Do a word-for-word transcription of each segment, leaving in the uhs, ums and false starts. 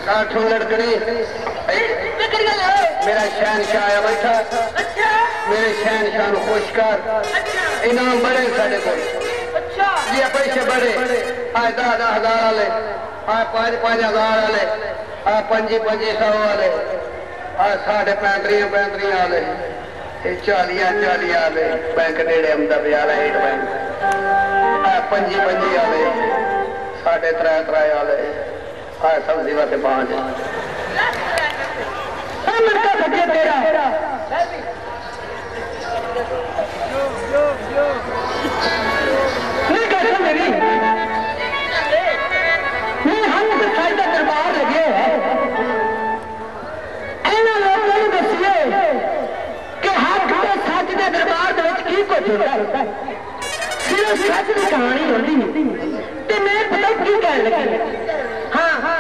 काठों लड़कड़ी मेरा शहनशाह आया बैठा मेरे शहनशाह को खुश कर इनाम बड़े साढ़े को ये पैसे बड़े आए दस दस हजार वाले आए पांच पांच हजार वाले आए पंजी पंजी सौ वाले आए साढ़े पैंतरिया पैंतरिया वाले चालिया चालिया वाले बैंक नेड़े आंदा वाला एट बैंक आए पंजी पंजी वाले साढ़े त्रै त्रै वाले आए सब्जी वास्ते पांच तेरा मेरी हम साइदा दरबार लगे इन्होंने लोगों को दसिए कि हक के सच के दरबार की कुछ होता है सिर्फ सच की कहानी होती तो मैं पता की कह लगी हाँ हाँ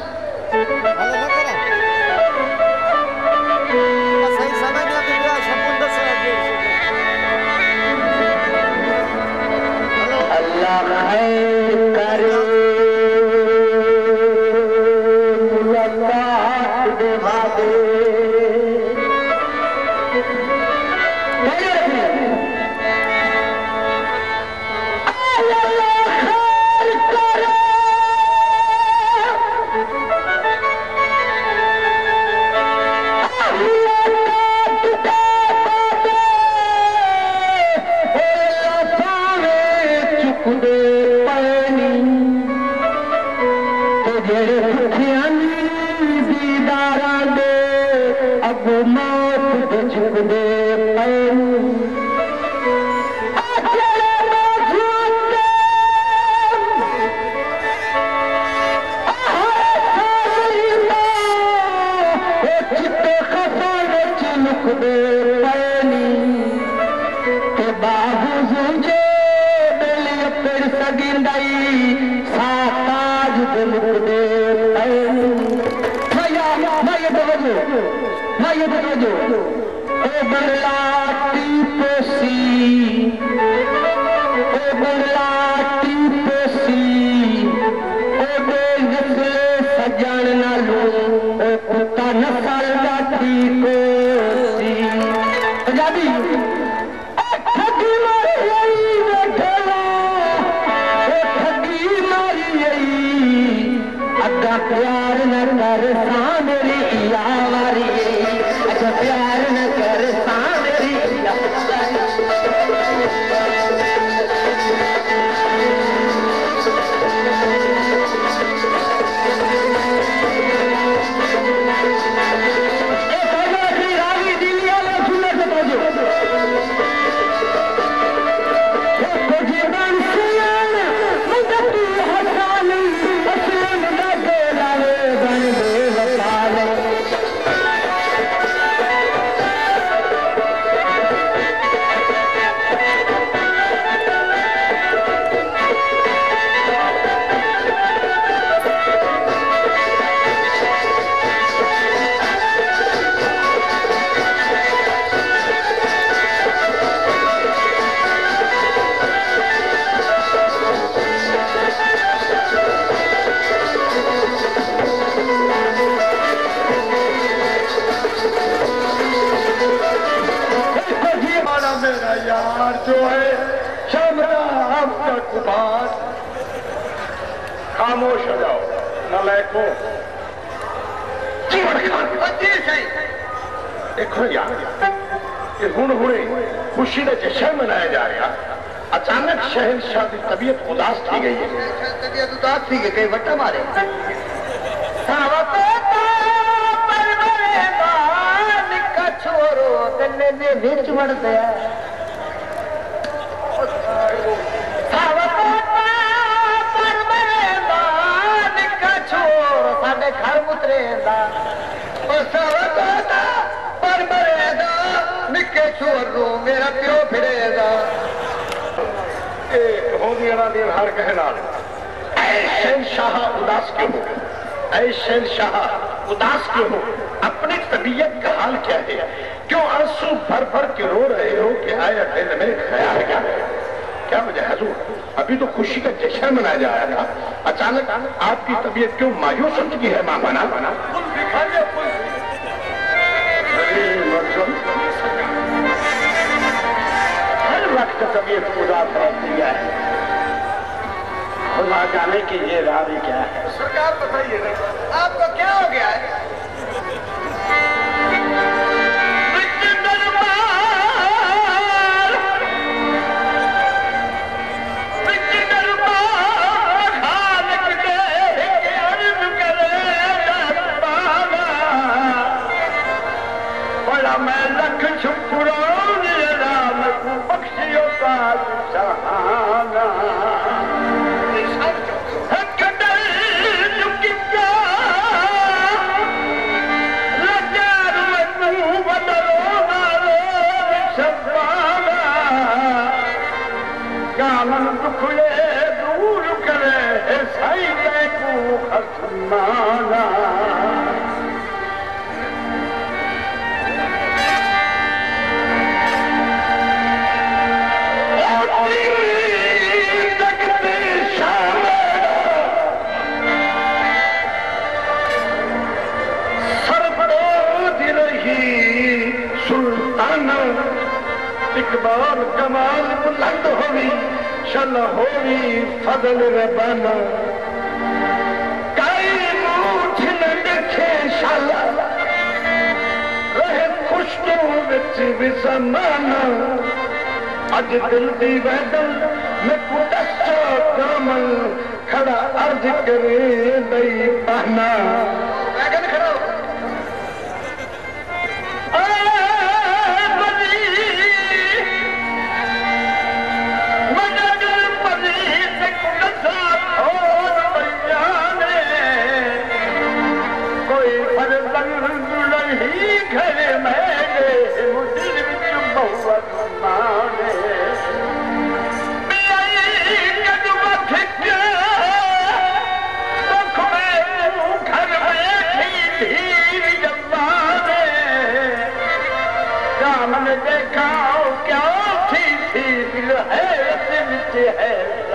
खामोश हो जाओ नलायको देखो यार ये हुण हुणे खुशी का जश्न मनाया जा रहा अचानक शहनशाह की तबीयत उदास थी गई है तबीयत उदास थी गई कई वट्टा मारे छोरो गन्ने दे विच वड़ गया घर उतरेगा पर मरेगा निके छोरू मेरा प्यो फिरेगा हर कहना शहनशाह उदास क्यों हो ऐ शहनशाह उदास क्यों हो अपनी तबीयत का हाल क्या है क्यों आंसू भर भर के रो रहे हो कि आए दिल में ख्याल क्या है क्या वजह हजूर? अभी तो खुशी का जश्न मनाया जा रहा था, अचानक आपकी तबीयत क्यों मायूस हो चुकी है मामाना? हर वक्त तबीयत उदास रहती है, खुदा जाने की ये राज क्या है। सरकार बताइए ना, आपको क्या हो गया है? मैं लख शुक्रान राम को बख्शियो का सहाना गालन दुखड़े दूर करे साई को खसमाना। इकबाल कमाल बुलंद होवी शन होवी फजल रबाना काई मूठ न देखे शाला रहे खुशनू विच भी ज़माना। अज दिल दी वैदल में कुदस्सो कामल खड़ा अर्ज करे दई बहना। वैगन खड़ा घर मेरे मुझे बहुत माने घर बैठी धीर जमाने सामन देखा क्या थी थी दिल है है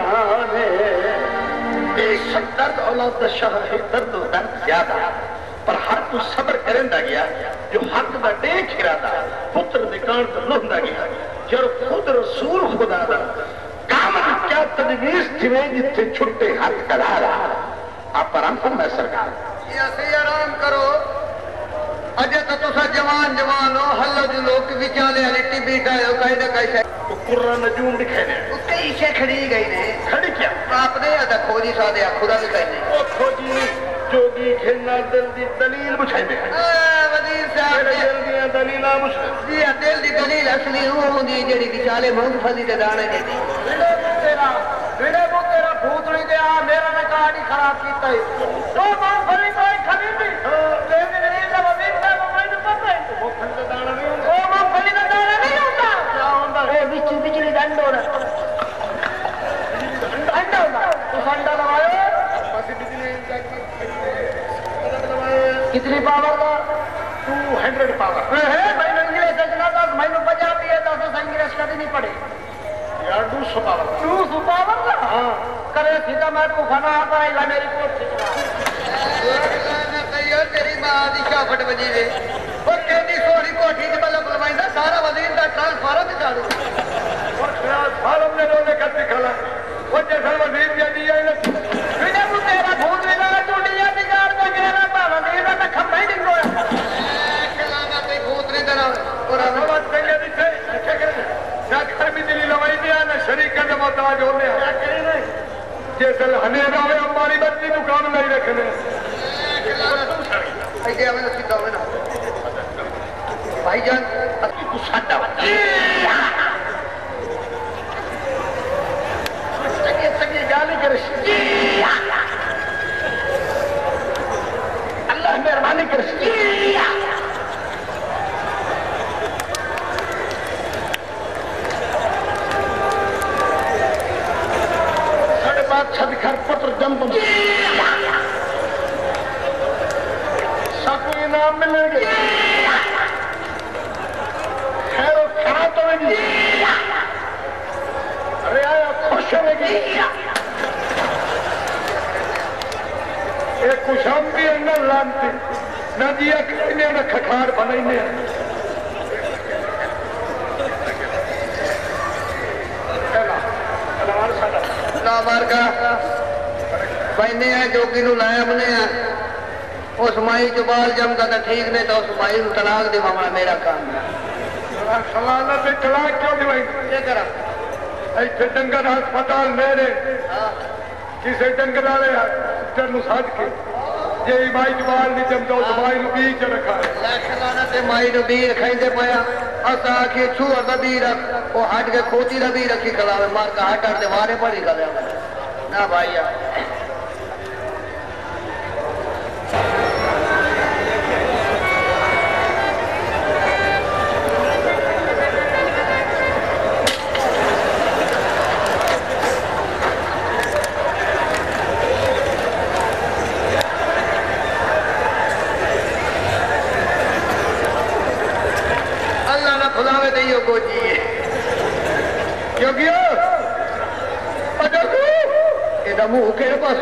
दर्द औलाद शाह दर्द दर्द ज्यादा पर हर तू सबर करेंदा गया जो हक दा देख इरादा पुत्र निकाल तो लोंदा गया जर खुद रसूल खुदा दा काम क्या तदवीस थिवे जिथे छुट्टे हाथ कलारा आप आराम फरमा सरकार। ये असि आराम करो अजे तो तुसा जवान जवान हो हल्लो जो लोग विचाले वाली टीवी डायो कायदा कैसे तो कुर्रा नजूम दिखे ने उसके इसे खड़ी गई ने खड़ी क्या आपने अदा खोजी सादे खुदा भी कहने ओ खोजी जोगी खेलना दिल दी दलील बुझाई दे वजीर साहब दिल दी दलील मुश्किल जी दिल दी दलील असली वो होंदी जेडी विचाले मूंगफली दे दाने देती तेरा मेरे वो तेरा भूतड़ी दे आ मेरा ने कार्ड ही खराब कीता है तो मूंगफली कोई खरीदी ले दे नहीं सब वजीर साहब मैंने पता है मूंगफली का दाना नहीं होता ओ मूंगफली का दाना नहीं होता क्या होता है बिच बिजली दंड होना दंड होता तो संडा लगाओ बस बिजली कितनी पावर का टू हंड्रेड पावर है मैंने इंग्लिश सजना था मैंने पंजाबी है दस इंग्लिश कभी नहीं पढ़े यार टू सौ पावर टू सौ पावर का हाँ करे सीधा मैं को खाना आता है मेरी कोट खिंचवा तेरी माँ दी शाफट बजी वे और केडी सोरी कोठी च बल्ला बुलवाइंदा सारा वजीर दा ट्रांसफार्मर भी चालू और ट्रांसफार्मर ने रोने कर दिखाला वो जैसा वजीर दिया दिया ने बिना तू तेरा भूत विला टूटिया बिगाड़ दे गेरा बाबा दे ना खम्बा ही नहीं रोया कलामा कोई भूत नहीं दरा और आवाज चंगे दिखे अच्छा कर ना घर में दिल्ली लवाई दिया ना शरीक का मोहताज होने क्या करे नहीं जैसे हनेरा में हमारी बच्ची दुकान नहीं रखने ऐसे हमें सीधा होवे ना भाईजान असली तू सादा चंगे चंगे गाली कर अल्लाह मेहरबानी कर साढ़े पाँच छत घर पुत्र जम तुम सबको इनाम मिलेंगे खैर खड़ा तो नहीं अरे आया लगी एक कुशाम भी अंदर लानती ना दिया कितने ना खखाड़ बनाइने ना मार का बहने हैं जोगी नू लाया बने हैं उस माई जो बाल जमदा तो ठीक नहीं तो उस माई नू तलाक दिवावना मेरा काम है। सलाना से तलाक क्यों दिवाई ये करा इतने डंगर अस्पताल मेरे किसी डंगर वाले तेन सद के जे माई जवाल नहीं जमदा उस माई नू बीज रखा सलाना से माई नू बीज खाइंदे पया असा आखिए छुआ का बी रख वो हट के खोती का बी रखी खलावे मार का हट हट वारे पड़ी कर ना भाई खुलावे तो यो गोजी है क्योंकि एदा मुंह केड़े पास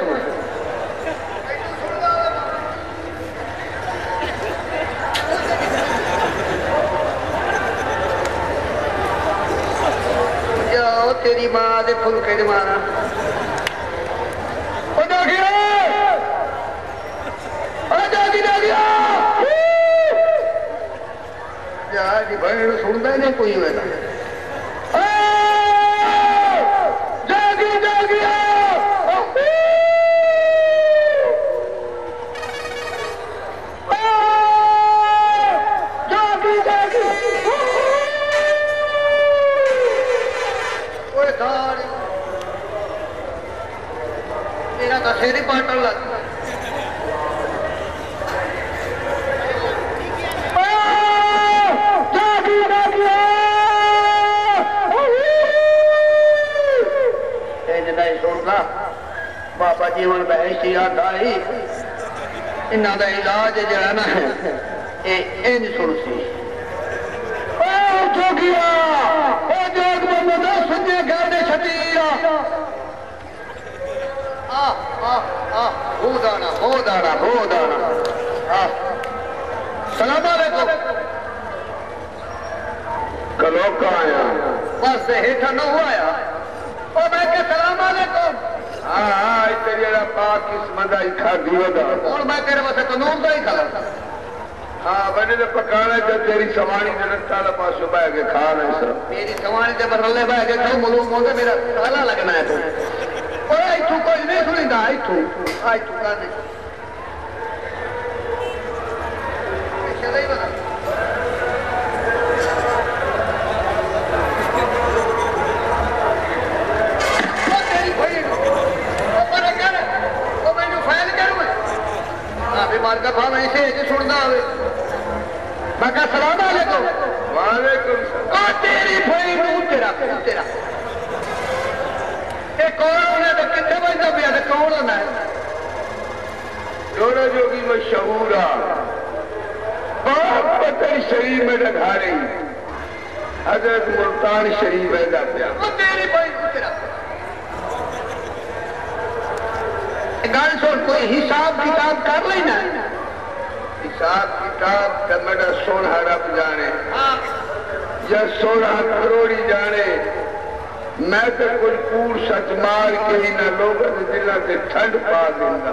जाओ तेरी मां दे फुलके मारा बहन सुनता ही नहीं कोई हुआ जागी जागी जागी जागी मेरा तो सिर ही पाटन लग बाबा जीवन बहसी आता ही इन्हों का इलाज जरा ना इंज सुन सी जोगिया जोग बंदा सुनिया गल छतीरा आ आ आ हो दाना हो दाना हो दाना सलाम अलैकुम कलो का आया बस हेठा न हुआ ओ मैं के सलाम अलैकुम हाँ हाँ तेरा पाक किस्मत आई खा दिया और मैं तेरे पास कानून का ही खा हाँ मैंने तो पकाना जब तेरी सवारी जनता के पास बह के खा नहीं सर मेरी सवारी के बरले बह के खाओ मुलूक मोंगे मेरा ताला लगना है तू ओए इथू कोई नहीं सुनीदा इथू आज तू का नहीं चले ही बता मार का भाव ऐसे है सुनना आवे मैं कहा सलाम अलैकुम वालेकुम सलाम तेरी भाई नू तेरा तेरा ये कौन होना तो कितने बजता पिया तो कौन होना है जोड़ा जोगी मशहूर बहुत पतरी शरीफ में ढा रही हजरत मुल्तान शरीफ है पिया तेरी भाई नू तेरा गल सुन कोई हिसाब किताब कर लेना हिसाब किताब का मेरा सोना रब जाने या सोना करोड़ी जाने मैं तो कुछ पूर सच मार के ही ना लोगों के दिल से ठंड पा देंगे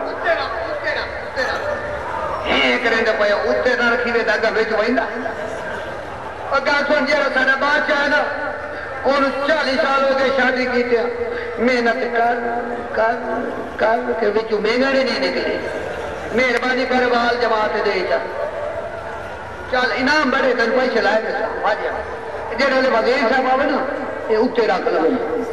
करेंगे पाया उत्ते ना रखी वे दागा बिच वहिंदा और गल सुन जरा साडा बादशाह है ना उन चालीस साल हो गए शादी की मेहनत कर कर कर के विचू मेंगड़े नहीं निकले मेहरबानी कर बाल जमात दे चल इनाम बड़े तेन पैसे लाए जेड़े वजीर साहब आवे ना ये उत्ते रख लो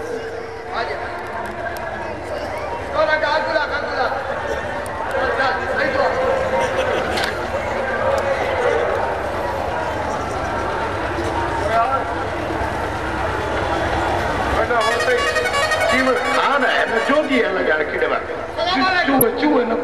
खाना है ना जोगी है लगा किड़े बात चूहे चूहे न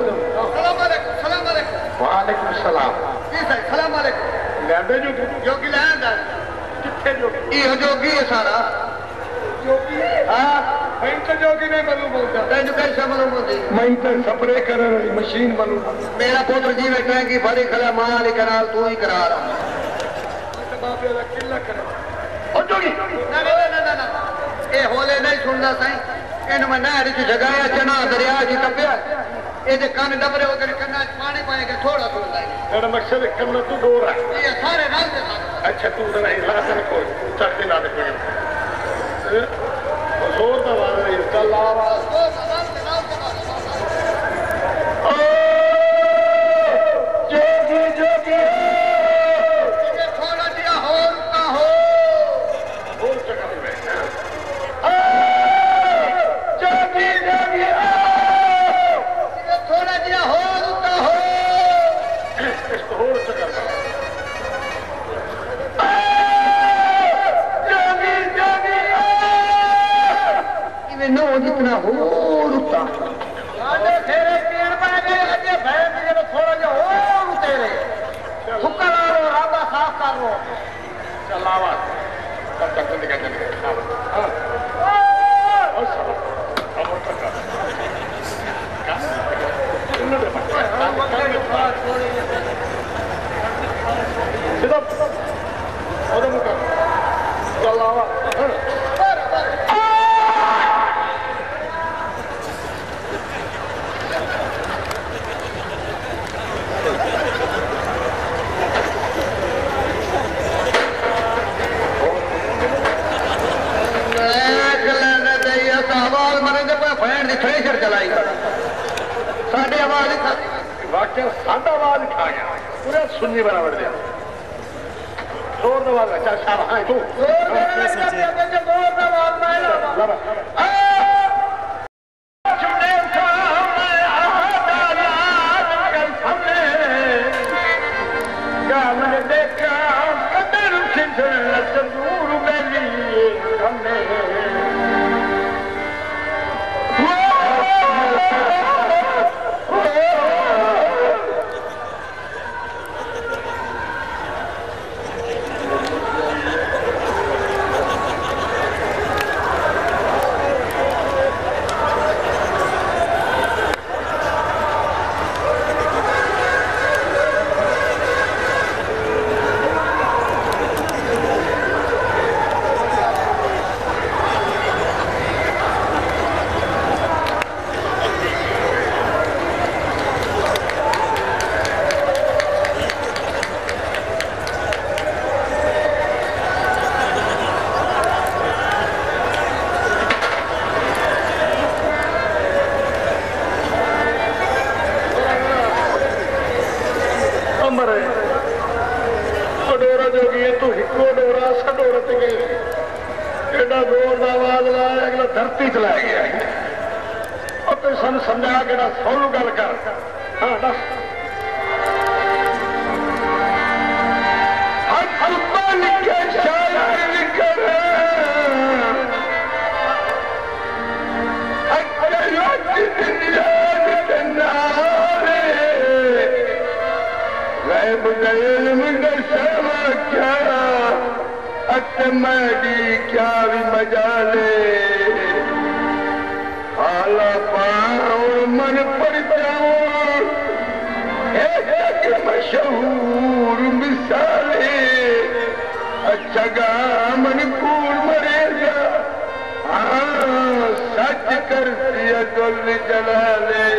वालेकुम सलाम जी सर सलाम अलैकुम लैंदे जोगी जोगी लैंदा किथे जोगी ये जोगी है सारा जोगी हां मैं तो जोगी नहीं मालूम होता तेन कैसे मालूम होती मैं तो स्प्रे करने वाली मशीन मालूम मेरा पुत्र जी में टैंकी भरी खड़ा मां वाली कनाल तू ही करा रहा बाबे का किला करे ओ जोगी ना ना ना ना ना ए होले नहीं सुनदा सही इन में नहर च जगाया चना दरिया जी टपया ए दे कान डबरे हो गए कन्ना पानी पाएगा थोड़ा थोड़ा लाएगा मेरा मकसद है कन्ना तू डोर है ये सारे नाल दे अच्छा तू जरा इलाज न कोई चक दिला दे कोई जोर दा वाला है चल आवाज जोगी जोगी थोड़ा दिया हो रुका हो और चका में जोगी जोगी थोड़ा दिया हो रुका हो इसको और चका नो जितना हो रुकता आने तेरे पेड़ पे गए अजे भैंस जब थोड़ा जो हो तेरे थुक्का ला रो राबा साफ कर लो चल आवाज तब तक निकल निकल हां और सब अब तक का इन्होंने दे सीधा और मुका चल आवाज थ्रेशर चलाई साढ़े आवाज वाक्य सादा आवाज खा गया पूरा सुन्नी बराबर दिया जोर दबाव अच्छा शाह हाँ तू जोर दबाव मैंने देखा कदर तंदूर में धरती चलाया गया और तो सन समझा कि सोनू गल कर हाँ दस मैडी क्या भी मजा ले हाला पाऊं मन पर जाऊं मशहूर मिसाले अच्छा गा मन कूड़ मरेगा हाँ सच कर दिया दुल जला ले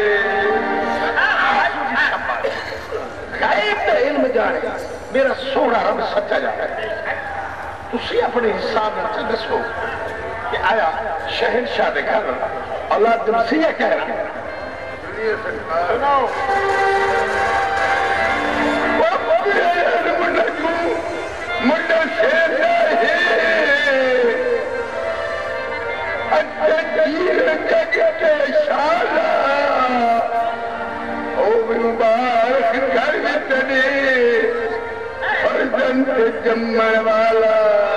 गायब का इल्म जाने मेरा सोना रब सच्चा जाता है तुसी अपने हिसाब से दसो कि आया शहनशाह के घर औलाद सिंह कह रहा सुनाओ मुंडा शेर मुबारक घर में जम्मण वाला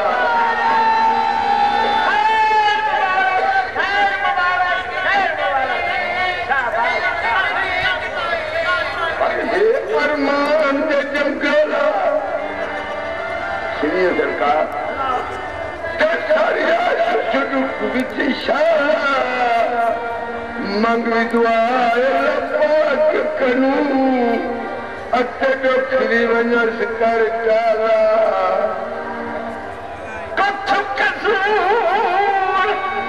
अरमान जमगला सुनिए सरकार विच शाह मंगवी दुआ पाक कनू अटे जो फिरी वञस कर काला कथ कसूर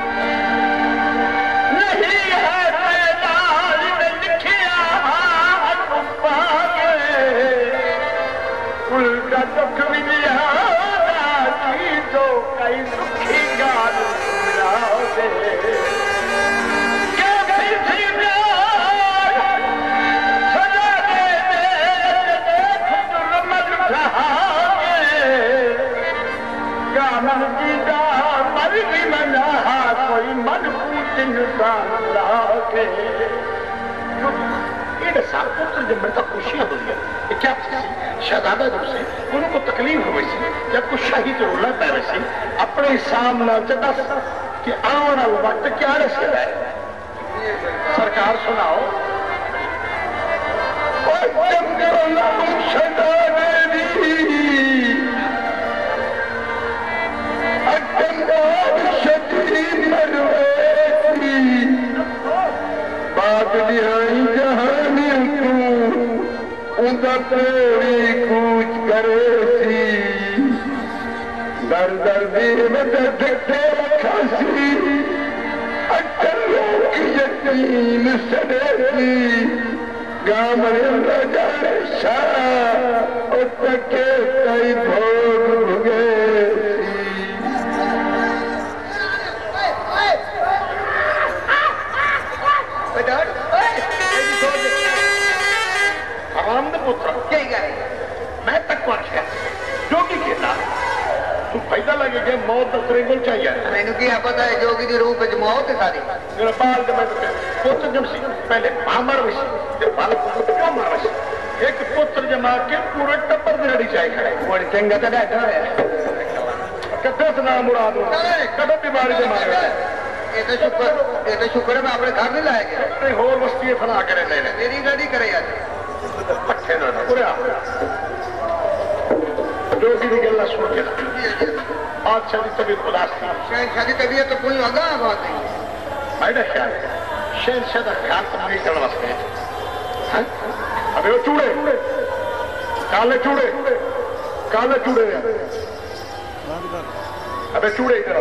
नहीं है पैदाल में लिखिया पागे उल्टा दुख विजया की तो कई दुखी गाल सुनाओगे कोई मन इंसान लाके पुत्र जब मेरे तक खुशियां हो गई क्या शहजादा जब से उनको तकलीफ हुई सी जब कुछ शाही तो रोला पै रही अपने सामने दस कि आने वाला वक्त क्या रसे है सरकार सुनाओ कूच करे सी दर दर दी मदद खासी यकीन सड़ेगी गामर जाने शाह के कई भोग गए पुत्र मैं तक जोगी कहता तू फायदा लगेगा मौत का त्रिंगल चाहिए मैंने क्या पता है जोगी की रूप में मौत है सारी मेरा बाल जब पुत्र जब सी पहले मामर वसी बाल क्यों मर वसी एक पुत्र जमा के पूरे टप्पर में लड़ी चाहिए खड़े बड़ी चंगा तो बैठा है कदे नाम मुराद कदम बीमारी से मारे ये तो शुक्र ये तो शुक्र है मैं अपने घर नहीं लाएगा नहीं होर वस्ती फला करे नहीं तेरी गड़ी करे यार पट्टे ना पूरा जोगी की गल्ला सुन के आज शादी तबीयत उदास थी शहनशाह की तबीयत तो कोई आगा बात नहीं मेरा ख्याल है शहनशाह का ख्याल तब्दील करने वास्ते अबे वो चूड़े काले चूड़े काले चूड़े अबे चूड़े इधर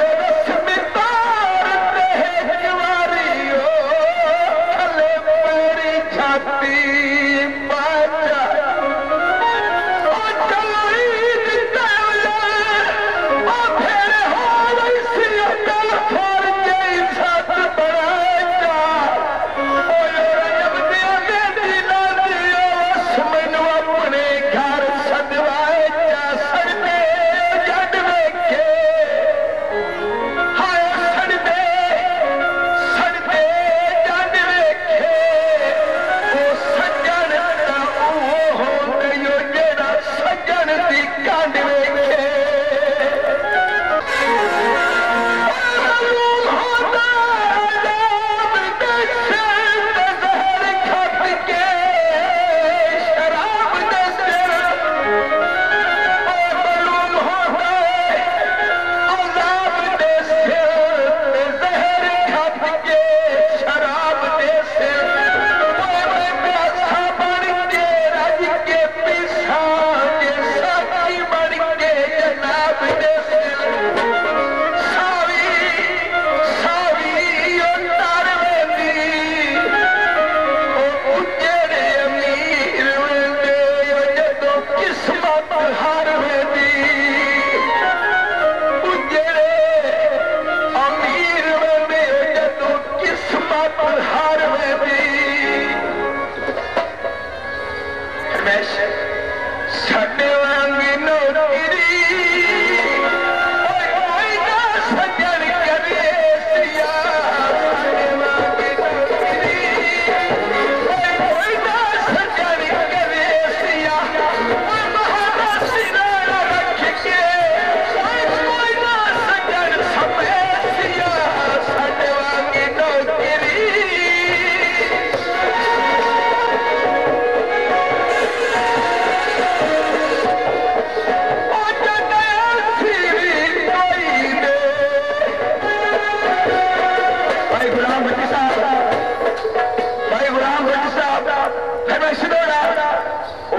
Hello,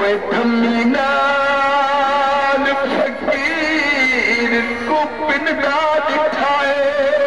धमीना फकीर को पिंडा दिखाए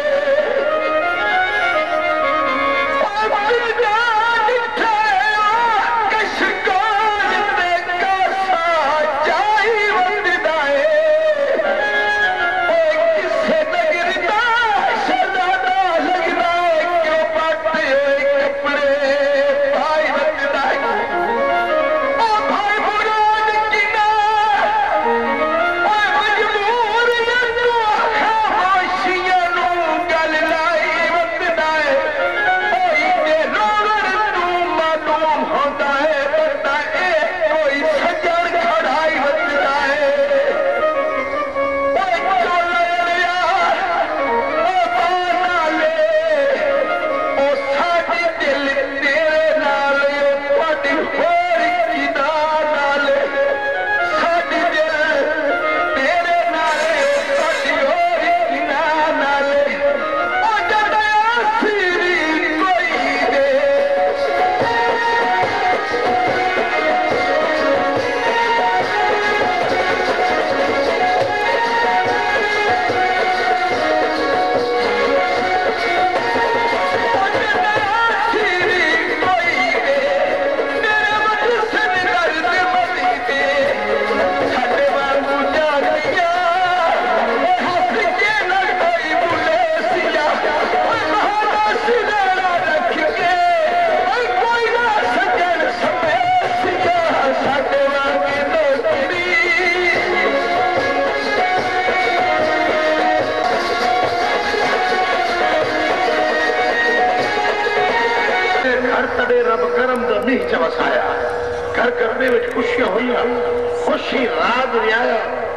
रब करम दा मीह च वसाया घर करने में खुशियां हुई खुशी रात रियाया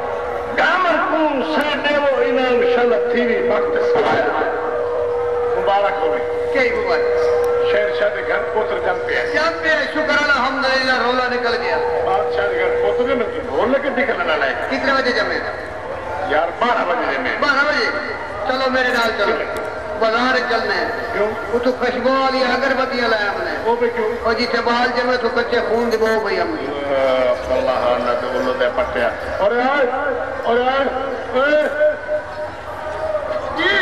गामर को साडे वो इनाम शल थी वक्त सवाया मुबारक हो कई मुबारक शेर शाह के घर पुत्र जम पे जम पे शुक्र अल्हम्दुलिल्लाह रोला निकल गया बादशाह के घर पुत्र में रोल के निकलने लायक कितने बजे जमे यार बारह बजे में बारह बजे चलो मेरे नाल चलो बाजार चलने क्यों वो तो खुशबू वाली अगरबत्तियां लाया हमने वो भी क्यों और जिथे बाल जमे तो कच्चे खून दी बो भई हमने अल्लाह ना तो बोलो दे पट्टिया और यार और यार जी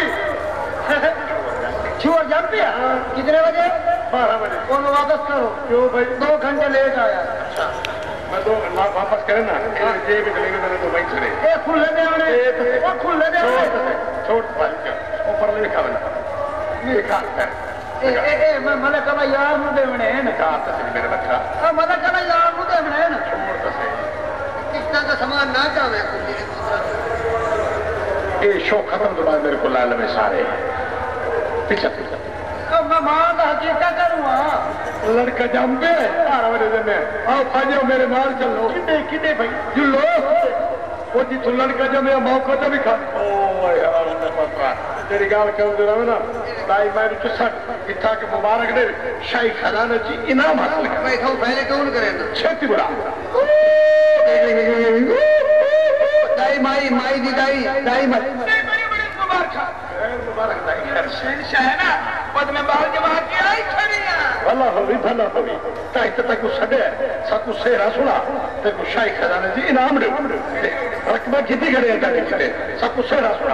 छुआ जम पे कितने बजे बारह बजे कौन वापस करो क्यों भाई दो घंटे लेट आया अच्छा मैं दो ना वापस करे ना ये भी चलेंगे मैंने तो वहीं चले ए खुले दे हमने वो खुले दे छोड़ पाल के ऊपर लिखा बना लिखा है ए ए ए मैं मले कब यार नु देवने है ना कहा तो मेरे बच्चा आ मले कब यार नु देवने है ना छोड़ तो सही कितना का सामान ना जावे ये शो खत्म तो बाद मेरे को लाल में सारे पीछे पीछे अब मैं मां का हकीकत करूंगा लड़का जम पे बारह बजे में आओ खाजो मेरे मार चलो कितने कितने भाई जो लो वो जी तू लड़का जब मैं मौका तो भी खा ओ यार ने पता तेरी गाल कर दे रहा ना ताई मैं तो सट इतना के मुबारक दे शाही खजाना जी इनाम हासिल कर मैं तो पहले कौन करे ना छेती बुला दाई माई माई दी दाई दाई माई बड़ी बड़ी मुबारक मुबारक दाई शहंशाह है ना पद में बाल जमा के आई खड़िया भला होवी भला होवी ताई तक सडे सकु सेरा सुना ते को शाही खजाना जी इनाम दे रकबा कितनी घड़े ताके चले सकु सेरा सुना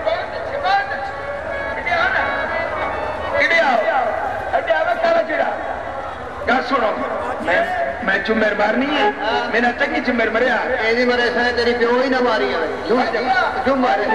सुनो मैं मैं चुमेर मारनी है मैंने तक ही चुमेर मरिया एदी मरे से तेरी प्यो ही ना मारी है झूम झूम मारे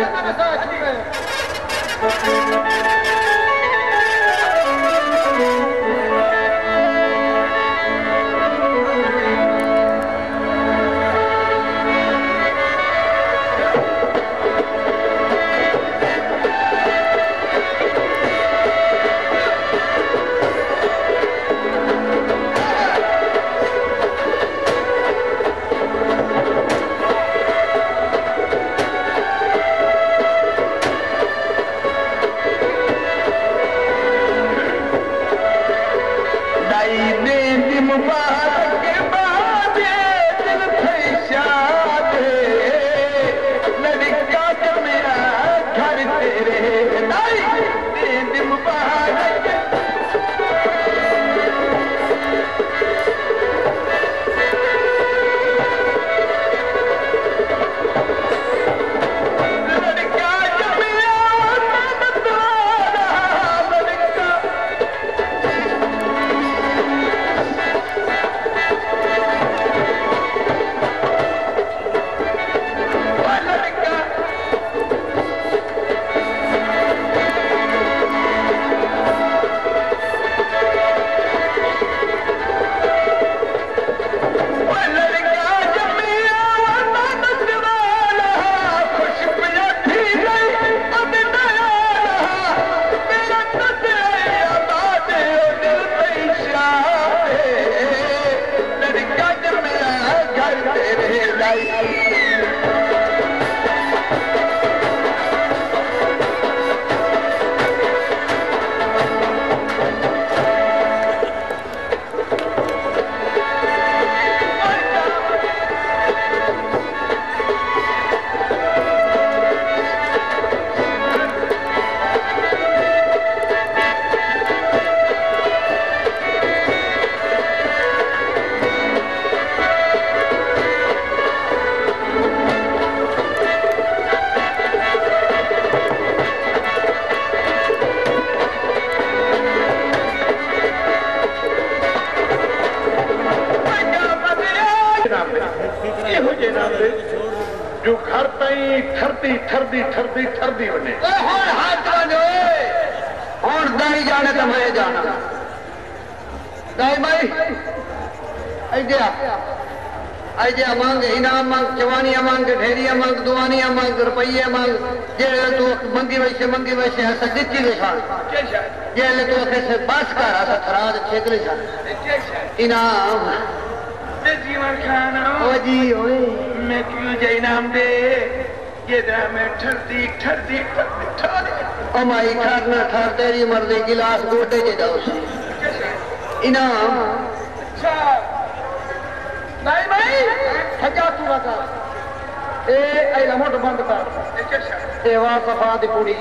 ठरदी ठरदी ठरदी ठरदी बने हुण हाथ बने हुण दाई जाने तो मैं जाना दाई माई आइडिया आइडिया मांग इनाम मांग जवानियां मांग ढेरिया मांग दुआनियां मांग रुपये मांग जेले तू मंगी वैसे मंगी वैसे हस दिखी निशान जेले तू से बस कर हस थराद छेक निशान इनाम जीवन खाना ओ जी ओए मैं क्यों जे इनाम दे ये दरा मैं ठरदी ठरदी ठरदी ठरदी अमाई खाना थार तेरी मर्जी गिलास गोटे जे दो इनाम अच्छा नहीं भाई सजा तू रखा ए आई लमोट बंद कर ए वा सफा दी पूरी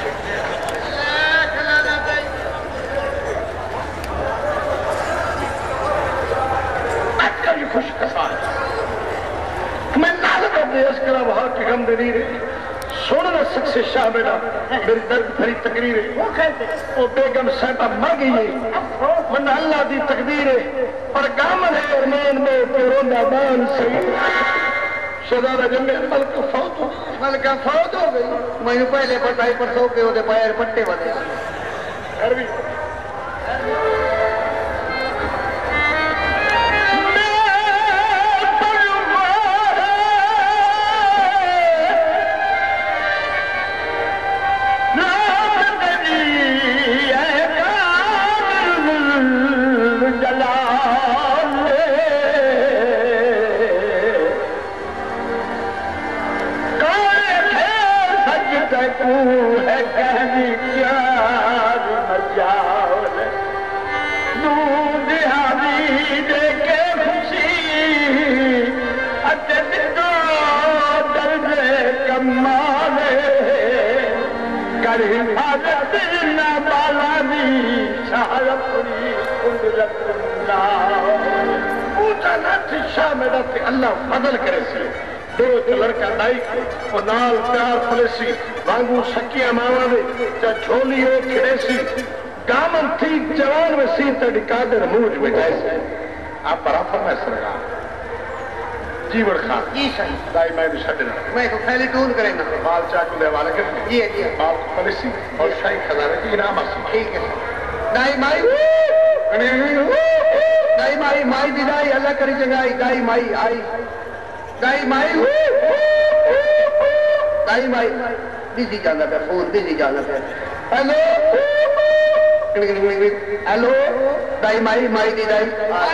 अक्कल खुश कसान मैं नाज़ कर दे अस्करा बहार की गम दे नहीं रही सुन न सक्से शाह बेटा मेरी दर्द भरी तकरीर है वो कहते वो बेगम साहबा मर गई है मन अल्लाह दी तकदीर है पर गामन है अरमान में रोंदा बान सही शहजादा जंगे मलक फौत हो मलका फौत हो गई मैंने पहले पटाई पर सो के ओदे पैर पट्टे बने अरबी अल्लाह फजल करे सी दो लड़का दाई और नाल प्यार फलेसी वांगू सकिया मावा दे चा झोली ओ खिड़े सी गामन थी जवान में सी तड़ी कादर मूज में गए से आप बराबर में सरगा जीवन खान जी सही दाई मैं भी छड़ना मैं को खाली टून करेना बाल चाकू दे वाले के जी जी बाल फलेसी और शाही खजाने की इनाम आसी ठीक है दाई माई दाई माई माई दी दाई अल्लाह करी जगाई दाई माई आई दाई माई दाई माई बिजी जाना पे फोन बिजी जाना पे हेलो हेलो दाई माई माई दी दाई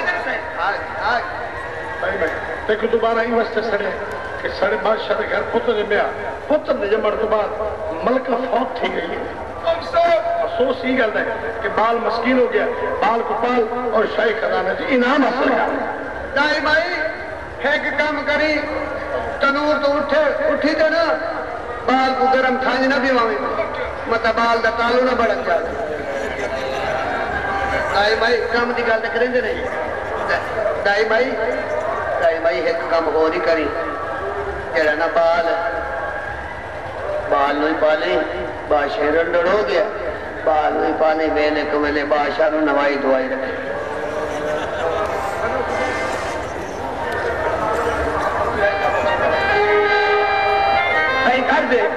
दाई माई देखो दोबारा ही वास्ते सड़े कि साढ़े बादशाह के घर पुत्र ने मिया पुत्र ने जमण तो बाद मलका फौत थी गई है अफसोस ही गल है कि बाल मस्कीन हो गया बाल गोपाल और शाही खजाना जी इनाम हासिल कर दाई माई एक काम करी तनूर तो उठे उठी दे ना बाल को गरम खाने ना भी वावे मत बाल दा कालो ना बढ़ जाए दाई माई काम दी गल करेंगे नहीं दाई माई दाई माई एक काम हो नहीं करी जेड़ा ना बाल बाल नहीं पाले बादशाह रंडड़ हो गया बाल नहीं पाने मेले को मेले बादशाह नु नवाई दुआई रखे कर दे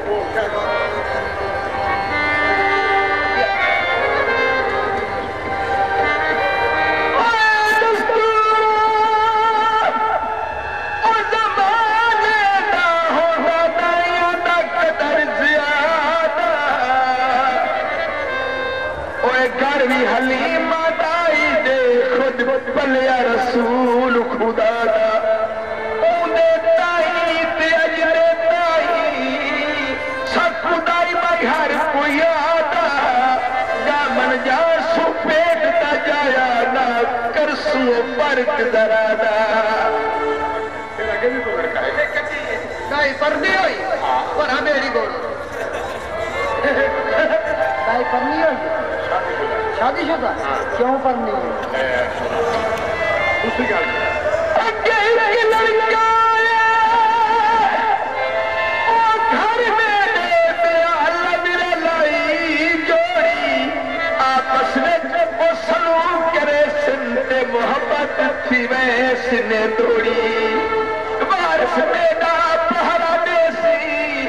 हलीमा दाई दे खुद पलिया रसूल खुदा दा ओदे ताई ते अजरे ताई सब खुदाई भाई हर कोई आदा दामन जा सु पेट दा जाया ना कर सु परक दरादा तेरा के भी तो लड़का है दाई परनी होई पर हमेरी बोल दाई परनी होई शादीशुदा क्यों पढ़नी है दूसरी गल घर में लाई जोड़ी आपस में सलूक करे सिंधे मोहब्बत थी वैसने दौड़ी वारस बेटा पहरा देसी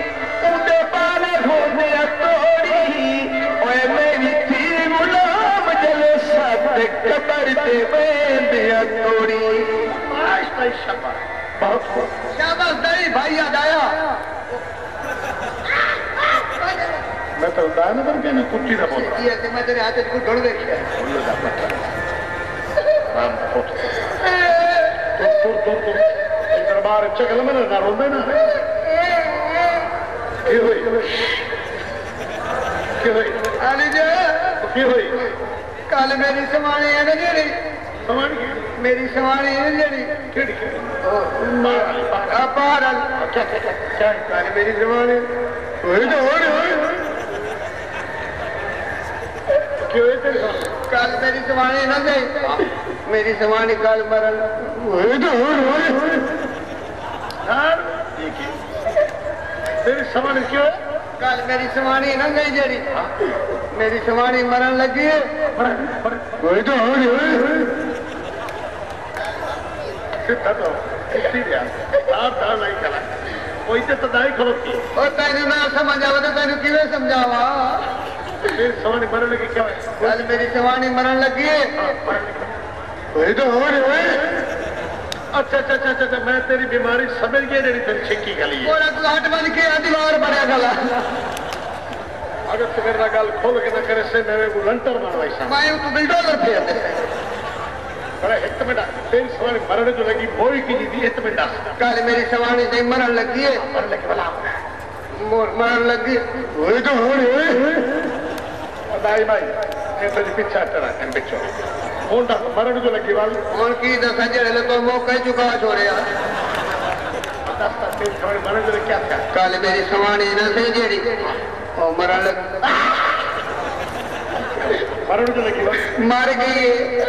बेंदिया तोड़ी शाबाश बहुत शाबाश दई भाई याद आया मैं तो दान कर के ना कुत्ती ना बोल ये ऐसे मैं तेरे हाथ से कुछ ढोल देखिए राम फोट तो तो तो तो दरबार चगल में ना रोंदे ना की हुई की हुई आली जे की हुई कल मेरी समानी है ना जेड़ी समानी मेरी समानी है जेड़ी केड़ी मार आ पार अच्छा अच्छा क्या कल मेरी समानी ओए तो ओए ओए क्यों है तेरे कल मेरी समानी ना गई मेरी समानी कल मरन ओए तो ओए ओए यार देखिए तेरी समानी क्यों है कल मेरी समानी ना गई जेड़ी मेरी समानी मरन लगी है ओए तो ओए ओए सिद्धा तो किसी दिया आप दाल नहीं करा कोई तो तदाई खलोती और तैनू ना समझावा तो तैनू किवें समझावा तेरी समानी मरने की क्या है कल मेरी समानी मरन लगी है ओए तो ओए ओए अच्छा अच्छा अच्छा अच्छा मैं तेरी बीमारी समझ गया जेडी तेरी छिक्की गली है और तू हट बन के दीवार बड़ा गला अगर तू मेरा गल खोल के ना करे से मेरे को लंटर मारवाई सा मैं तू बिल्डर फेर दे बड़ा एक मिनट तेरी समानी मरने जो लगी बोई की दी एक मिनट कल मेरी समानी से मरन लगी है मरने के भला मोर मरन लगी ओए तो ओए ओए दाई भाई ये तेरी पीछा तेरा एम बिचो होंडा मरने जो लगी वाली और की दसा जड़े तो मौका चुका छोड़े यार मरने जो क्या था कल मेरी समानी ना से जेड़ी ओ मरन लग मरने जो लगी मर गई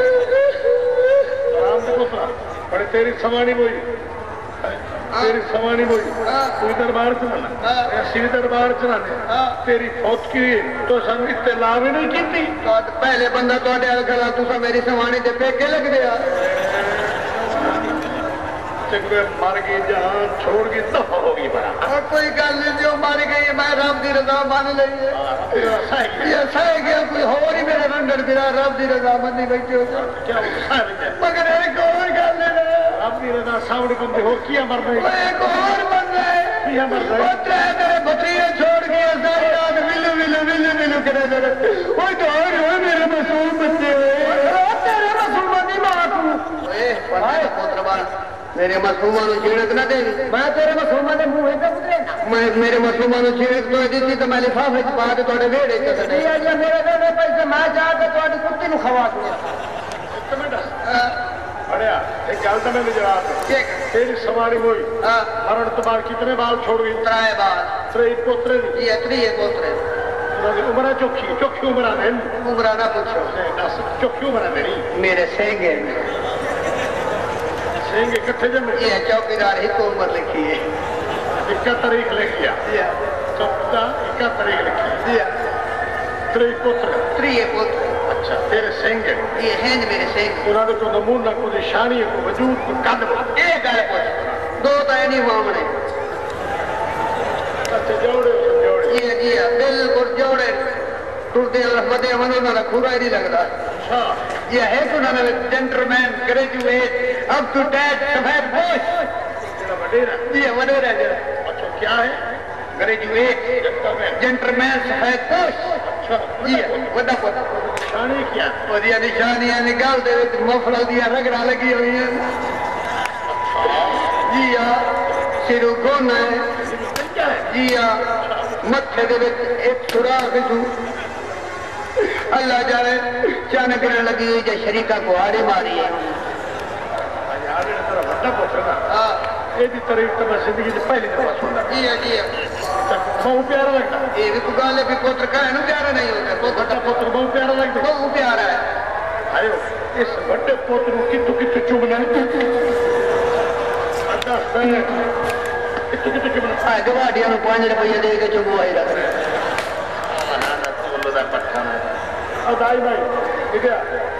राम को बड़े तेरी समानी बोई तेरी समानी बोई तू दरबार चलाना ऐसी दरबार चलाने तेरी फौज की तो सब इत्तला भी नहीं की थी तो पहले बंदा तो गला तू मेरी समानी दे पेके लग गया चंगे मर गई जहां छोड़ गई दफा हो गई बड़ा और कोई गल नहीं जो मर गई मैं रब की रजा मान ली ये सह गया कोई होर ही मेरे रंगड़ बिना रब की रजा मनी बैठे हो क्या मगर एक और गल है रब की रजा सामने बंदे हो किया मर रहे एक और बंदा है किया मर रहे मेरे भतीजे छोड़ के सारी रात विलू विलू विलू विलू करे ओए तो और मेरे मासूम बच्चे तेरे मासूम दी मां तू ओए पुत्र बाल मेरे मासूमा नु छेड़क ना दे मैं तेरे मासूमा दे मुंह पे उतरे मैं मेरे मासूमा नु छेड़क तो दी तो मैं लिफाफे च पा के तोड़े वेड़े च सटे ये ये मेरे देने पैसे मैं जा के तोड़ी कुत्ती नु खवा दूंगा एक मिनट बढ़िया एक गल तो मैंने जवाब ठीक तेरी सवारी हुई हां मरण तो बाद कितने बाल छोड़ गई त्राए बाल त्रे पोतरे ये त्रि है पोतरे उम्र चौखी चौखी उम्र है उम्र ना पूछो दस चौखी उम्र है मेरी मेरे सेंगे सेंगे इकट्ठे जमे ये चौकीदार ही को उम्र लिखी है इक्का तारीख लिखी है चौथा इक्का तारीख लिखी है त्रे पोतरे त्रि है पोतरे अच्छा तेरे सेंगे ये हैं मेरे सेंगे उन्होंने को नमूना को निशानी को वजूद को कद ये गल पूछ दो तो नहीं मामले अच्छा जोड़े जोड़े ये जी बिल्कुल जोड़े टूटते रहमते अमन उन्होंने खुरा ही नहीं लगता अच्छा ये है तो ना gentleman graduate up to date सफेद पोश वडेरा ये वडेरा जरा अच्छा क्या है ग्रेजुएट जेंटलमैन सफेद पोश अच्छा ये वड्डा पोता निशानी क्या वधिया निशानियां निकाल दे मुफलल दिया रगड़ा लगी हुई है जी हां सिरू गोना है जी हां मथे दे विच एक सुराख जू अल्लाह जाने चान करने लगी हुई जो शरीका को आड़े मारी है यार ये तेरा बड़ा पुत्र ना हां ये भी तारीफ तो मैं जिंदगी में पहली दफा सुना जी हां जी हां बहुत प्यारा लगता ये भी गाल है भी पुत्र का है ना प्यारा नहीं होता तो बड़ा पुत्र बहुत प्यारा लगता बहुत प्यारा है आयो इस बड़े पुत्र को कितु कितु चुमना अच्छा है कितु कितु चुमना आ गवाडिया में पांच रुपये दे के चुमवाई रख बनाना तो दा पठाना और दाई भाई इधर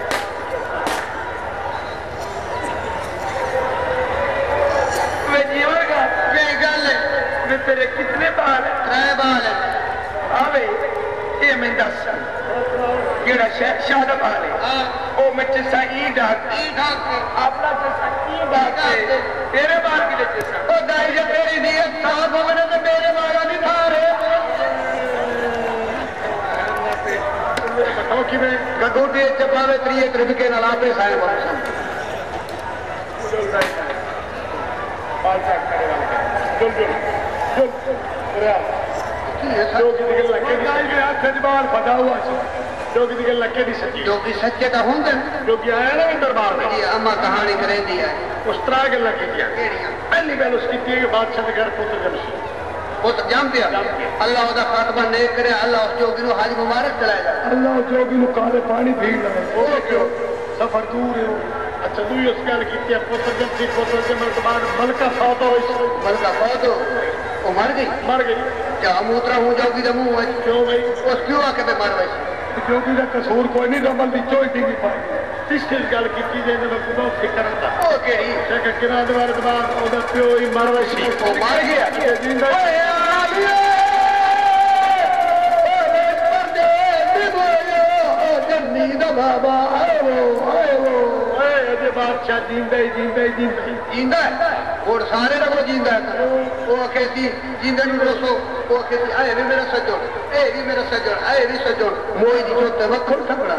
मैं जीवन का यही गल है मैं तेरे कितने बाल है त्रै बाल है आवे ये मैं दस जेड़ा शहशाह दा बाल है ओ मैं चसा ई डाक ई डाक अपना चसा ई डाक तेरे बाल की चसा ओ दाई जे तेरी नीयत साफ होवे ते मेरे बाल नहीं था रे बताओ कि मैं गगोटे चपावे त्रिए त्रिके नाल आपे साए बरसन बाल काट करे वाला चल चल चल रे जोगी दी गल लगे गाय के हाथ से बाल फटा हुआ है जोगी दी गल लगे दी सच्ची जोगी सच्चे ता होंदे जोगी आया ना दरबार में ये अम्मा कहानी करेंदी है उस तरह गल लगी दिया केड़ियां पहली गल उसकी थी कि बादशाह के घर पुत्र जमशी वो तो जम पिया अल्लाह ओदा खात्मा नेक करे अल्लाह उस जोगी नु हाज मुबारक चलाएगा अल्लाह जोगी नु काले पानी पी ले ओ क्यों सफर दूर है अच्छा तू उस गल की पुत्र जमशी पुत्र जमण के बाद मलका फौत हो मलका फौत हो वो मर गई मर गई क्या मूत्रा हूं जोगी दे मुंह में क्यों भाई उस क्यों आके पे मर गई जोगी दा कसूर कोई नहीं रमल दी चोई टिंगी पाई तीसरी गल की जे ने खुदा फिक्र रखता ओ केड़ी शेख किरा दे बारे बाद ओदा प्यो ही मर वसी वो मर गया ये जिंदा ओए आलिए ओ देख पर दे दिबोयो ओ जन्नी दा बाबा आए वो आए वो ओए अजे बादशाह जिंदा ही जिंदा ही जिंदा ही जिंदा है और सारे रगो जिंदा है वो कहती जिंदा नु रोसो वो कहती आए भी मेरा सजोड़ ए भी मेरा सजोड़ आए भी सजोड़ मोई दी चोते मक्खन ठपड़ा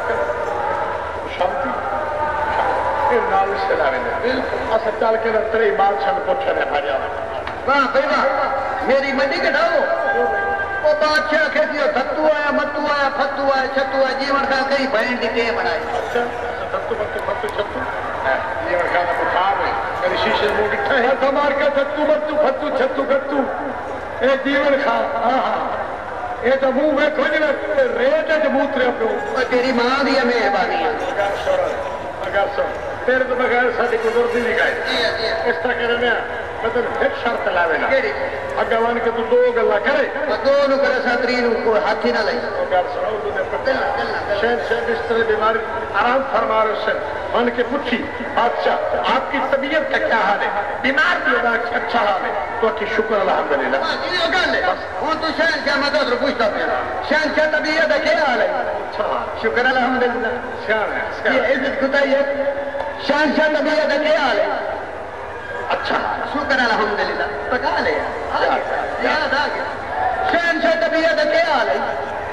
शांति ये नाल से लावे ने अस चल के तेरे बादशाह को पूछने आ जा वाह भाई वाह मेरी मंडी कटाओ वो बादशाह कहती थत्तू आया मत्तू आया फत्तू आया छत्तू आया जीवन का कई बहन दी टे बनाई अच्छा थत्तू मत्तू फत्तू छत्तू जीवन का बुखार है कभी शीशे मुंह दिखा है कमार का थत्तू मत्तू फत्तू छत्तू गत्तू ए जीवन खा हां हां ये तो मुंह में खोज रेत च मूत्र पियो तेरी मां दी मेहरबानी है अगर सुन तेरे तो बगैर साडी गुजरती नहीं गई इस तरह करने मतलब फिर शर्त लावे ना अगर वन के तू दो गल्ला करे दो नु करे सात्री नु को हाथी ना ले अगर सुनो तू ने पकड़ शहर शहर बिस्तर बीमारी आराम फरमा रहे से मन के पूछी बादशाह आपकी तबीयत का क्या हाल है बीमार भी होगा अच्छा हाल है तो अच्छी शुक्र अल्हम्दुलिल्लाह ये गल है हूं तू शहर क्या मदद रो पूछता पिया शहर क्या तबीयत क्या हाल है अच्छा शुक्र अल्हम्दुलिल्लाह शान है ये इज्जत बताइए शहर क्या तबीयत क्या हाल है अच्छा शुक्र अल्हम्दुलिल्लाह पका ले याद आ गया शहर क्या तबीयत क्या हाल है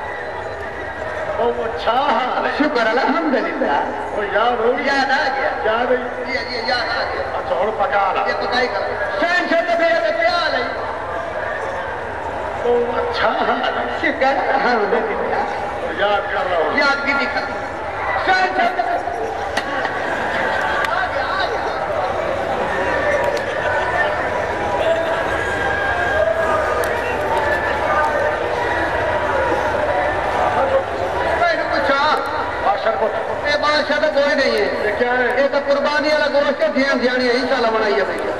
बहुत अच्छा हाल है शुक्र अल्हम्दुलिल्लाह वो याद हो याद आ गया याद है ये ये याद आ गया अच्छा और पका ला ये पकाई कर शहर क्या तबीयत क्या हाल है तो अच्छा हाल है शुक्र अल्हम्दुलिल्लाह याद कर रहा हूँ याद की दिखा शहर क्या बादशाह तो कोई नहीं है ये क्या है ये तो कुर्बानी वाला गोश्त है ध्यान ध्यान यही साला बनाइए भैया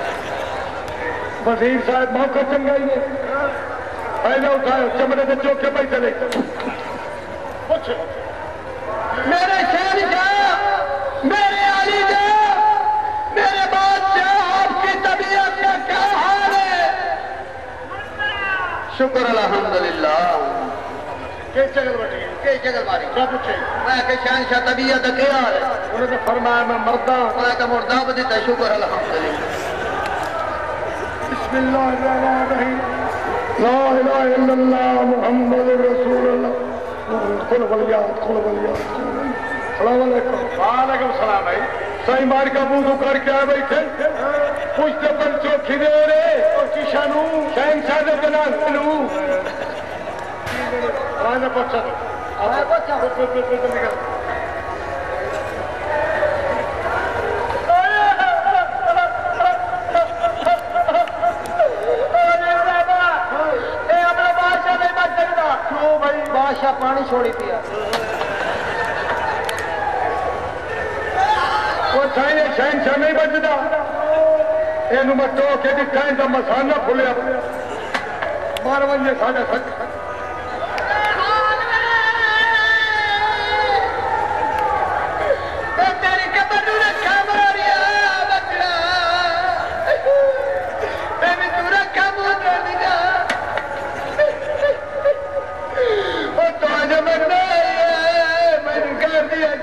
वजीर साहब मौका चंगाई ने पहले उठाए चमड़े के चौके पर चले कुछ मेरे शहनशाह मेरे आली मेरे बादशाह आपकी तबीयत का क्या हाल है शुक्र अल्हम्दुलिल्लाह के चगल बैठी के जगह मारी क्या पूछे मैं के शहनशाह तबीयत का क्या हाल है उन्होंने फरमाया मैं मरदा मैं तो मुर्दा बदीता शुक्र अल्हम्दुलिल्लाह बिस्मिल्लाहिर्रहमानिर्रहीम ला इलाहा इल्लल्लाह मुहम्मदुर रसूलुल्लाह कुल वलियात कुल वलियात अस्सलाम वालेकुम वालेकुम सलाम भाई सही मार का वुजू करके आ बैठे पूछते पर चौकी दे रे और किशानू शहनशाह दे जनाब नू राजा पछा आया पछा निकल बादशाह पानी छोड़ी पिया वो साइने शहनशाह नहीं बचता एनु मैं टो के दिखाएं तो मसाना फुलिया बार वंजे साढ़े सच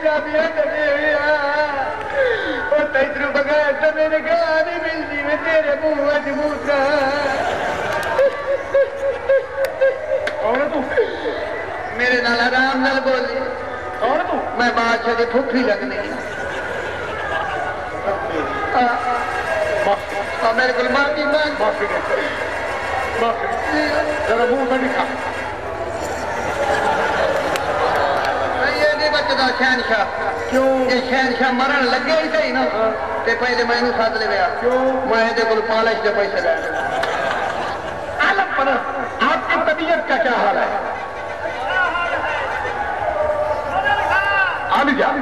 शराबियां कटे हुए तेरे बगैर तो मेरे गाह नहीं मिलती मैं तेरे मुंह च मूत्रा कौन तू मेरे नाल आराम नाल बोली कौन तू मैं बादशाह की फुफी लगनी मेरे को माफी मांग माफी जरा मुंह से दिखा ये नहीं बचता शहनशाह क्यों ये शहनशाह मरण लगे ही सही ना ते पहले मैनू सद लिया क्यों मैं ये पालिश के पैसे ले आलम पर आपकी तबीयत का क्या हाल है आली जा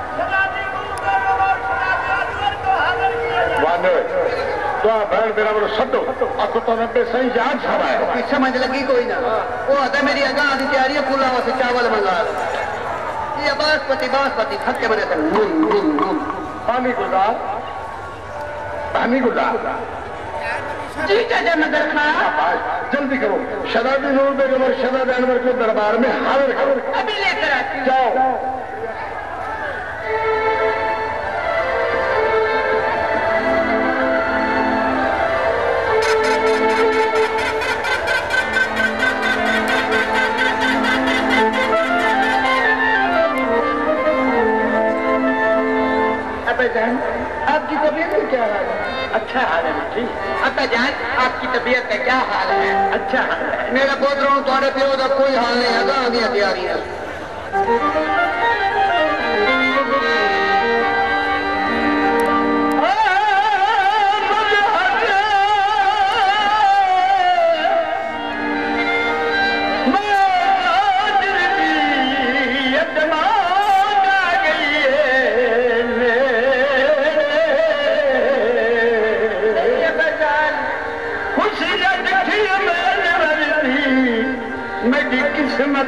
तो बहन मेरा बोलो सदो अब तो नब्बे सही जान छावा है कोई समझ लगी कोई ना वो आता मेरी अगाह की तैयारी है पुलाव से चावल मंगा ये बासपति बासपति थके बने थे पानी गुजार पानी गुजार जी चाचा नजर खान जल्दी करो शराबी नूर बेगम और शरा जानवर को दरबार में हाजिर करो अभी लेकर आती हूं। जाओ जान आपकी तबीयत में क्या हाल है अच्छा हाल है ठीक अब्बा जान आपकी तबीयत में क्या हाल है अच्छा हाल है मेरा पोतरों थोड़े प्यो का कोई हाल नहीं अगा दी तैयारी है किस्मत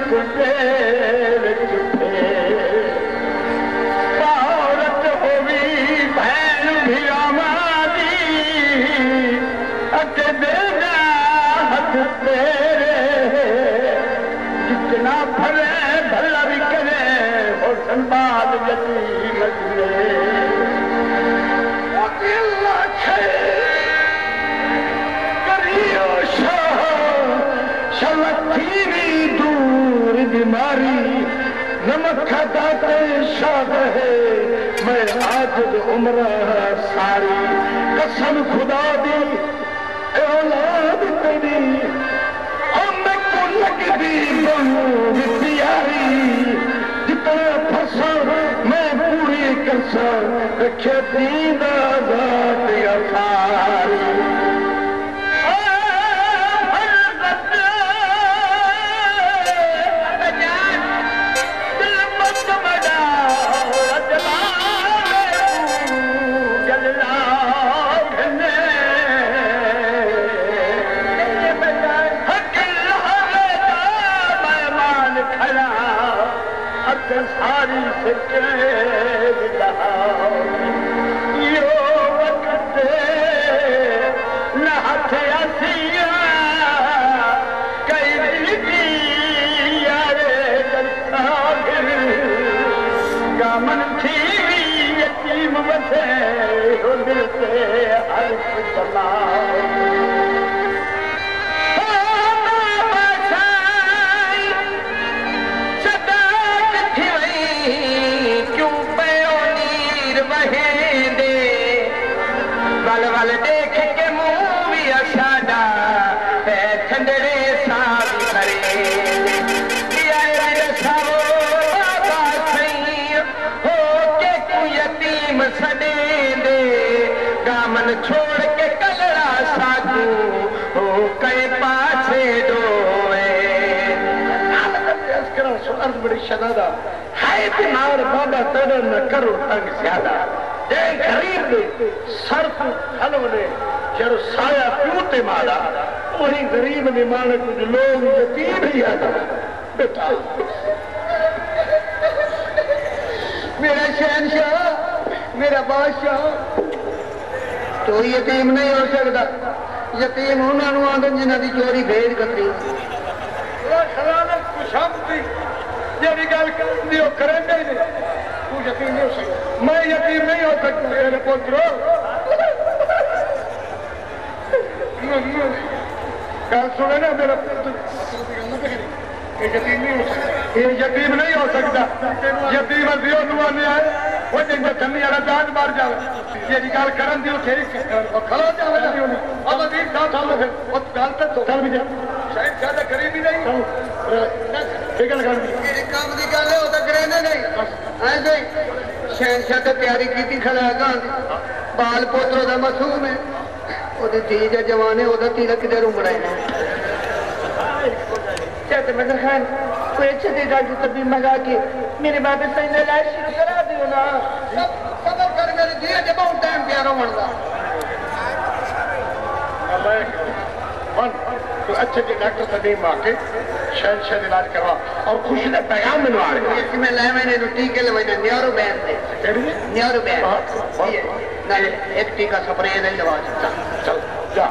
औरत होवी भैन भी आमादी अटे देना हथ तेरे जितना फले भला भी करे और संभाल यतीम करियो शाह शलथी बीमारी नमक खाते शाद है मैं आज उम्र सारी कसम खुदा दी औलाद तेरी हमें को लगती बहुत प्यारी जितना फसा मैं पूरी कसा रखे दीना जात सारी सारी से यो वक्त न हथ असिया कई यारे गामन थी यतीम वधे दिल से हर चला वाल देख के मुंह भी असाडा ठंडरे साथ करे हो के तू यतीम सडे दे गामन छोड़ के कलड़ा साधू हो कई पासे डोए अर्ज बड़ी शनादा है बीमार बाबा तड़ न करो तंग ज्यादा जे गरीब सर्फ हलवने जरो साया प्यूते मारा वही गरीब ने मान कुछ लोग यतीम ही आता बेटा मेरा शहनशाह मेरा बादशाह तो यतीम नहीं हो सकता यतीम उन्होंने आदन जिन्हों की चोरी भेज कतरी जी गल करेंगे तू यतीम नहीं हो सकता। मैं यतीम नहीं हो सकता मेरे पुत्रो। कल सुने ना मेरा पुत्र, ये यतीम नहीं हो सकता। ये यतीम नहीं हो सकता। यतीम दियो दुआ नहीं आए वो जिंदा छन्नी वाला जान मार जावे। ये गल करन दी उठे खलो जावे ना अब अजीब साहब चल फिर वो गल तक तो चल भी जा शायद ज्यादा करीब ही नहीं। ठीक है लगा ये काम दी गल है, वो तो करेंगे नहीं। हां जी शहनशाह तो तैयारी की खड़ा गांधी बाल पोत्रो दा मासूम है ओदी धी जे जवान है ओदा तिलक किधर उमड़ा है। चाहते मदर खान कोई अच्छे दे डॉक्टर तभी मंगा के मेरे बाप से इलाज शुरू करा दियो ना। सब सबर कर मेरी धी जे बहुत टाइम प्यारो बनदा। तो अच्छे के डॉक्टर से नहीं मार के शहर शहर इलाज करवा और खुशी ने पैगाम मिलवा रहे ये मैं ले मैंने टीके ले मैंने न्यारो बैन दे न्यारो बैन ये ना एक टीका स्प्रे दे लगा चल चल जा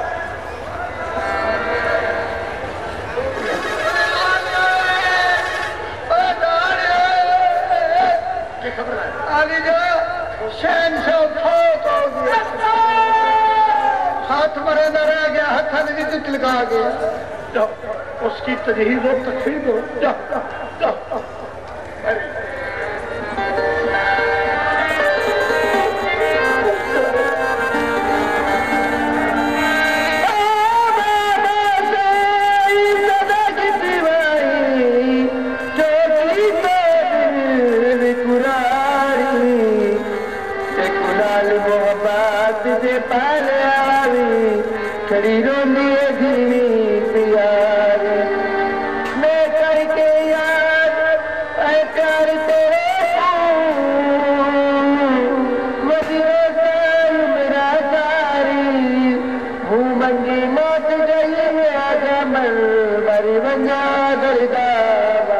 आगे जो शहन से फौत हो गया हाथ मरे न रह गया हाथ में विद्युत लगा गया। जा उसकी तजहीज और तकलीफ हो जा जा खड़ी रोंदी धीमी प्यार मैं करके याद कर तेरे वजियो साल मेरा सारी हूँ मंगी मौत गई है आजा मर मरी बंजा दरदावा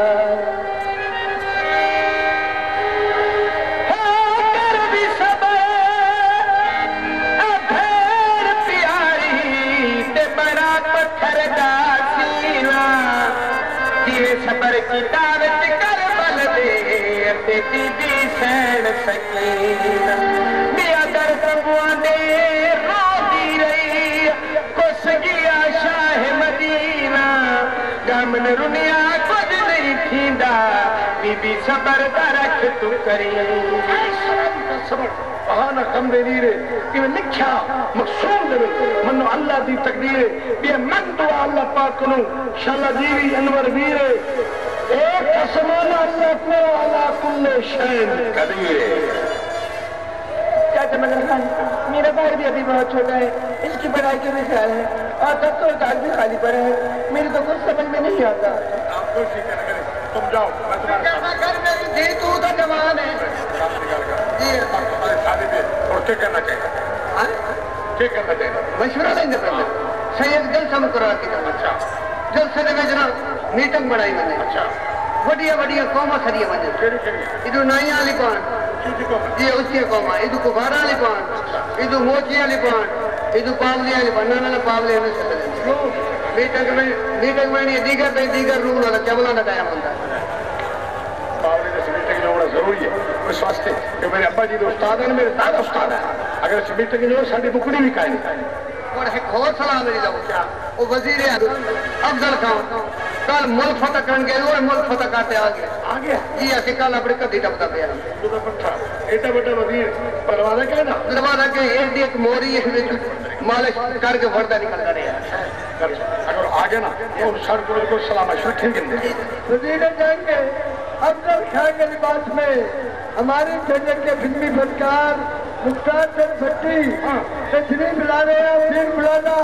सबर की दावत कर बल दे बीबी सैन सकीना मिया दर सबुआ दे रोती रही कुछ गया शाह मदीना गमन रुनिया कुछ नहीं थींदा बीबी सबर दा रख तू करी सबर बहाना कम दे दी रे कि मैं लिखा मकसूद दे मनो अल्लाह दी तकदीर ये मन दुआ अल्लाह पाक नु शाला जीवी अनवर वीरे एक कसमाना अल्लाह को अला कुल्ले शैन कदीर। चाचा मदन खान मेरा भाई भी अभी बहुत छोटा है इसकी पढ़ाई के भी ख्याल है और तब तो काल भी खाली पड़ा है मेरे तो कुछ समझ में नहीं आता। आप कोई फिक्र न करें तुम जाओ मैं तुम्हारे साथ कर मेरी धी तू तो जवान है जी तुम्हारे शादी पे और क्या करना चाहिए क्या करना चाहिए मशवरा लेंगे पहले सैयद जलसा मुकर्रर की तरफ। अच्छा जलसे दे विच ना मीटिंग बनाई वने अच्छा वडिया वडिया कौमा सरिया वने केड़ी केड़ी इदु नाइया वाली कौन चीज़ को ये उच्ची कौमा इदु कुफारा वाली कौन इदु मोची वाली कौन इदु पावली वाली बनाना ना पावली ने चले मीटिंग में मीटिंग में ये दीगर पे दीगर रूल वाला केवला ना टाइम होता है पावली ने मीटिंग जो बड़ा जरूरी है इस वास्ते कि मेरे अब्बा जी के उस्ताद हैं मेरे दादा उस्ताद है अगर इस मीटिंग जो साडी बुकड़ी भी कायम और एक और सलाह मेरी लो क्या वो वजीर अफजल खान कल मुल्क फतह करन गए और मुल्क फतह करते आ गए आ गया जी असि कल अपने कदी टपदा पे तो पट्टा एटा बड़ा वजीर परवाना क्या ना दरवाजा के एक एक मोरी इस विच मालिश करके फरदा निकलता रहा अगर आ गया ना तो सर को सलाम मशवरा ठीक है वजीर जाएंगे अफजल खान के लिबास में हमारे जजर के फिल्मी फनकार मुख्तार चंद भट्टी तशरीफ ला रहे हैं फिर बुलाना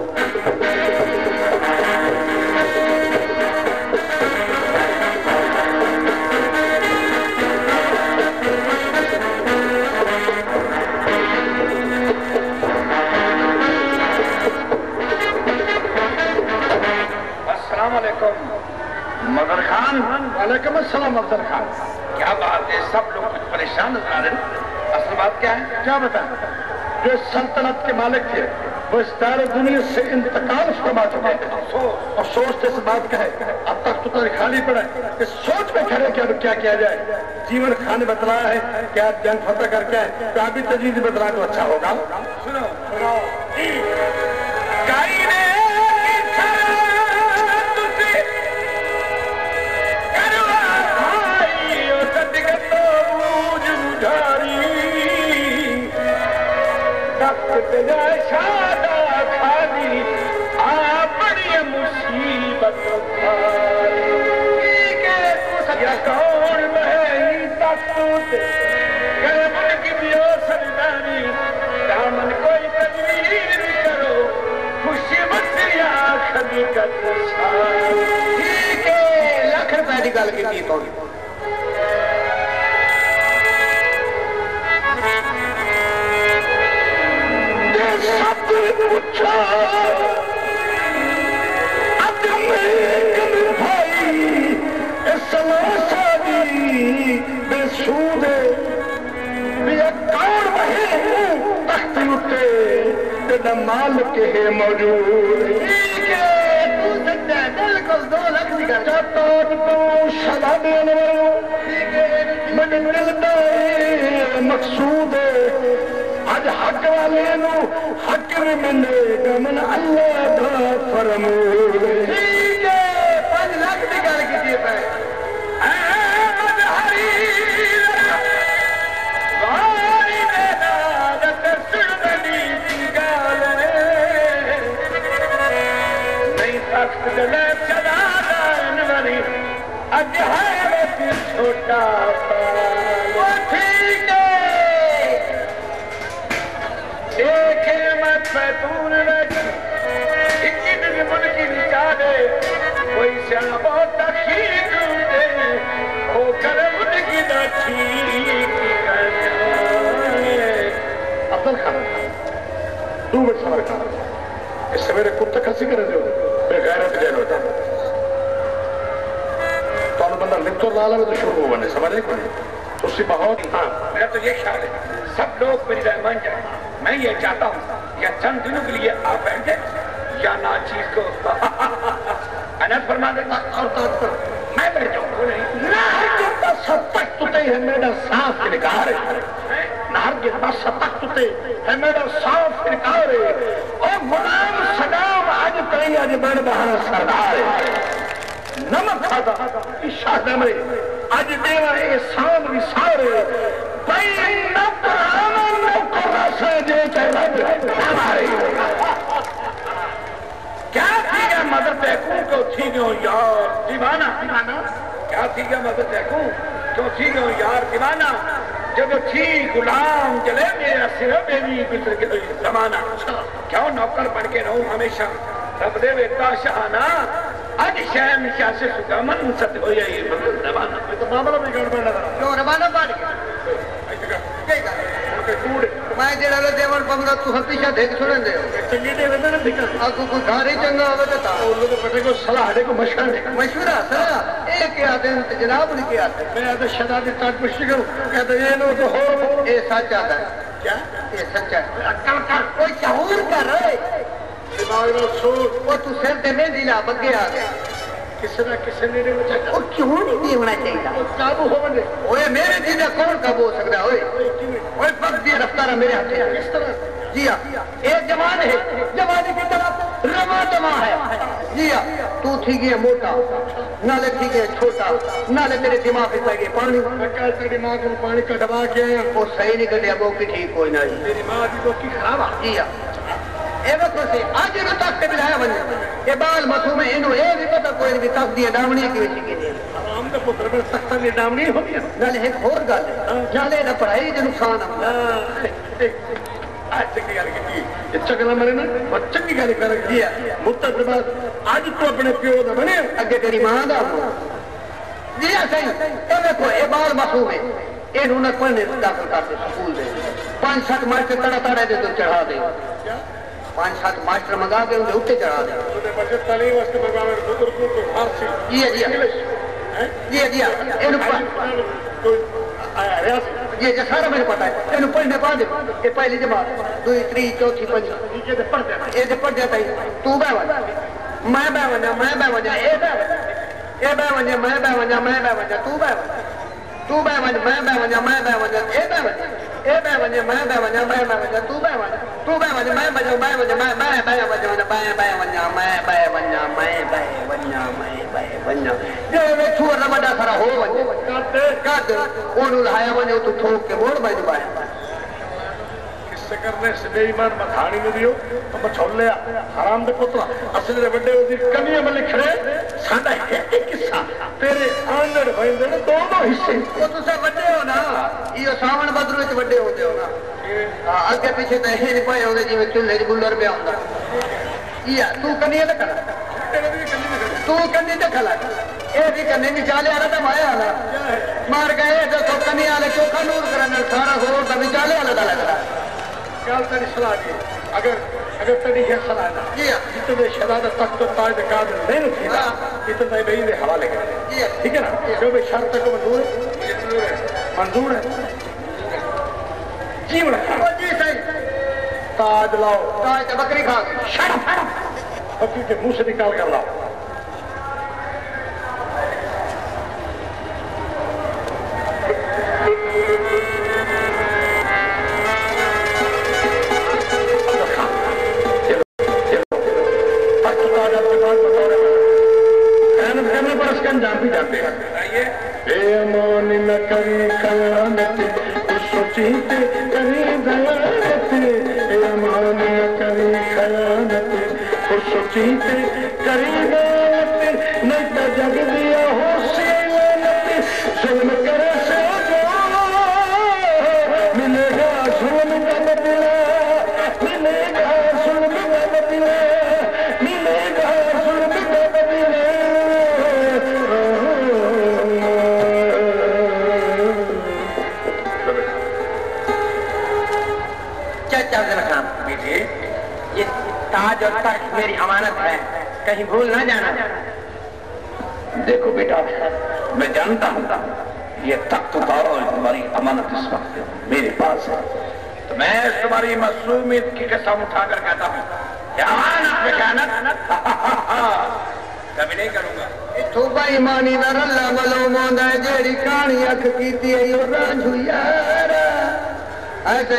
मदर खान वालेकुम अस्सलाम अफजल खान क्या बात है सब लोग कुछ परेशान नजर आ रहे हैं असल बात क्या है क्या बता जो सल्तनत के मालिक थे वो इस दार दुनिया से इंतकाल फरमा चुके हैं। अफसोस तो इस बात का है अब तक तो तेरे खाली पड़ा है कि सोच में खड़े कि अब क्या किया जाए। जीवन खान बतलाया है कि आप जंग फतह करके तो अभी तजीद बतला तो अच्छा होगा। सुनो सुनो शादा खाली आ बड़ी मुसीबत कौन बहनी तख्त की दियो सरदारी दामन कोई तकदीर भी करो खुशी बसिया खदीकत ठीक है लख रुपए की गल की तो पूछा भाई समाशादी बेसूदे कौन बहे तख्त उठे तेरा माल के है मौजूद ठीक है तू सच्चा बिल्कुल दो लाख निकाल तो तू सदा देने ठीक है मैंने मिलता है मकसूद आज हक वाले हक में मिलेगा मन अल्लाह का फरमान ठीक है पांच लाख की गल की पे नहीं तख्त चला वाली अज है छोटा बैतून मुनकी निकाले कोई सियाना बहुत तखीक दे वो कर मुनकी दा ठीक अब्दुल खान तू बट सबर कर इस सवेरे कुत्ता खसी कर दो बेगैरत जेल होता तो बंदा लिप्तो लाला में तो शुरू हो बने समझे कोई तो उसी बहुत हाँ मेरा तो ये ख्याल है सब लोग मेरी राय मान जाए। मैं ये चाहता हूँ या चंद दिनों के लिए आप बैठे या नाचीज को अनत फरमा देगा और तो मैं बैठ जाऊँ सब तक तुते है मेरा साफ इनकार है नार गिरता सब तक तुते है मेरा साफ इनकार है और गुलाम सदाम आज कहीं आज बड़ बहाना सरदार है नमक खाता इशादा में आज देवा ये शाम विसारे भाई क्या थी क्या मदर देखूं क्यों थी क्यों यार दीवाना दीवाना क्या थी क्या मदर देखूं क्यों थी क्यों यार दीवाना जब थी गुलाम जले मेरा सिर बेबी बितर के जमाना क्यों नौकर बन के रहूं हमेशा रब दे बेटा शाहाना आज शहर में क्या से सुगमन सत हो ये मतलब जमाना तो मामला भी गड़बड़ लगा क्यों रवाना पड़ गया मैं जेड़ा वे देवन पंगा तू हमेशा देख सुने दे चंगी दे वेंदा ना दिक्कत आ को कोई घर ही चंगा होवे तो ता लोग बटे को सलाह दे को मशवरा दे मशवरा सलाह ए के आते हैं जनाब ने के आते मैं आते शदा दे ताट पुष्टि करूं कहते ये नो तो हो ए सच आता है क्या ये सच है अक्ल का कोई शहूर कर दिमाग में सोच वो तू सिर ते में दिला बगे आ गया किसी ना किसी ने वो क्यों नहीं होना चाहिए काबू हो बने ओए मेरे जीजा कौन काबू हो सकता है ओए ओए वक्त दी रफ्तार मेरे हाथ में किस तरह जी हां एक जवान है जवानी की तरफ रमा दमा है जी हां तू थी गया मोटा नाले थी गया छोटा नाले तेरे दिमाग में पड़ गए पानी कल तेरे दिमाग में पानी कटवा के आया वो सही नहीं कटिया वो की ठीक कोई ना तेरी मां की तो की खराब जी हां से आज इन तक के बिलाया बने ये बाल मथु में इनो ए भी पता कोई भी तक दिए डामणी की विच के दे आराम का पुत्र में सख्त में डामणी हो गया नाले एक और गल नाले ना पढ़ाई जो नुकसान है आज की गल की ये चगला मरे ना बच्चे की गल कर दिया मुत्ता के बाद आज तो अपने पियो दा बने आगे तेरी मां दा दिया सही ए देखो ए बाल मथु में इन्हों ने पढ़ने दाखिल करते स्कूल में पांच सात मास्टर तड़ा तड़ा दे तो चढ़ा दे पांच सात मास्टर मंगा के उन्हें उत्ते चढ़ा दे बच्चे तालीम वास्ते मंगावे बुजुर्गों को फारसी जी जी जी जी इन कोई आया रियासत ये जो सारा मुझे पता है तेन पढ़ने पा दे ये पहली जमात दुई त्री चौथी पंजी ये पढ़ देना ये पढ़ देता ही तू बह वजा मैं बह वजा मैं बह वजा ए बह वजा ए बह वजा मैं बह वजा मैं बह वजा तू बह वजा तू बह वजा मैं बह वजा मैं बह वजा ए बह वजा ए बह वजा मैं बह वजा मैं बह वजा तू बह वजा तू बह वजा मैं बह मैं वजा मैं मैं बह वजा मैं बह बह वजा मैं बह वजा मैं बह वजा मैं बह वजा जे वे छोर ना बड़ा सारा हो वजा कद ओनु लाया वजा तू ठोक के मोड़ बज बाया किससे करने से बेईमान मखानी में दियो तो बछोले हराम दे पुत्र असली दे बड़े ओदी कनिया में लिखड़े साडा एक किस्सा तेरे आंगण होंदे ने दो दो हिस्से वो तुसे बड़े हो ना यो सावन बदरू विच बड़े होंदे हो ना हां आगे पीछे तो हे नहीं पाए होंदे जिवें चुल्हे च गुल्लर पे आंदा या तू कनिया ते कला तू कन्नी ते खला ए भी कन्नी विचाले आला ते माया आला मार गए तो तो कन्नी आले चोखा नूर करन सारा होर दा विचाले आला दा लगदा क्या तेरी सलाह है अगर अगर तेरी ये सलाह है जी जितने शहजादा तख्त ताज काबिल नहीं थी ना इतना भाई दे हवाले कर जी ठीक है ना जो भी शर्त को मंजूर है मंजूर है जी बड़ा जी सही ताज लाओ ताज ते बकरी खा गई शट बकरी के मुंह से निकाल कर लाओ जाते जाते बेमान न करी खयानत सोचीत करी दयानत बेमान न करी खयानत सोचीत करी दयानत नहीं तो जग दिया हो सियानत जुल्म करे से जो मिलेगा जुल्म का बदला मिलेगा जुल्म का बदला मिलेगा जुल्म का बदला ये ताज और तख्त मेरी अमानत है कहीं भूल ना जाना देखो बेटा मैं जानता हूँ ये तख्त उतारो तुम्हारी अमानत इस वक्त मेरे पास है तो मैं तुम्हारी मासूमियत की कसम उठाकर कहता हूँ अमानत पे खयानत कभी नहीं करूंगा तू बेईमानी दा रल्ला मलो मोंदा जेड़ी कहानी अख कीती है ओ रांझू यार ऐसे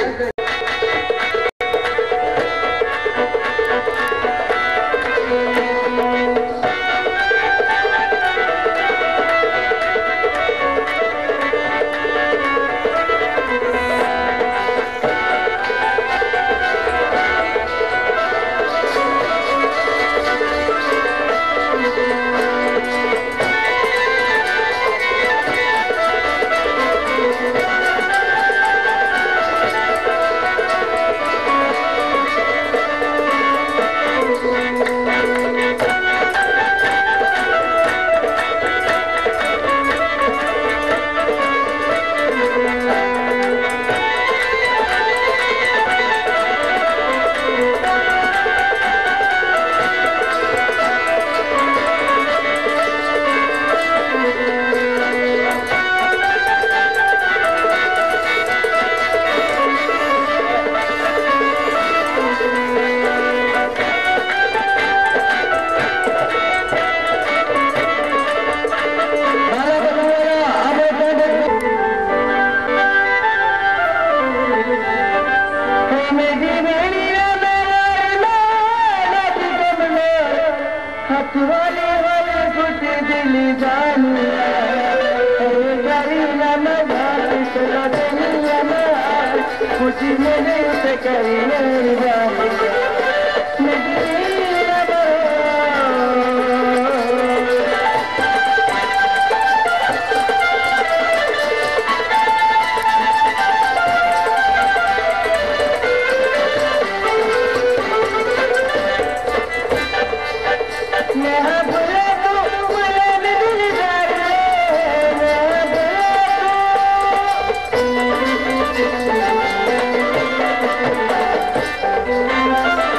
Thank you.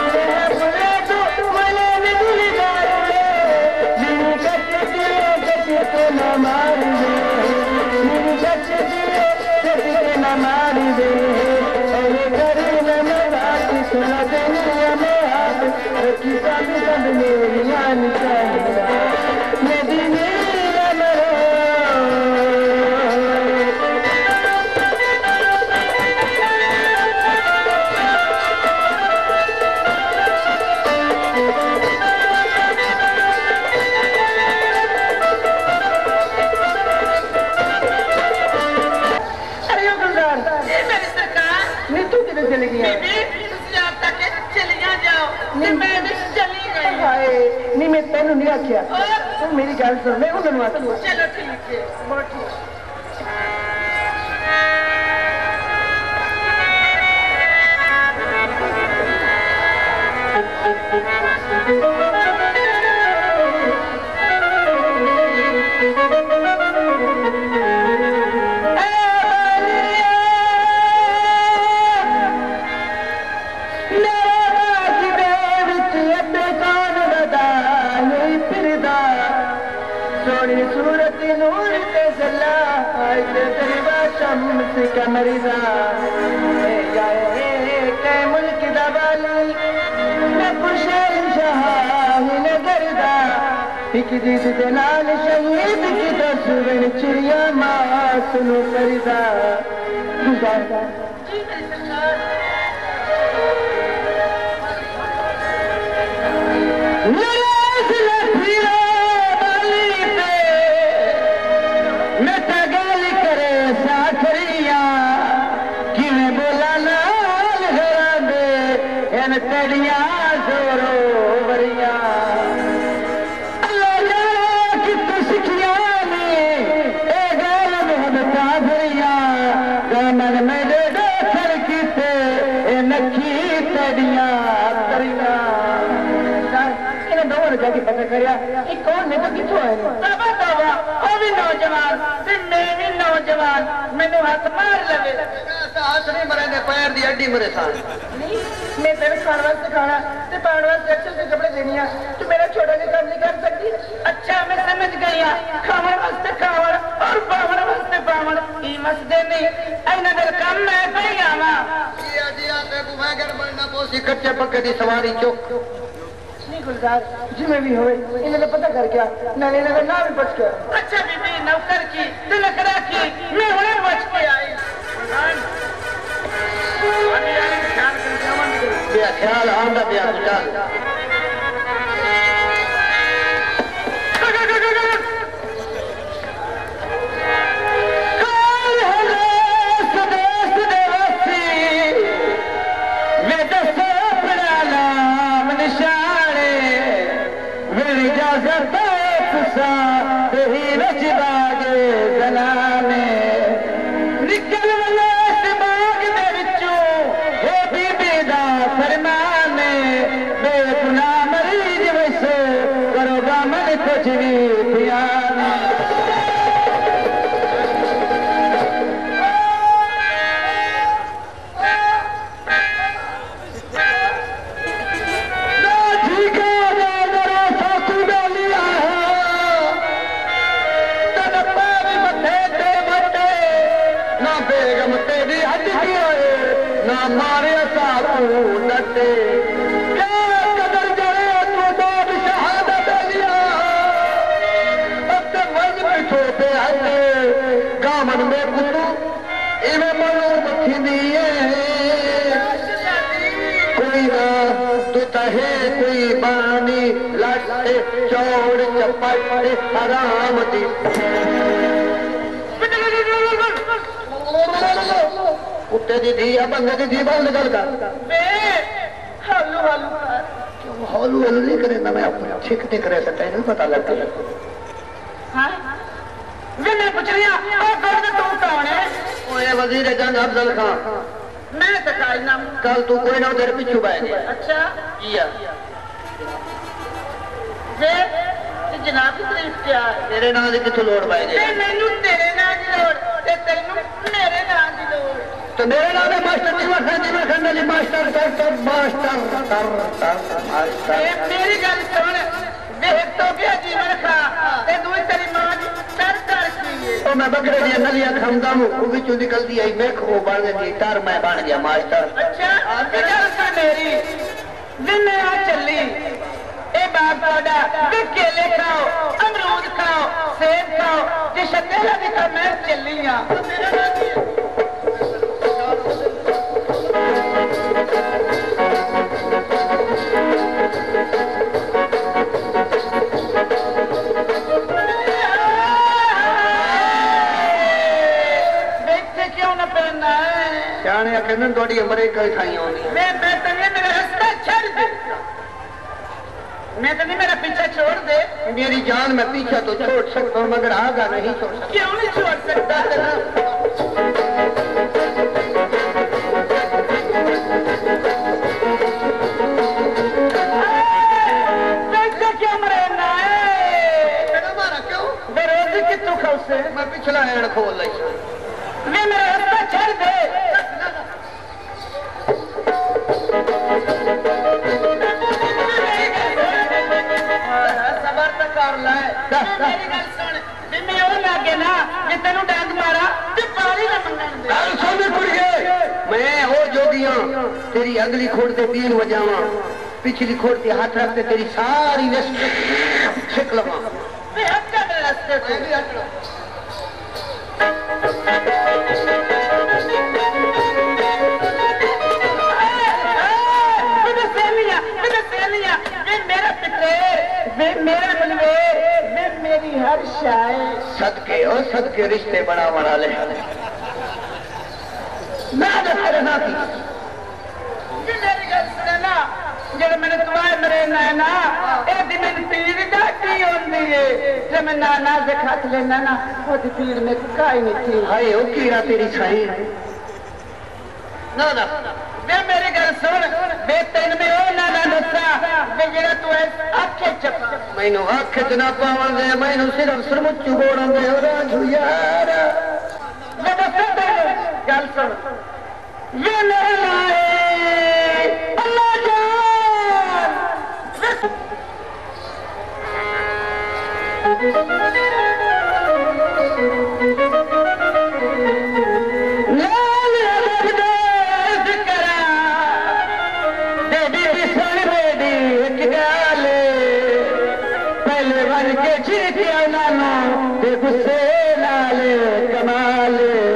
साड़ी दे करे नमरात सुना दुनिया में आप की सब सब मेरिया निशानिया मदीने नहीं मैं तेन नहीं आख्या तू मेरी गल सुन मैं उन्होंने आखिया चलो ठीक है बहुत ठीक सूरत नूर ते जला दरबा शम्स कमरिदा कै मुल्क दा वाली मैं खुशल शहान नगरदा एक जीत दे नाल शहीद की तस्वीर चिड़िया मां सुनो फरीदा गुजारदा जी मेरी सरकार तड़िया जोरो वरिया अल्लाह जाने कि तू सिखिया ने ए गैर मोहब्बता भरिया गमन में दे दो सर किते ए नखी तड़िया तरिया इन दोनों ने जाके पता करिया ये कौन ने तो किथों आए तबा तबा ओ भी नौजवान ते मैं भी नौजवान मैंने हाथ मार लवे हाथ नहीं मरे ने पैर दी हड्डी मरे साथ मैं तेरे खाने वास्ते खाना ते पाने वास्ते अच्छे से कपड़े देनी तू मेरा छोटा सा काम नहीं कर सकती अच्छा मैं समझ गई खाने वास्ते खावड़ और पावड़ वास्ते पावड़ ई मसदे नहीं ऐना दे काम मैं कई आवा जिया जिया ते गुमागर बनना पोसी कच्चे पक्के दी सवारी चुक नहीं गुलजार जिਵੇਂ भी होए इन्हें पता कर क्या नाले ने ना भी बच गया अच्छा बीबी नौकर की ते नखरा की मैं हुणे बच के आई बिया ख्याल आंदा बिया गुजार काल हले सुदेश देवसी वे दसो अपना नाम निशाने वे इजाजत कुसा ही रच बागे जनाने निकल वाले फरमाने बेगुनाह मरीज वैसे करोगा मन कुछ भी ध्यान बेगम तेरी हज ना मारे साकू नटे क्या कदर जड़े तू बाब शहादत लिया अब तक वज पिछो पे हटे गामन में कुतू इवे मनो मखी कोई ना तू तहे कोई बानी लटे चौड़ चपट हराम दी कुत्ते दी धी या बंदे दी धी बंद गल कर बे हालू हालू क्यों हालू हालू नहीं करे ना मैं अपने ठीक नहीं करे सकता नहीं पता लगता हां वे मैं पूछ रही हूं ओ कर दे तू कौन है ओए वजीर जंग अफजल खान मैं तो काई नाम कल तू कोई ना तेरे पीछे बैठ गया अच्छा किया वे जनाब की तारीफ क्या तेरे नाम की किथों लोड़ पाए गए मैनू तेरे नाम की लोड़ ते तैनू मेरे नाम की लोड़ तो मेरे नाम है master Jeeva Khan Jeeva Khan Ali master doctor master तर तर मास्टर मेरी गल सुन देख तो क्या जीवन खा ते दूई तेरी मां दी तर तर की तो मैं बकरे दी नलियां खांदा हूं वो विचों निकलदी आई मैं खो बन गई टर मैं बन गया मास्टर। अच्छा गल सुन मेरी दिन आ चली ए बाप तोड़ा वे केले खाओ अमरूद खाओ सेब खाओ जे शक्कर दी तो मैं चली हां। जाने कहने थोड़ी उम्र कई खाई होनी मैं मैं तन्ने मेरा रास्ता छोड़ दे मैं तन्ने मेरा पीछा छोड़ दे। मेरी जान मैं पीछा तो छोड़ सकता हूँ मगर आगा नहीं छोड़ सकता। क्यों नहीं छोड़ सकता तेरा क्यों मरना है मारा क्यों बेरोजी कितों खाओ से मैं पिछला एड़ खोल ली मैं मेरा रास्ता छोड़ दे। सबर तो कर ले मेरी गल सुन भी मैं ओ लागे ना जे तेनू डांग मारा ते पानी ना मंगन दे। गल सुन कुड़िए मैं हो जोगियां तेरी अगली खोड़ ते तीन वजावां पिछली खोड़ ते हाथ रख ते तेरी सारी नस छिक लवां वे हट जा मेरे रास्ते से भी हट लो। मेरा मनवेर वे मेरी हर शाय सदके ओ सदके रिश्ते बना बना ले मैं करना की मेरी गल सुने ना जब मैंने तुम्हारे मरे ना ए दिन मेरी पीड़ डाटी होती है जब मैं नाना से खत लेना ना वो पीड़ में काई नहीं थी। हाय ओ कीड़ा तेरी छाई ना ना वे मेरी गल सुन वे तेन में ओ नाना दसा वे जेड़ा तू आखे चप मैनू अख च ना पावन दे मैनू सिर्फ सरमुच्चू बोड़न दे ओ राजू यार मैं दस गल सुन वे मेरे लाए अल्लाह जान गुस्से नाल कमाल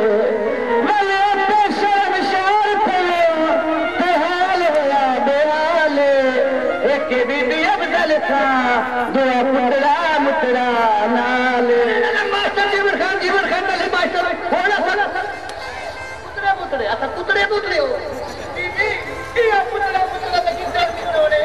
शर्म शार पे हाल होया बेहाल एक बीबी अफजल था दुआ पुतरा मुतरा नाल मास्टर जीवन खान जीवन खान नाल मास्टर होना था पुतरे पुतरे अच्छा पुतरे पुतरे हो बीबी ये पुतरा पुतरा तो किधर छोड़े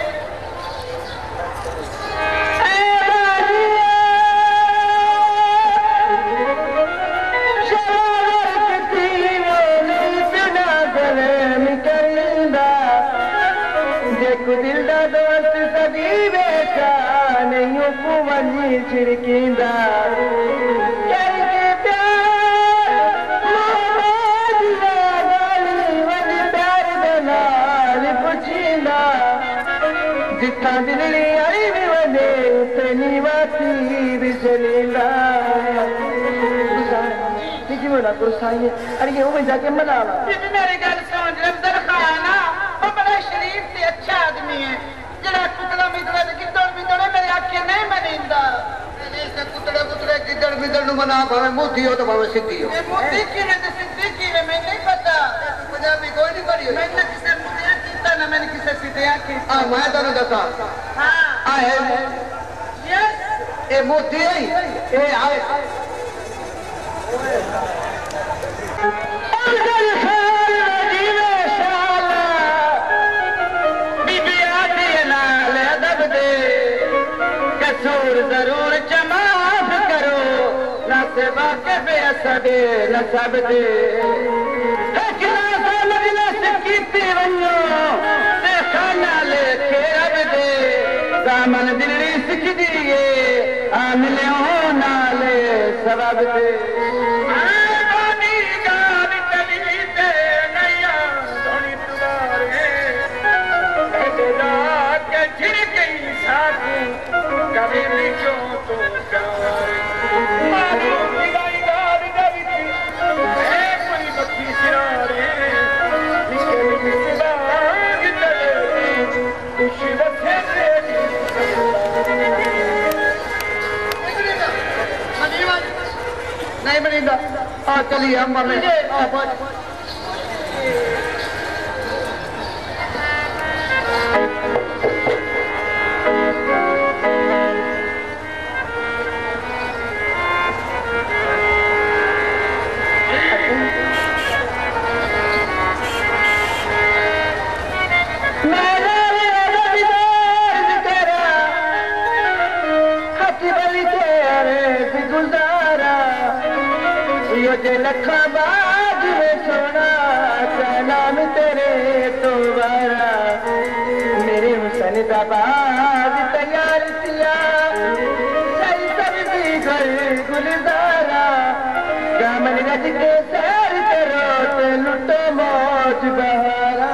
छिड़कींदा करके प्यार वञ प्यार दे नाल पुछींदा जिथा दिलड़ी आई भी वञे तेनी वाती भी चलींदा जीवना गुरसाई अरे वो जाके मनावा मेरी गल सुन रमजन खान वो बड़ा शरीफ से अच्छा आदमी है जरा कुतला मितरा कितोड़ मितोड़े मेरे आखे नहीं मनींदा कुतड़े कुतड़े गिदड़ बिदड़ नु मना भावे मोदी हो तो भावे सिद्धि हो मोदी की ने तो सिद्धि की है मैं नहीं पता पंजाबी कोई नहीं पढ़ी मैंने किसे मुझे कीता ना मैंने किसे सिद्धिया की हां मैं तने दसा हां आए यस ए मोदी ए आए अगर खाल जीवे शाला बीबी आती नाल अदब दे कसूर जरूर माफ करो न सेवा के बेअसबे न सब दे कीती वञो ते खाना लेके अब दे दामन दिल्ली सिख दिए आ मिलियो नाले सबब दे कभी भी क्यों तो नींदा आ चलिए अम्मा में आ बच लखा बाज में सोना का नाम तेरे तो बारा मेरे हुसन दबाज तैयार किया सही सब्जी घर गुलजारा गामन गज के सैर करो तो लुटो मौज बहारा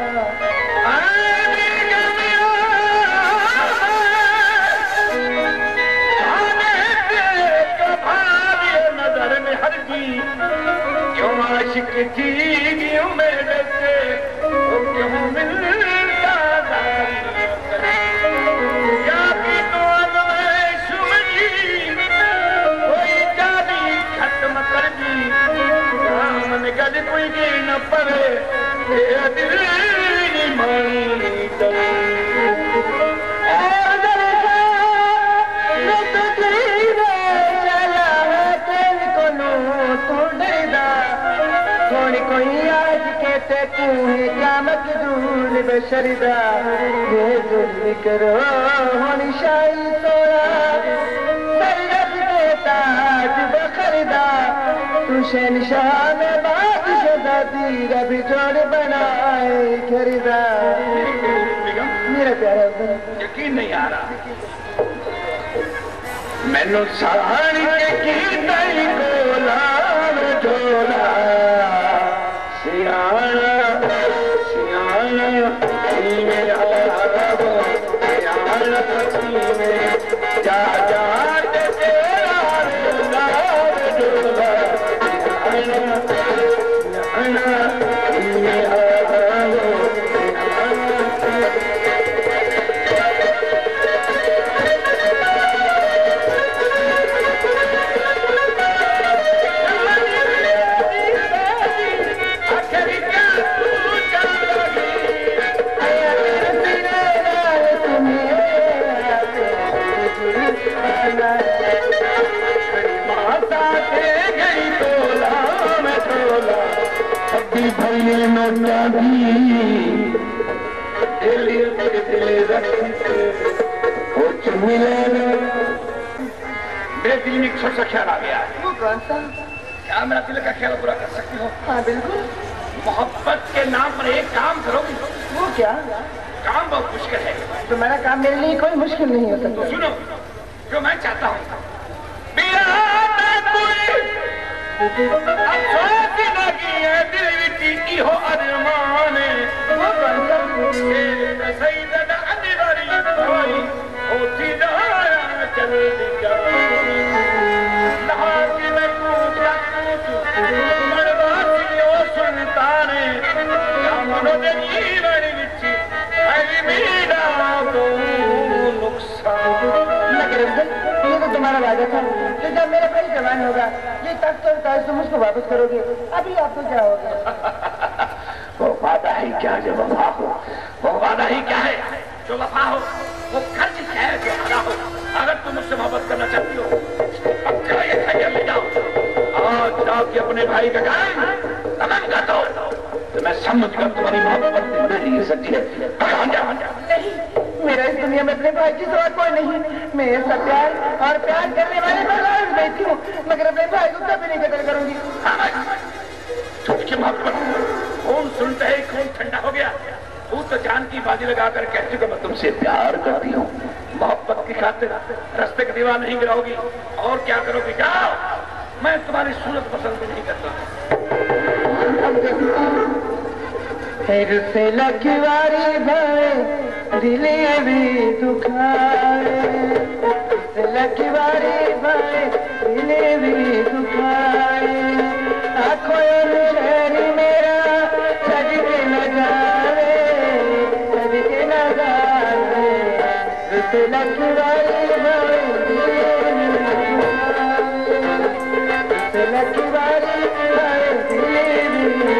जिंदगियों में डरते वो क्यों मिलता या भी तो में सुमजी कोई जानी खत्म कर दी मन गज कोई की न पड़े ये दिल मानी चले कोई आज कहते तू है क्या मकदूर बशरदा ये जुल्म करो होनी शाही तोड़ा सरगत के ताज बखरदा तू शहनशाह में बादशाह दी रब जोड़ बनाए खरीदा मेरा प्यारा यकीन नहीं आ रहा मैनू सहानी के कीर्तन गोलाम झोला सियाना सियाना मेरा सियाना में जा जा तेरा नाम डोला सियाना सियाना मेरा मेरे दिल में एक छोटा ख्याल आ गया है। वो कौन सा? क्या मेरा दिल का ख्याल पूरा कर सकती हो? हाँ बिल्कुल। मोहब्बत के नाम पर एक काम करोगी? वो क्या? काम बहुत मुश्किल है। तुम्हारा काम मेरे लिए कोई मुश्किल नहीं हो सकता। सुनो जो मैं चाहता हूँ दिल की हो अरमान वो कौन सा? ये तो तुम्हारा वादा था कि जब मेरा भाई जवान होगा ये तख्त और ताज तुम उसको वापस करोगे। अभी आपको क्या होगा? वो वादा ही क्या जो वफा हो, वो वादा ही क्या है जो वफा हो, वो कर्ज है जो अदा हो। अगर तुम मुझसे मोहब्बत करना चाहती हो अब क्या ये खैर ले जाओ आज जाके अपने भाई का काम तमाम कर दो तो मैं समझ कर तुम्हारी मोहब्बत नहीं सच्ची है। नहीं मेरा इस दुनिया में अपने भाई की सिवा कोई नहीं। मैं सब प्यार और प्यार करने वाले को लाज देती हूँ मगर अपने भाई को कभी नहीं कदर करूंगी। तुझकी मोहब्बत कौन सुनता है कौन ठंडा हो गया। तू तो जान की बाजी लगाकर कहती कि मैं तुमसे प्यार करती हूँ। मोहब्बत की खातिर रास्ते का दीवार नहीं गिराओगी और क्या करोगी? जाओ मैं तुम्हारी सूरत पसंद नहीं करता। फिर से लखवारी भाई दिले भी दुखाए लखवारी भाई दिले भी दुखाए आँखों शहर मेरा सज के नजारे सज के नजारे फिर लखवारी भाई दिले भी दुखाए चिवारी हाय दिली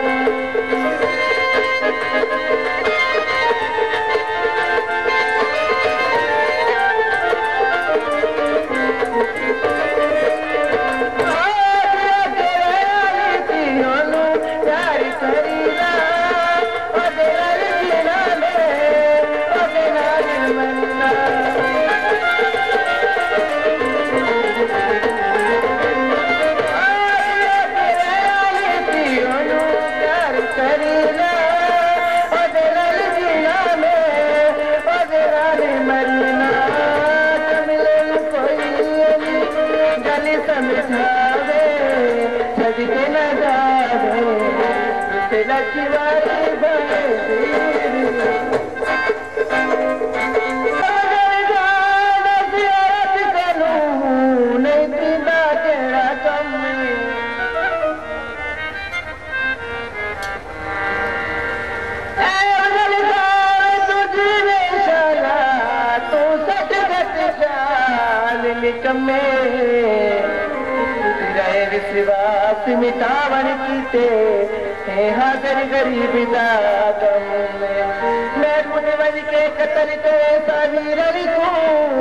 विश्वास मिटावन कीते हाजर गरीब दादम मैं पुनवज के कतल के सावीर लिखूं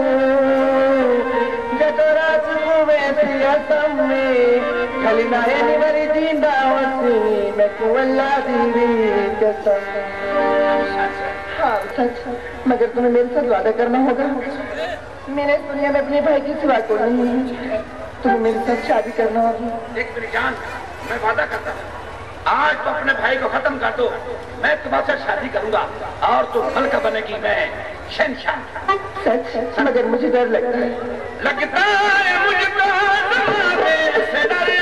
जतो रात को वैसी असम में खली नाये निवरी जींदा वसी मैं को अल्लाह दीवी कसम। हाँ सच, मगर तुम्हें मेरे साथ वादा करना होगा। मैंने इस दुनिया में अपने भाई की सिवा को नहीं है, तुम्हें मेरे साथ शादी करना होगी। देख मेरी जान, मैं वादा करता हूँ आज तो अपने भाई को खत्म कर दो, मैं तुम्हारे साथ शादी करूंगा और तू मलका बनेगी, मैं शहंशाह। सच सच, मगर मुझे डर लगता है। लगता है मुझको से डर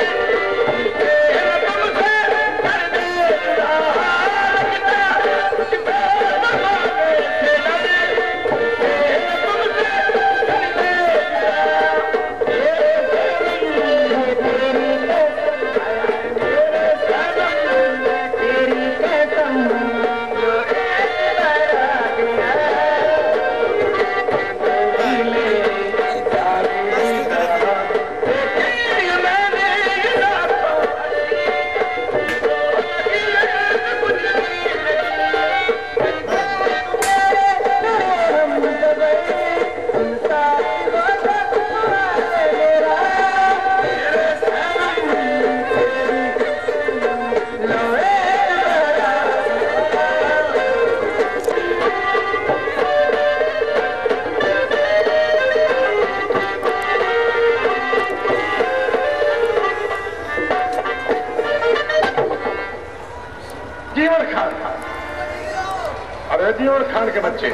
जीवन खान के बच्चे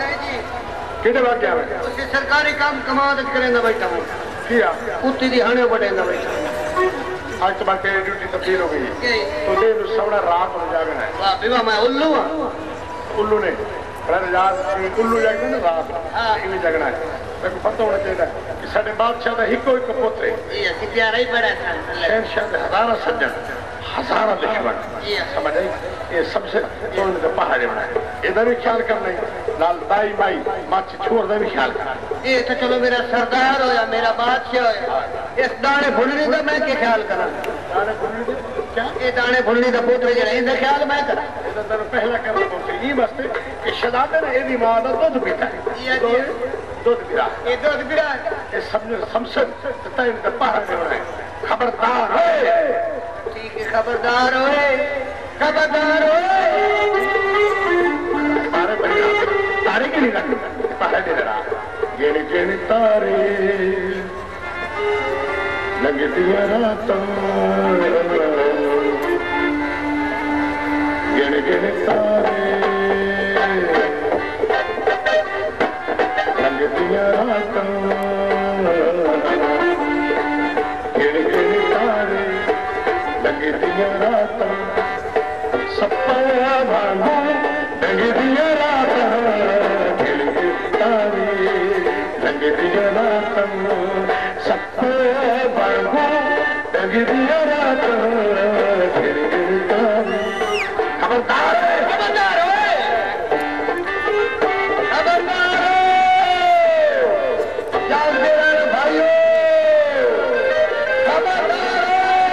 कितने बार क्या है उसे सरकारी काम कमाद करेंदा बैठा हूं किया कुत्ती दी हाने बटेंदा बैठा। आज तो बाकी ड्यूटी तब्दील हो गई तो दे सबड़ा रात हो जागना है। वाह विवा मैं उल्लू हां, उल्लू ने पर रात उल्लू जागना ना रात हां ये जगना है। मेरे को पता होना चाहिए कि साडे बादशाह दा हिको एक पुत्र है, ये कि प्यारा ही बड़ा था शहंशाह दे हजारों सज्जन हजारों दुश्मन समझ आई। ये सबसे तोड़ने का पहाड़ बनाए इधर भी ख्याल करना है लाल दाई माई मच छोड़ दे भी ख्याल करना। ये तो चलो मेरा सरदार हो या मेरा बादशाह हो, इस दाने भुनने का मैं क्या ख्याल करा? दाने भुनने क्या ये दाने भुनने का पुत्र जरा इनका ख्याल मैं करा। इधर तर पहला करना पड़ता ये बस कि शहजादे ने एदी मां दा दूध पीता है, ये दूध पीता ये दूध पीता ये समझ समसन तता इनका पहाड़ बनाए। खबरदार है, ठीक है खबरदार होए, खबरदार होए। तारे बढ़िया तारे के लिए रख पहाड़ दे रहा गिन गिन तारे लगती रातों गिन गिन तारे लगती रातों गिन गिन तारे लगती रातों सपना भाना लगती रातों गिन गिन तारे लगती रातों सपना भाना लगती रातों गिन गिन तारे। खबरदार है, खबरदार है, खबरदार है, जान दे भाइयों, खबरदार है।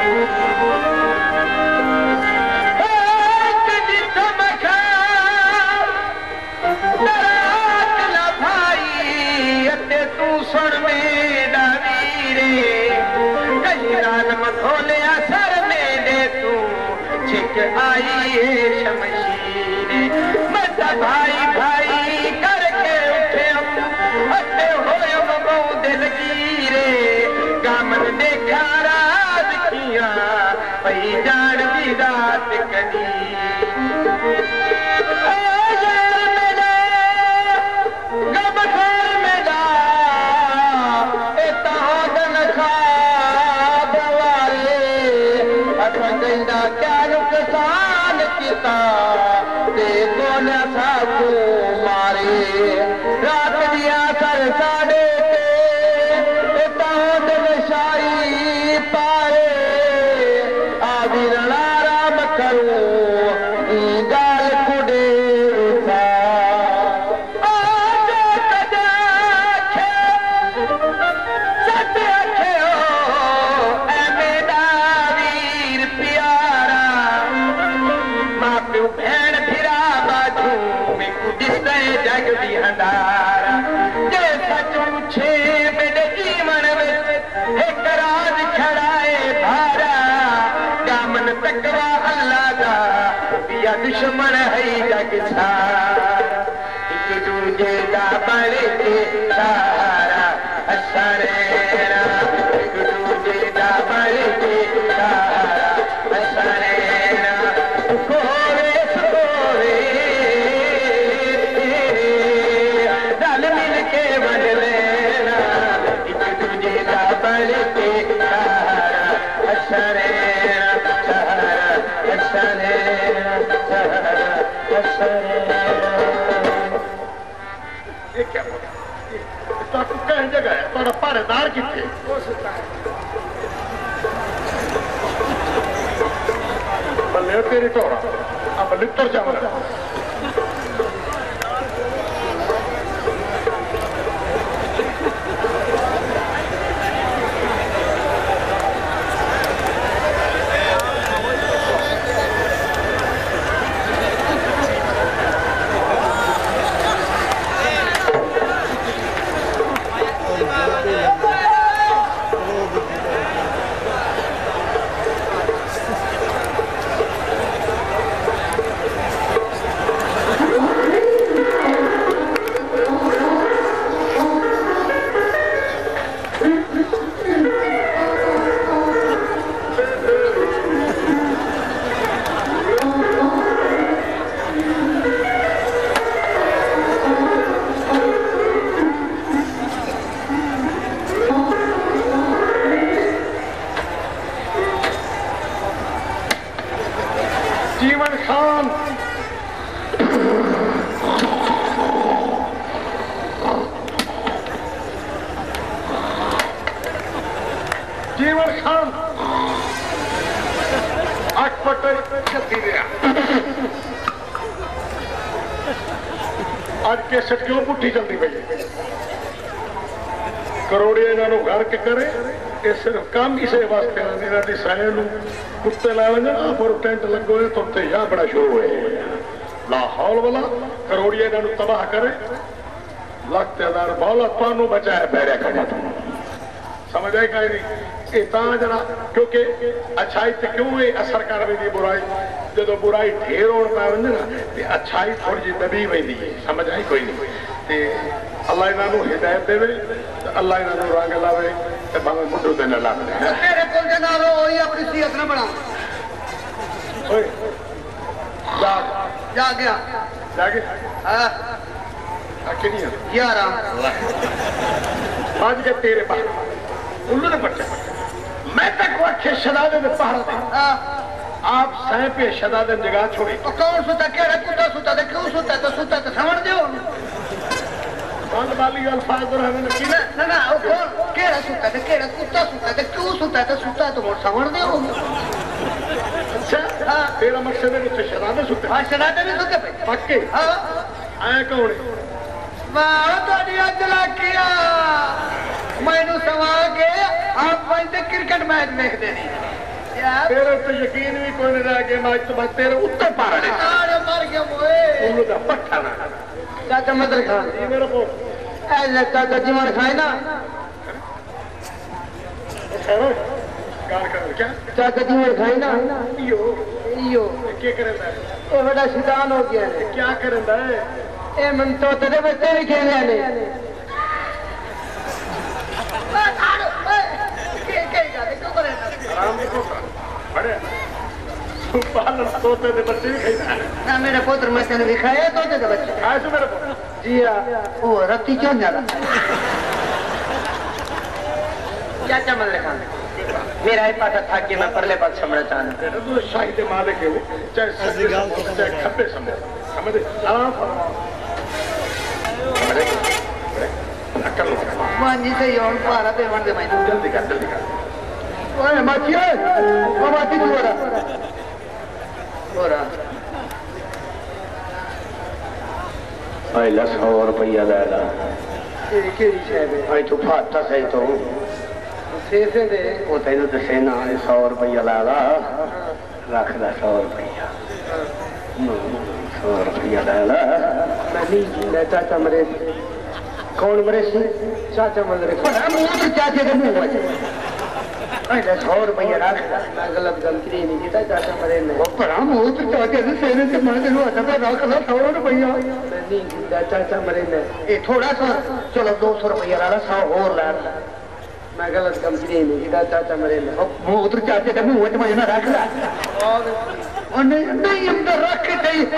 आई शमशीरे मत भाई भाई करके उठे हटे होए बहु दिल गिरे गामन देखा रात किया पई जान दी रात कदी रात दिया कर साढ़े शाही पाए आदि राम करूं गाल कुडे वीर प्यारा मां प्यो भेण फिरा बाजू जग दी हंडारा जे सचमुचे मेरे जीवन में एक राज खड़ाए भारा गामन तकवा अल्लाह दा पिया दुश्मन है जग सारा एक दूजे दा बड़े के सहारा असरेरा एक दूजे दा बड़े के सहारा असरेरा कोरे कोरे ये क्या बोला? तो कहीं जगह है तो पहरेदार कितने? बल्ले तेरी तोड़ा अब लिट्टर जामला जीवन खान जीवन खान अटपट आज कैसेट क्यों पुठी चलती पई करोड़िया इन्हों घर के करे ये सिर्फ काम इसे वास्ते इन्हों की साया कुत्ते ला वजन पर टेंट लगो है तो या बड़ा शुरू है लाहौल वाला करोड़िया इन्हों तबाह करे लाख हजार बौलत पानू बचाए पैरिया करना तुम समझ आई कहीं नहीं इतना जरा क्योंकि अच्छाई तो क्यों है असर कर दी बुराई जो बुराई ढेर होने पाए वजे ना अच्छाई थोड़ी जी दबी वेंदी है समझ आई कोई नहीं ते अल्लाह इन्हों हिदायत देवे अल्लाह इन्हों रंग लावे ते भावे मुंडू ते न लावे तेरे कोल जनाब होई अपनी सीहत न बना ओए जाग जा गया जागे हां अकेली यार आज के तेरे पास उल्लू ने पर्चा मैं तक वो शदादे में पहरा दे हां आप सह पे शदादे जगह छोड़ी तो कौन सुता केड़ा कुत्ता सुता ते क्यों सुता तो सुता तो समझ दो बंद वाली अल्फाज तो हमें की ना ना ना वो कौन केड़ा सुता ते केड़ा कुत्ता सुता ते क्यों सुता तो सुता तो समझ दो अच्छा हां तेरा मकसद है कि शदादे सुते हां शदादे भी सुते पे पक्के हां आए कौन वाह तोड़ी अजला किया मैनू सवा के आप वैसे क्रिकेट मैच देखते नहीं तेरे तो यकीन भी कोई नहीं रह गया मैं तो बस तेरे उत्तर पार ले अरे मर गया मोए तुम लोग पट्टा ना चाचा मदर खान ये मेरे को ऐसे चाचा जीवन खाए ना गाल कर क्या चाचा जीवन खाए ना यो यो क्या करेंदा है ये बड़ा शैतान हो गया है क्या करेंदा है ए मन तो तेरे बच्चे भी खेल रहे हैं आराम से कोता बड़े सुपाल तोते दे बच्चे भी खाइदा ना मेरे पुत्र मचन भी खाए तोते दे बच्चे खाए सो मेरे पुत्र जी हां वो रत्ती क्यों जाला चाचा मदर खान मेरा ही पाता था कि मैं परले पास समझना चाहता तेरा तो शाही दे मालिक है वो चाहे सजे चाहे खब्बे समझ समझ आराम फरमाओ अकल मान जी से योन पारा दे वन दे मैं जल्दी कर जल्दी कर ओए माचिए ओ माची तू बड़ा ओरा पहला सौ रुपया ले ला तेरी केड़ी शायद भाई तू फाटा सही तो से से दे वो तेन दसे ना सौ रुपया ला ला रख ला सौ रुपया सौ रुपया ले ला नहीं मैं चाचा मरे कौन मरे सी चाचा मरे बड़ा मुंह तो चाचे के मुंह में अरे सौ रुपया रख मैं गलत गल करी नहीं की चाचा मरे ने वो बड़ा मुंह तो चाचे के सेने से मार के हुआ था रख ला सौ रुपया नहीं चाचा मरे ने ये थोड़ा सा चलो दो सौ रुपया ला ला सौ और ला मैं गलत कम करी नहीं की चाचा मरे ने मुंह तो चाचे के मुंह में ना रख ला और नहीं नहीं अंदर रख के चाहिए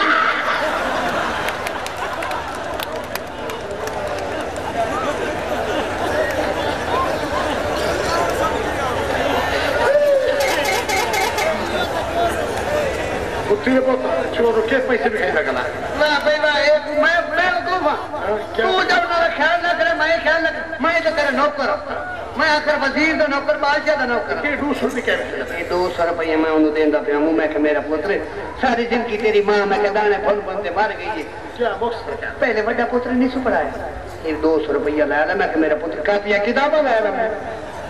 तेरे को छोड़ो के पैसे भी खाई लगना मैं बेटा एक मैं मैं बेवकूफ तू जब मेरा ख्याल ना करे मैं ख्याल ना मैं तो तेरा नौकर मैं आखिर वजीर दा नौकर बादशाह दा नौकर के दो सौ रुपये ये दो सौ रुपये मैं उन्हें देंदा पिया हूं मैं कि मेरा पुत्र सारी जिंदगी तेरी मां मैं के दाने फल बनते मर गई है क्या मुक्स पहले बड़ा पुत्र नहीं सु पढ़ाया ये दो सौ रुपया लाया ला मैं कि मेरा पुत्र कापियां किताबें लाया ला मैं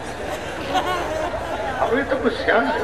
अभी तो कुछ सियान है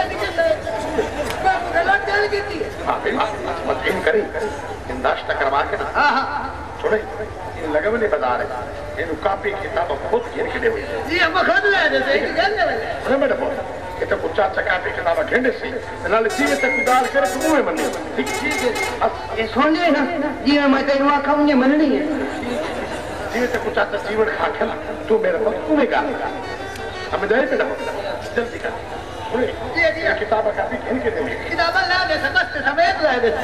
मत इन करी नाश्ता करवा के ना हां हां थोड़े इन लगे नहीं बाजार है इन कापी किताब खुद घेर के दे हुई जी हम खुद ले देते हैं गल ले अरे मेरे बोल ये तो कुछ अच्छा कापी किताब घेंडे से नाले जीवे तक उदार करे तो मुंह में ठीक ठीक है ये सुन ले ना जी मैं तेरे वहां खाऊं ये मननी है जीवे तक कुछ अच्छा जीवन खा के ना तू मेरे को तू में गा हमें दे बेटा जल्दी कर ये दिया किताब कापी घेर के दे किताब ला दे समस्त समेत ला दे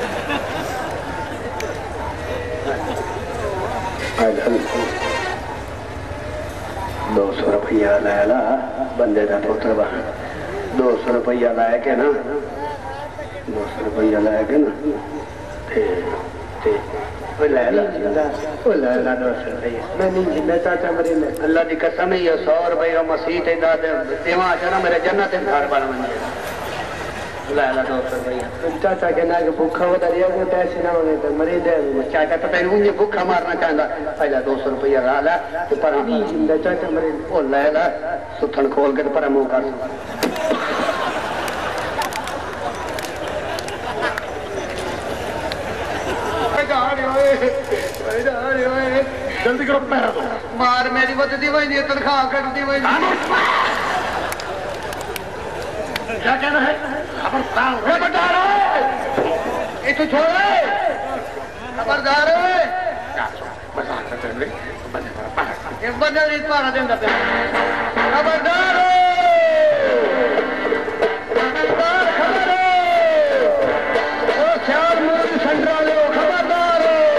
दो सौ रुपया लाया ला बंदे का पुत्र बन दो सौ रुपया लाया के ना दो सौ रुपया लाया के ना ते ते वो लाया ला वो लाया ला दो सौ रुपया मैं नहीं जिंदा चाचा मरे ने अल्लाह की कसम है ये सौ रुपया मसीह ते दा देवा चना मेरे जन्नत में घर बन बन लाया ला दो सौ रुपया चाचा के ना भूखा होता रहा वो पैसे ना होने तो मरे दे चाचा तो तेरे मुझे भूखा मारना चाहता पहला दो सौ रुपया ला ला तो पर नहीं जिंदा चाचा मरे वो लाया ला सुथन खोल के पर मुंह कर जल्दी करो पैर दो मार मेरी बदती वही नहीं तनख्वाह कटती वही क्या कहना है खबरदार खबरदार ये तो छोड़ खबरदार मजाक करते हैं ये बदल इस पारा देंदा पे खबरदार खबरदार खबर ओ चार मोर संडरा ले खबरदार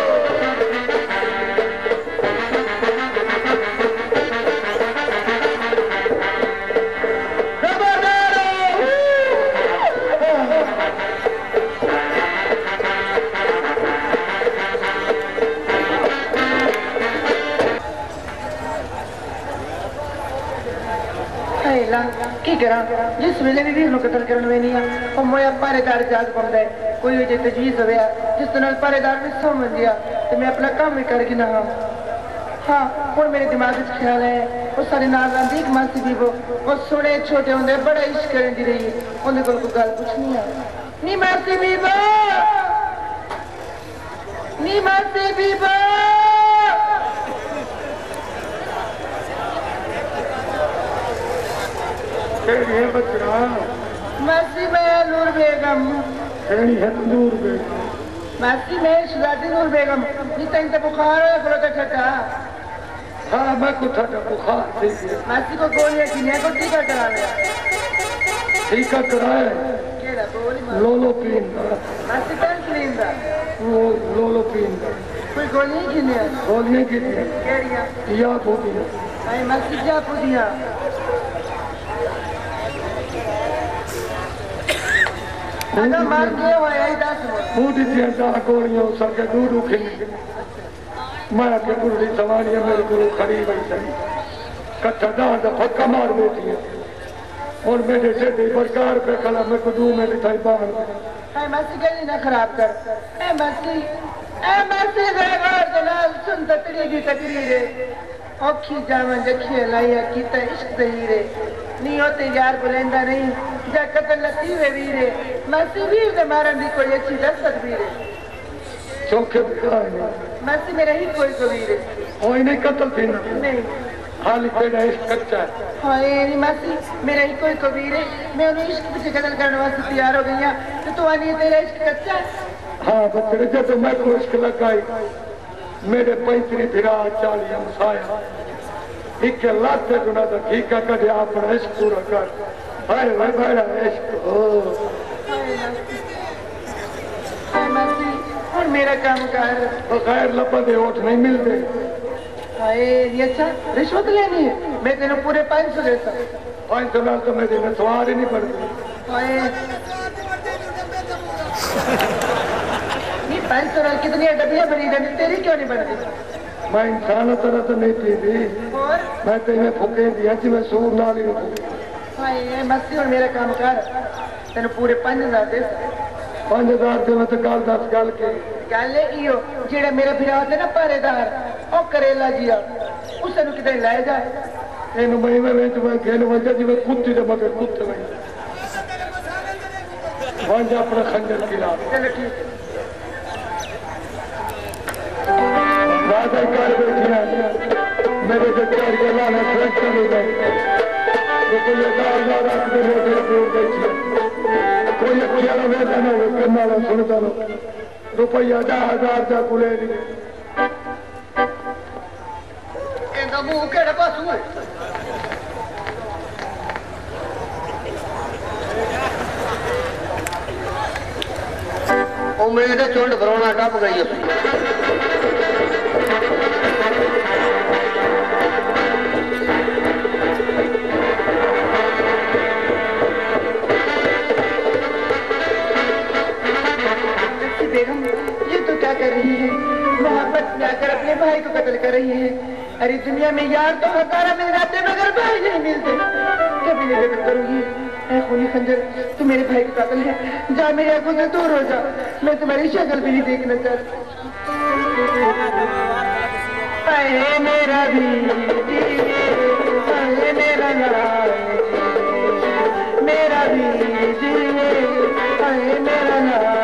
की करा जिस वेले भी वीर कतल करने में नहीं और मैं पहरेदार जाग पाता है कोई वजह तजवीज हो जिस तरह पहरेदार में समझ गया तो मैं अपना काम ही करके ना हाँ हूँ मेरे दिमाग च ख्याल है वो सारे नाल आंदी एक मासी बीबो वो सोने छोटे होंगे बड़ा इश्क करती रही उन्हें कोल कोई गल पुछनी है नी मासी बीबो नी मासी बीबो बचरा मासी मैं नूर बेगम है नूर बेगम मासी मैं शहजादी नूर बेगम नी तैन ते बुखार है खलोता ठटा हाँ मैं को ठटा बुखार ठीक है मासी को गोलियां किन्या को टीका कराया टीका कराया केड़ा गोली लोलो पीन मासी कौन क्लीन दा वो लोलो पीन कोई गोलियां किन्या गोलियां किन्या केड़ियां या बोलियां आई मासी जा पुदिया अगर मार के होया ही दस बूढ़ी दिया दा गोलियां सके दूर खिल मैं के बुढ़ी सवारियां मेरे को खड़ी वही सही कट्ठा दा दा फक्का मार बैठी है और मेरे जेडी प्रकार पे खला मैं को दू में दिखाई बाहर ऐ मासी गली ना खराब कर ऐ मासी ऐ मासी बेगार जलाल सुन तकरी की तकरीर है औखी जावन जखिए लाया कीता इश्क दही रे नी होते यार बुलेंदा नहीं जा कतल लती वे वीरे मासी वीर दे मारन दी कोई अच्छी दस्तक वीरे चौके बिकार है मासी मेरा ही कोई कबीर है कोई नहीं कत्ल थी ना नहीं हाल तेरा इश्क कच्चा है हाय नी मासी मेरा ही कोई कबीर है मैं उन्हें इश्क पीछे कतल करने वास्ते तैयार हो गई हूं तो तू आनी तेरा इश्क कच्चा है हाँ बच्चे जब मैं को इश्क लगाई मेरे पैतरी फिरा चाली हमसाया एक लाख गुना तो ठीक है कदे अपना इश्क पूरा कर हाय भाई बड़ा इश्क ओ हाय मासी और मेरा काम कर तो खैर लपदे ओठ नहीं मिलते हाय ये अच्छा रिश्वत लेनी है मैं तेरे पूरे पाँच सौ देता पाँच सौ नाल तो मेरे में सवार ही नहीं पड़ती हाय ये पाँच सौ नाल कितनी डबियां भरी जाती तेरी क्यों नहीं बनती मैं इंसान तरह तो नहीं पीती और मैं तेने फुके दिया जी मैं सूर नाल ही हाय मस्ती और मेरा काम कर तेन पूरे पाँच हजार दे पाँच हजार से मैं तो गल दस गल के गल इो जेड़ा मेरा फिरा होता ना पहरेदार ओ करेला जिया उस किते लाए जाए इन महीने में मैं खेल वजह जी मैं कुत्ते दे मगर कुत्ते में वंज अपना खंजर खिला चलो ठीक है राजा कर बैठी है मेरे जो चार गला है फ्रैक्चर हो गए तो कोई हजार रात में रोटे दूर बैठी है कोई अखियां वेदा ना हो करना ला सुनता लो रुपया दा हजार जा कुले नहीं एंदा मुंह केड़े पासू है ओ मेरे चुंड भरोना टप गई है बेगम ये तो क्या कर रही है मोहब्बत में आकर अपने भाई को कत्ल कर रही है अरे दुनिया में यार तो हजारा मिल जाते मगर भाई नहीं मिलते कभी नहीं कत्ल करूंगी ऐ खूनी खंजर तू मेरे भाई का कातिल है जा मेरे आंखों से दूर हो जा मैं तुम्हारी शक्ल भी नहीं देखना चाहती ऐ मेरा भी ऐ मेरा लाल मेरा भी ऐ मेरा लाल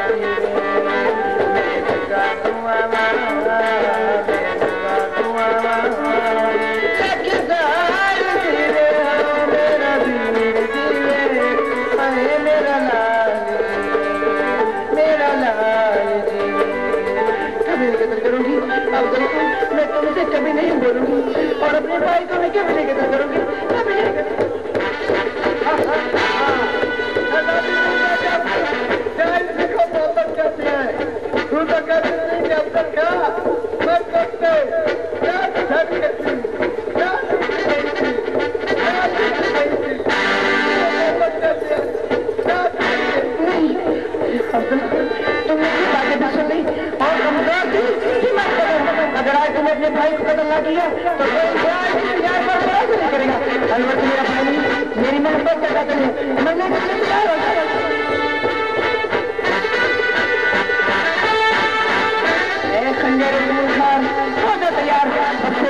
मैं तुमसे कभी नहीं बोलूंगी और अपने भाई को मैं कभी नहीं कतल करूंगी कभी नहीं कतल देखो मोहब्बत कैसे है तू तो कभी नहीं कर सकता मैं करते क्या छत करती क्या मोहब्बत कैसे है तुम मेरी बातें भी सुन ली और कमजोर थी कि मैं अगर आज तुमने अपने भाई को कत्ल ना किया तो यार पर बड़ा नहीं करेगा अलबत्त मेरा भाई मेरी मोहब्बत का कत्ल है मैंने किसी तैयार हो खंजर खान हो जा तैयार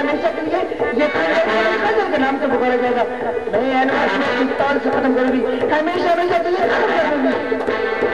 हमेशा के लिए ये कदर के नाम से पुकारा जाएगा। मैं एनिवर्सरी इफ्तार से खत्म करूंगी, हमेशा हमेशा के लिए खत्म कर दूंगी।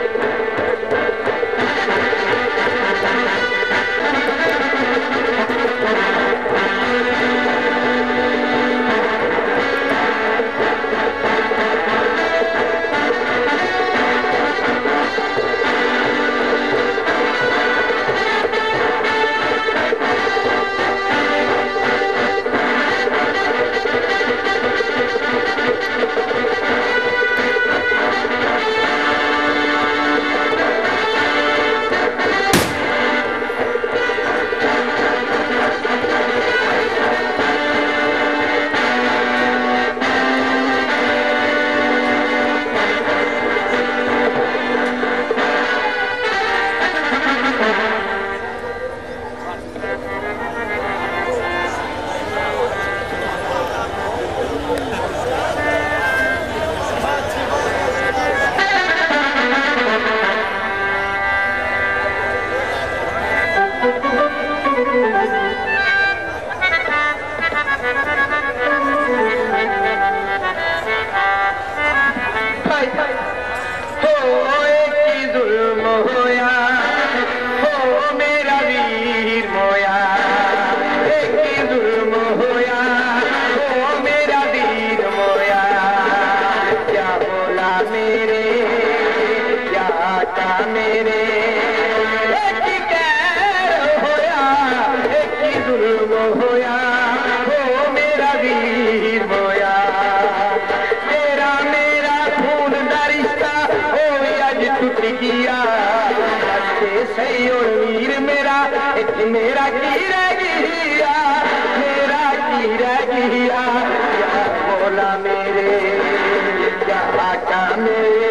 मेरा की रह गया, मेरा की रह गया, बोला मेरे क्या आका मेरे,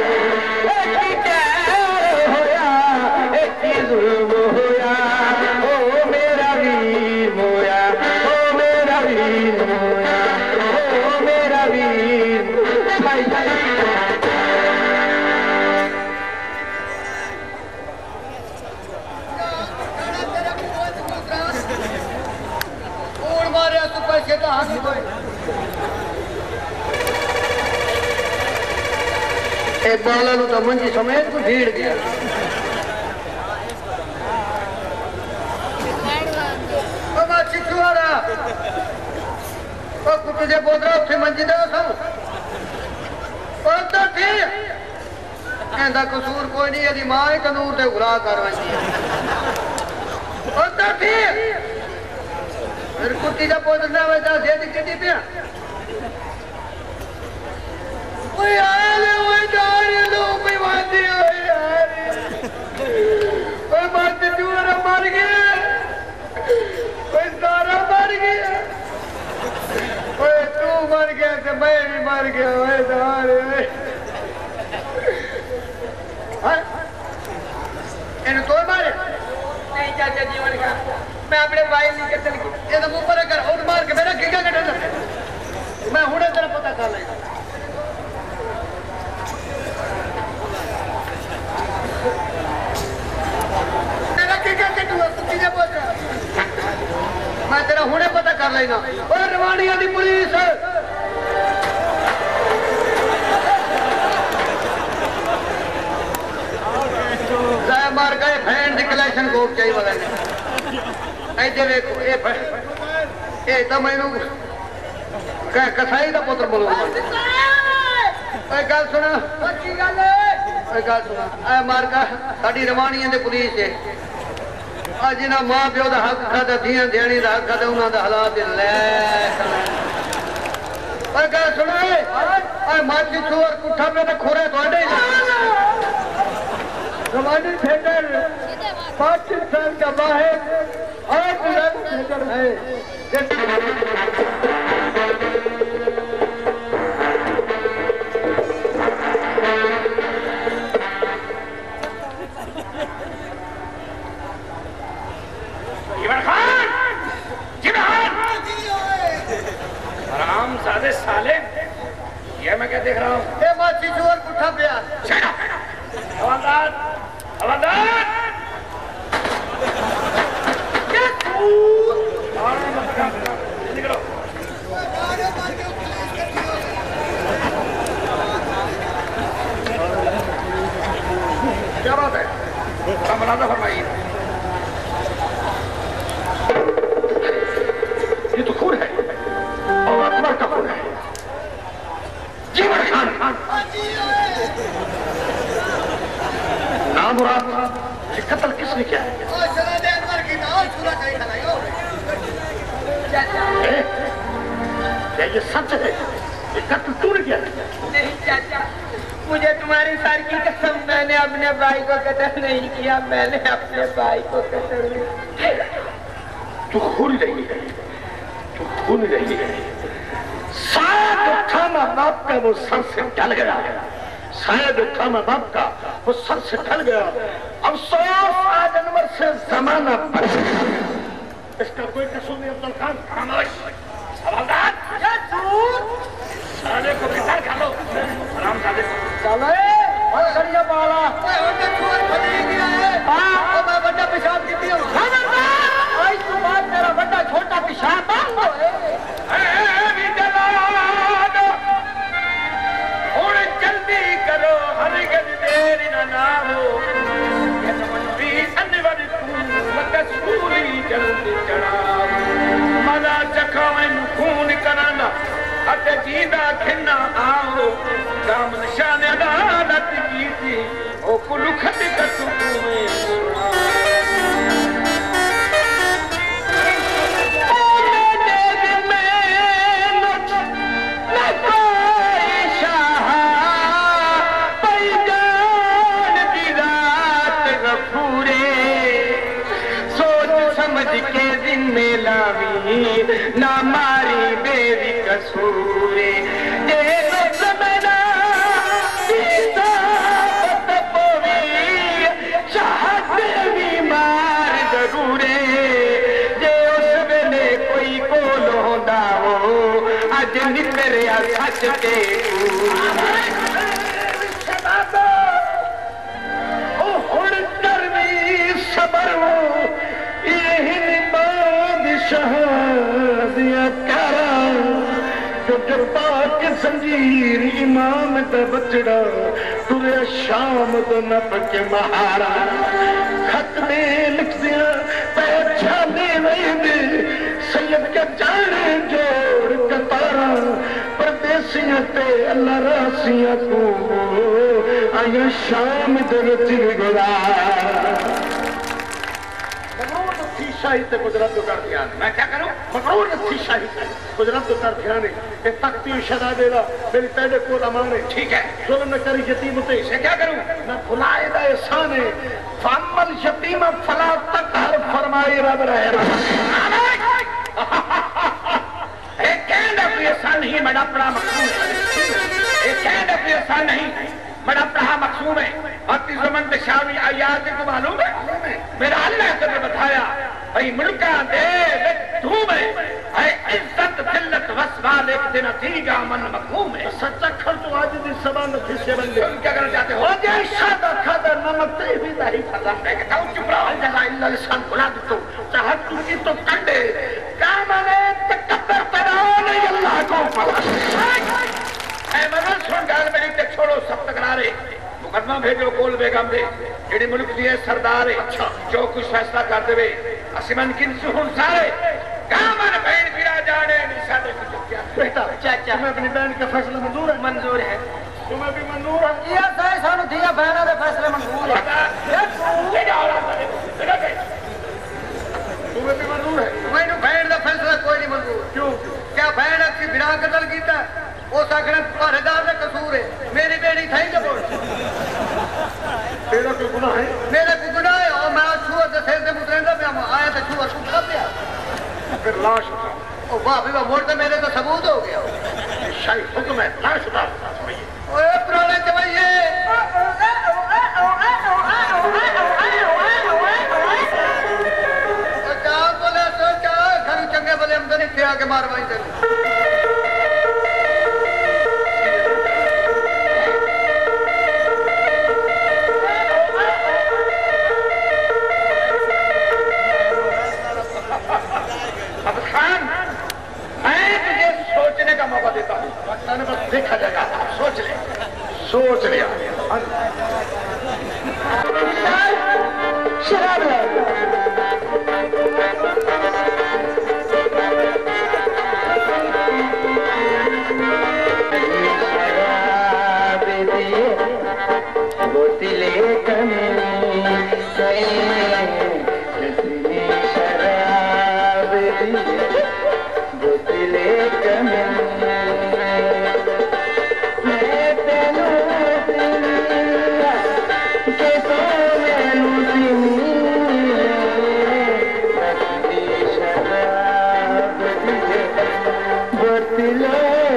एक कैर होया, एक जुल्म होया, ओ मेरा वीर मोया, ओ मेरा वीर मोया, ओ मेरा वीर बाला तो मंजी समेत को भीड़ गया। कुछ बोतरा उसे मंजी दे कहता कसूर कोई नहीं, यदि मां ही तंदूर से गुला कर फिर कुत्ती का पोतना वैसा सेठ किती पिया मर गया, कोई सारा मर गया, तू मर गया तो मैं भी मर गया। इन तो मारे नहीं चाचा जीवन का मैं अपने भाई नहीं कर चली ये तो ऊपर कर और मार के मेरा गिगा कटा मैं हुणे तेरा पता कर लेगा। मैं तेरा हुणे पता कर लेना। और रवानिया दी पुलिस मार गए फैन दी कलेक्शन को चाहिए वाला ऐसे देखो ये तो मैनू कसाई का पुत्र बोलो गल सुना गल सुना मार का साड़ी रवानिया दी पुलिस है जिन्हें मां प्यो का हक खादा धियां ध्याणी का हक खादा उन्होंने हालात लै गल सुना मच चोर कुठा पे तो खोरे थोड़े रवानी थिएटर पाकिस्तान का वाहिद आठ लाख थिएटर है। सादे साले ये मैं क्या देख रहा हूँ? ये माची चोर कुठा पे हवलदार हवलदार क्या तो खून है और अकबर का खून है। जीवन खान नाम मुराद ये कत्ल किसने किया है? क्या ये सच है? ये कत्ल तूने किया है? नहीं चाचा, मुझे तुम्हारी सर की कसम, मैंने अपने भाई को कत्ल नहीं किया, मैंने अपने भाई को कत्ल नहीं किया। तू खून रही है, तू खून रही है। शायद खामा बाप का वो सर से टल गया, शायद खामा बाप का वो सर से टल गया। अफसोस आज अनवर से जमाना पर इसका कोई कसूर नहीं। अब्दुल खान खामोश, हवलदार साले को बिठार खा लो। राम साले चलो और करिया बाला ओटे छोर फटी गया है। हां तो मैं बड़ा पेशाब की हूं। खबरदार आज तू बात मेरा बड़ा छोटा पेशाब बंद हो। ए भी जलाद और जल्दी करो, हरगिज देर ना हो। ये समझी अनवर तू मकसूरी जल्दी चढ़ाओ। मजा चखावे खून कराना अते जीदा खिन्ना आओ। काम निशान अदालत की थी ओ कुल खत कतु में के जिम्मे लावी ना मारी बेबी कसूरे ये तो समझना सीता तपोवी चाहत भी मार जरूरे जे उस वेले कोई को लोंदा हो अज निकलिया सच ते ओ हुण करवी सबर पाक संजीर इमाम दा बचड़ा तुरे शाम तो नप के महारा खत में लिख दिया पहचाने वेंदे सैयद के जाने जोड़ कतारा परदेसियां ते अल्लाह रासियां को आया शाम दे विच गुज़ार। शाही से गुजरात तो कर दिया। मैं क्या करूं? मकरूर थी शाही से गुजरात तो कर दिया ने ये तख्ती शहजादे दा मेरी पहले को अमाने। ठीक है, जुल्म न करी यतीम ते से क्या करूं? मैं भुलाए दा एहसान है फमल यतीम फला तक हर फरमाए रब रहे। ए कहना कोई एहसान नहीं, बड़ा बड़ा मकसूद है। ए कहना कोई एहसान नहीं, बड़ा बड़ा मकसूद है। अति ज़मन पे शामी आयात को मालूम है मेरा अल्लाह ने बताया भाई मुल्का दे धूम है इज्जत जिल्लत वसवाल एक दिन थीगा मन मखूम है। सच्चा खर तो आज दी सबान फिसे बंदे क्या करना चाहते हो? जे शादा खादा नमक ते भी नहीं खाता है कि ताऊ चुप रहो। जगह इल्ला लिसान बुला दे तो चाहत तू की तो कंडे काम ने तकब्बर पैदा नहीं अल्लाह को पता है। मगर सुन गाल मेरी ते छोड़ो सब तकरारे मुकदमा भेजो कोल बेगम दे जेडी मुल्क दी सरदार है। अच्छा जो कुछ फैसला कर देवे असिमन किन सुन सारे कामन बहन फिरा जाने निशा दे कुछ क्या बेटा चाचा तुम्हें अपनी बहन का फैसला मंजूर है? मंजूर है। तुम्हें भी मंजूर है? ये सारे सानू दिया बहना दे फैसले मंजूर है। तुम्हें भी मंजूर है? मैनू बहन दा फैसला कोई नहीं मंजूर। क्यों? क्या बहन अच्छी बिना कतल कीता वो साखने पहरेदार का कसूर है। मेरी बेटी थी जब तेरा कोई गुनाह है? मेरा कोई गुनाह है और मैं छुआ दे से मुतरेंदा पे आया तो छुआ छुप कर दिया फिर लाश उठा ओ वाह भी वाह मोड़ तो मेरे तो सबूत हो गया। शाही हुक्म है लाश उठा। ओए पुराने जवाइए ओ क्या बोले तो क्या घर चंगे बोले हमदनी फिरा के मारवाई दे। सोचने का मौका देता हूँ, बस देखा जाएगा। सोच ले, सोच लिया। शराब कमी किसने शराब दी बोतले कमी मैं तेनू के तो मैनू सीनी किसने शराब दी बोतले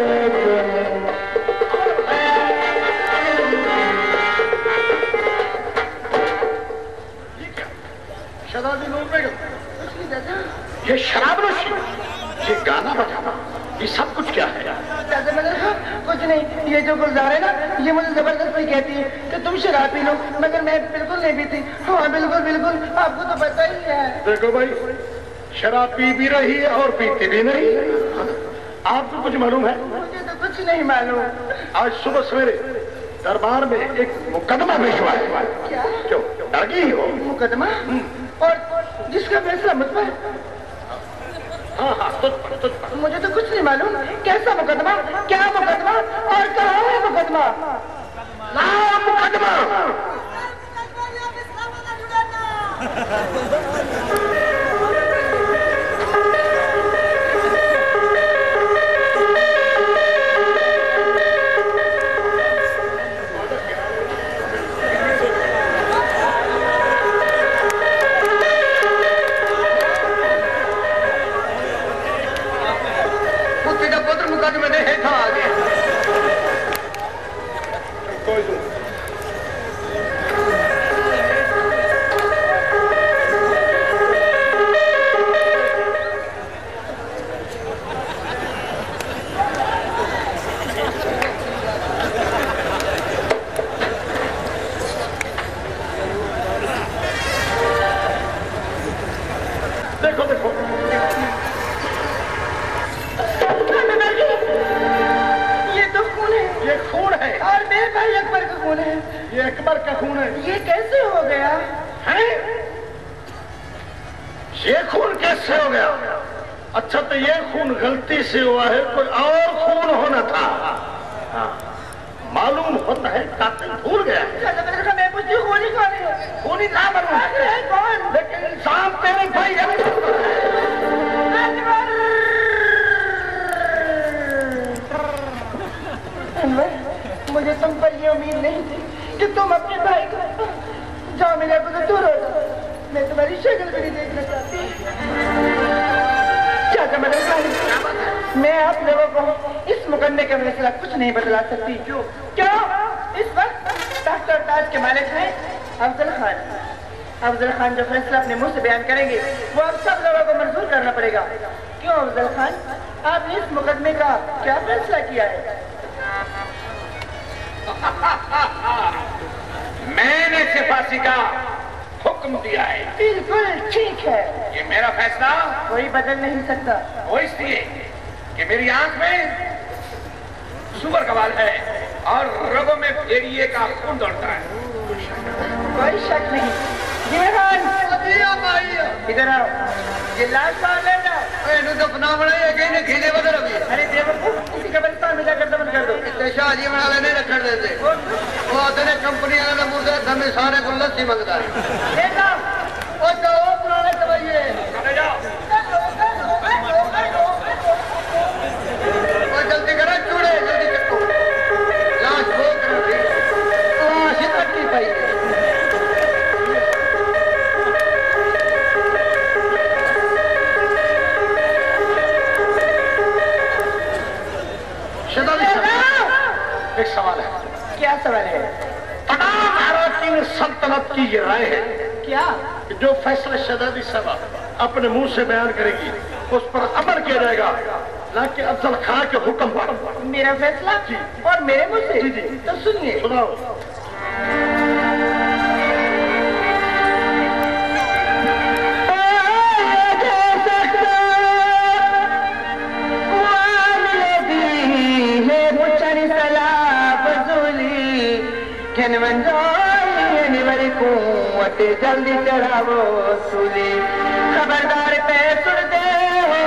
ये शराब नोशी, ये गाना बजाना, ये सब कुछ क्या है? कुछ नहीं, ये जो गुलजार है ना, ये मुझे जबरदस्ती कहती है कि तुम शराब पी लो, मगर मैं बिल्कुल नहीं पीती। हाँ बिल्कुल बिल्कुल, आपको तो पता ही है। देखो भाई, शराब पी भी रही है और पीती भी नहीं। आपको कुछ मालूम है? मुझे तो कुछ नहीं मालूम। आज सुबह सवेरे दरबार में एक मुकदमा पेश हुआ है। क्या? क्यों डर गई हो? मुकदमा? और जिसका फैसला मुझ पर? हाँ हाँ तुझ पर, तुझ पर। मुझे तो कुछ नहीं मालूम। कैसा मुकदमा, क्या मुकदमा और कहाँ है मुकदमा? नाम मुकदमा। मुकदमे दे हेठा आ गया। देखो देखो ये खून है और मेरे भाई अकबर का खून है। ये अकबर का खून है। ये कैसे हो गया है? ये खून कैसे हो गया? अच्छा तो ये खून गलती से हुआ है, कोई और खून होना था। हाँ। मालूम होता है कातिल भूल गया है। मैं पूछती हूँ खूनी कौन है? खूनी ना मालूम है कौन? लेकिन इंसान तेरे भाई है। मुझे तुम पर ये उम्मीद नहीं थी कि तुम अपने भाई को जाओ मेरे को तो दूर हो जाओ। मैं तुम्हारी शक्ल भी नहीं देखना चाहती। चाचा मदन भाई, मैं आप लोगों को इस मुकदमे का फैसला कुछ नहीं बतला सकती। क्यों? क्यों? इस वक्त तख्त और ताज के मालिक हैं अफजल खान। अफजल खान जो फैसला अपने मुंह से बयान करेंगे वो आप सब लोगों को मंजूर करना पड़ेगा। क्यों अफजल खान, आपने इस मुकदमे का क्या फैसला किया है? मैंने सिपाही का हुक्म दिया है। बिल्कुल ठीक है। ये मेरा फैसला कोई बदल नहीं सकता। वो इसलिए कि मेरी आंख में सुगर का बाल है और रगों में भेड़िए का खून दौड़ता है। कोई शक नहीं। इधर आओ, ये लाश बाहर ले जाओ। दफना बनाए गए खीले बदल अभी। अरे बेवकूफ, किसी कब्रिस्तान में जाकर दफन कर दो। शाहजी बना लेने रखने देते वो आते ने कंपनी वाले मुंह से धमे सारे को लस्सी मंगता है। ले जाओ। ओ जाओ पुराने दवाइए ले जाओ। ओ जल्दी करो चूड़े जल्दी चक्को लाश वो करो लाश इकट्ठी पाई एक सवाल है। क्या सवाल है? अराकीन सल्तनत की ये राय है क्या? कि जो फैसला शहजादी साहब अपने मुंह से बयान करेगी उस पर अमल किया जाएगा, ना कि अफजल खान के हुक्म पर। मेरा फैसला जी और मेरे मुंह से? जी जी। तो सुनिए। सुनाओ। जल्दी चढ़ावो सूली, खबरदार पे सुन दे हो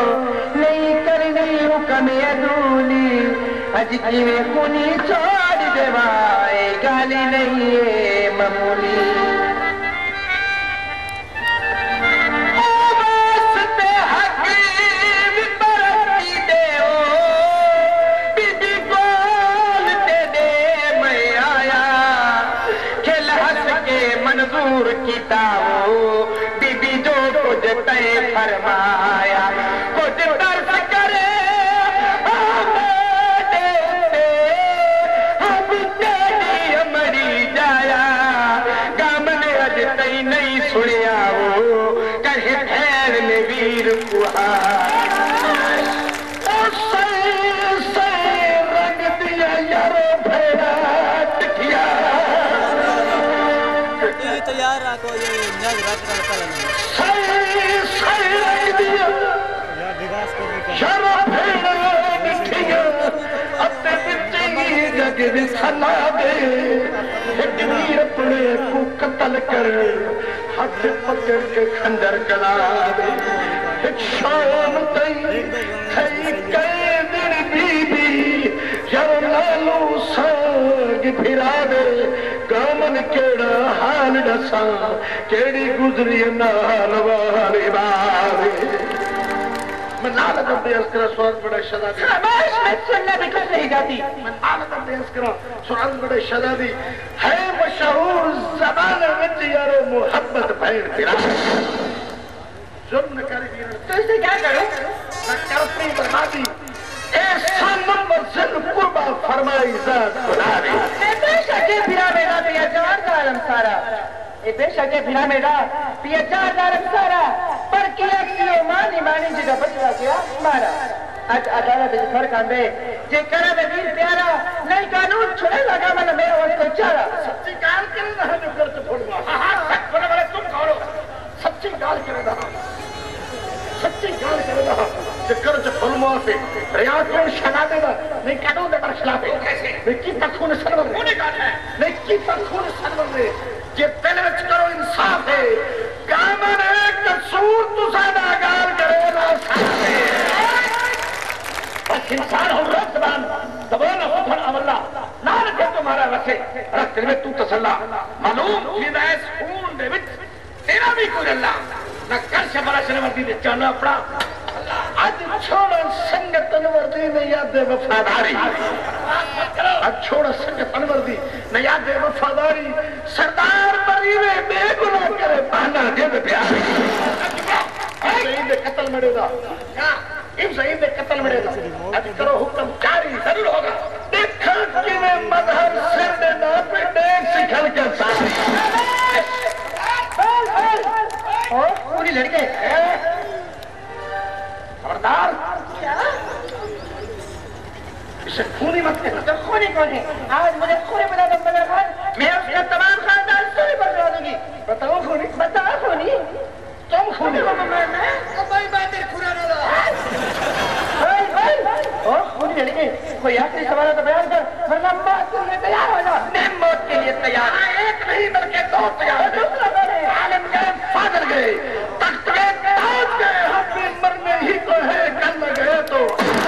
नहीं करनी हुक्म अदूली। अज की में खूनी छोड़ सिवाय गाली नहीं है मामूली। मंजूर कीता वो बीबी जो कुछ तय फरमाया कुछ दर्द करे हम तेरी अमरी जाया गम ने अज तई नहीं सुनिया वो कहे भैन ने वीर कुहा रंग दिया यारो भेड़ा टिकिया तैयार रखो ये नज रख रखा लेना सही सही रख दिया यार विकास करने का शर्म भेड़ मिठिया अपने बिच्ची जग विसला दे एक वीर अपने को कत्ल कर हाथ पकड़ के खंजर चला दे एक शाम तई खई कई दिन बीबी जब लालू साग फिरा दे कामन केड़ा हाल दसा केड़ी गुजरी नाल वाली बारी मैं नाल तो बेस कर स्वाद बड़ा शदा दी शाबाश मैं सुनने भी कुछ नहीं जाती मैं नाल तो बेस कर स्वाद बड़ा शदा दी है मशहूर ज़बान विच यारो मोहब्बत भैन फिरा जुर्म न करी वीर तो इसे क्या करूं मैं करती बर्बादी ऐसा नंबर से कुर्बा फरमाई जात खुदा दी बेशक फिरा मेरा पिया चार दारम सारा ए बेशक फिरा मेरा पिया चार दारम सारा पर किया कियो मानी मानी जी का बचवा गया मारा आज अदालत में फर्क आंदे जे करा में वीर प्यारा नहीं कानून छुड़े लगा मन मेरा वास्ते चारा सच्ची गाल करे ना हम कर के फोड़वा हां हां सच बोले वाले तुम कहो सच्ची गाल करे ना सच्ची गाल करे ना जिक्र जो फुलमा से रियाज में शना देगा नहीं कानून दे पर खिलाफ है कैसे नहीं की तखून सरवर होने का है नहीं की तखून सरवर ने जे दिल विच करो इंसाफ है कामन एक कसूर तुसादा गाल करे ना साथे बस इंसान हो रब जबान जबान हुफन अवल्ला ना रखे तुम्हारा वसे रख दिल में तू तसल्ला मालूम जिदा इस खून दे विच तेरा भी कोई अल्लाह ना कर शबरा शरवती दे जाना अपना आज छोड़ संगत अनवर्दी न याद वफादारी आज छोड़ संगत अनवर्दी न याद वफादारी सरदार मरीवे बेगुनाह करे बहाना दे प्यार शहीद कत्ल मरेगा क्या इम शहीद कत्ल मरेगा आज करो हुक्म जारी जरूर होगा देखा कि मैं मजहर सिर दे ना पे देख सिखल के साथ और पूरी लड़के खबरदार क्या इसे खूनी मत कहना तो खूनी कौन है आज मुझे खूनी बना दो बना खान मैं उसका तमाम खानदान से ही बदला दूंगी बताओ खूनी बताओ खूनी तुम खूनी मैं मैं भाई बातें खुरा ना लो भाई भाई ओ खूनी लड़के कोई आखिरी सवाल तो बयान कर वरना बात करने तैयार हो जा मैं मौत के लिए तैयार एक नहीं बल्कि दो तैयार दूसरा कौन है आलम गए फादर गए तख्त गए ताज गए हम भी मरने ही को है कल गए तो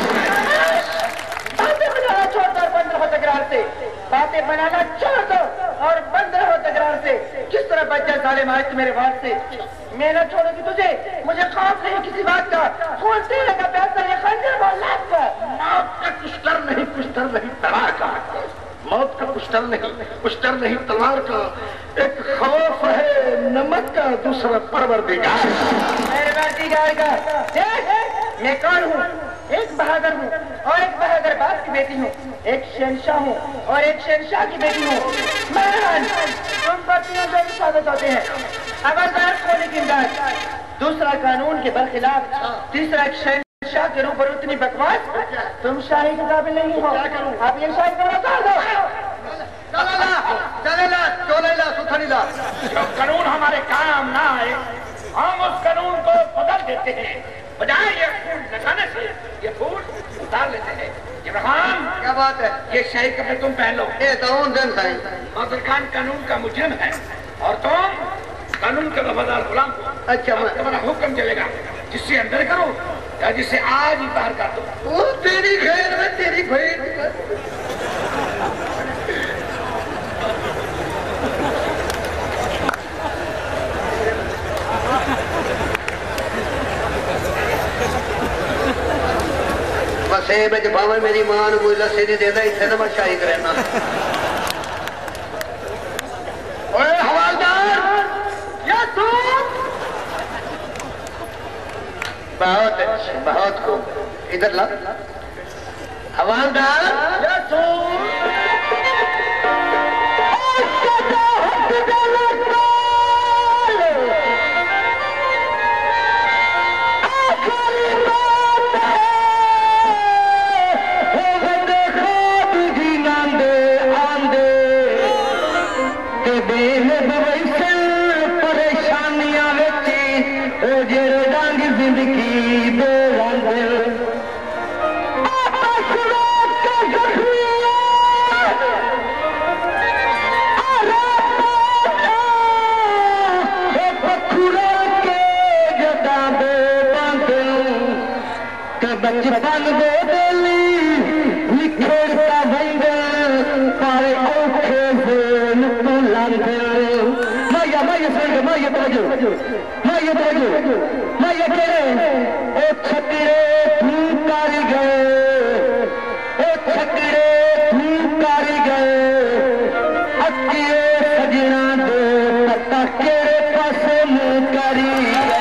बातें बनाना छोड़ दो बंद रहो तकरार से बातें बनाना छोड़ दो और बंद रहो तकरार से किस तरह बच्चा साले मार्च मेरे बात से मैं न छोड़ूंगी तुझे मुझे खौफ नहीं किसी बात का खून तेरे का प्यासा ये खंजर बोल लाख का मौत का कुछ डर नहीं कुछ डर नहीं तलवार का मौत का कुछ डर नहीं कुछ डर नहीं तलवार का एक खौफ है नमक का दूसरा परवरदिगार मेरे बेटी गाएगा देख मैं कौन हूँ एक बहादुर हूँ और एक बहादुर बाप की बेटी हूँ एक शहंशाह हूँ और एक शहंशाह की बेटी हूँ मैं तुम पत्नियों जो स्वागत होते हैं खबरदार खोने की इमदाद दूसरा कानून के बरखिलाफ तीसरा एक शहंशाह के रूप पर उतनी बकवास तुम शाही के काबिल नहीं हो आप ये शाही को बता दो चलेला चलेला चलेला सुथरीला जो कानून हमारे काम ना आए हम उस कानून को बदल देते हैं बजाय ये फूल लगाने से ये फूल उतार लेते हैं इब्राहिम क्या बात है ये शाही कपड़े तुम पहन लो ये दाऊद दिन साईं नासिर खान कानून का मुजरिम है और तुम कानून के वफादार गुलाम हो अच्छा तुम्हारा हुक्म चलेगा जिससे अंदर करो या जिसे आज ही बाहर कर दो वो तेरी खैर में तेरी खैर सेब च भावे मेरी मां को कोई लस्सी नहीं देता इतने तो मैं शाही करना। ओए हवालदार या तू बहुत अच्छे बहुत खूब इधर ला हवालदार या तू बचपन दे दिली लिखेता बंदल सारे औखे देन तू लंदल माया माया सुन माया तवज्जो माया तवज्जो माया करे ओ छकड़े तू कर गए ओ छकड़े तू कर गए अक्किए सजना दे पता केड़े पासे मुंह करी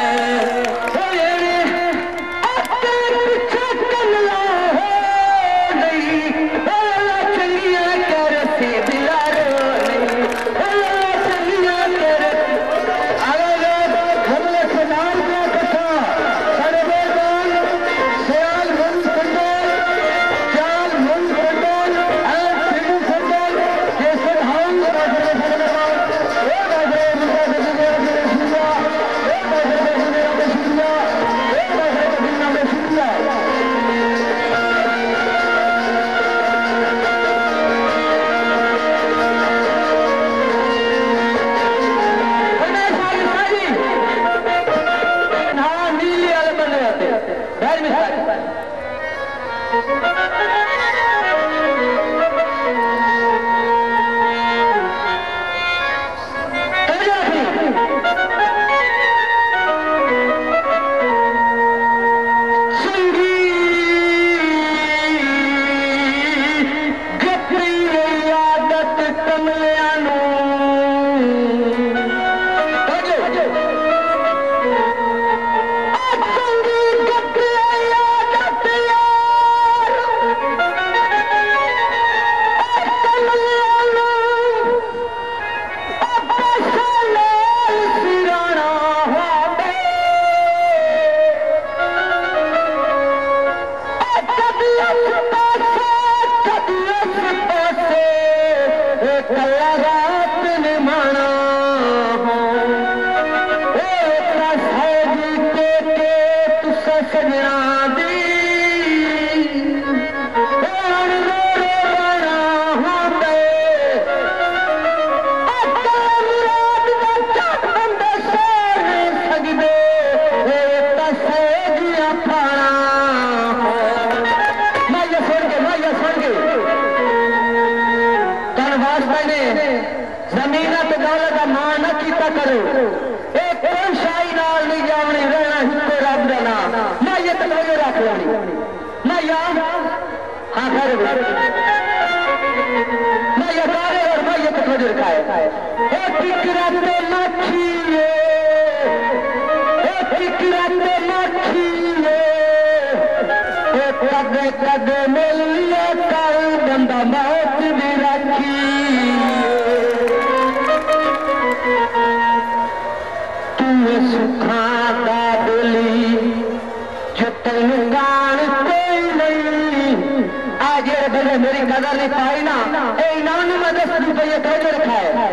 मेरी कदर नहीं पाई ना ए इनाम में दस रुपये कैसे रखा है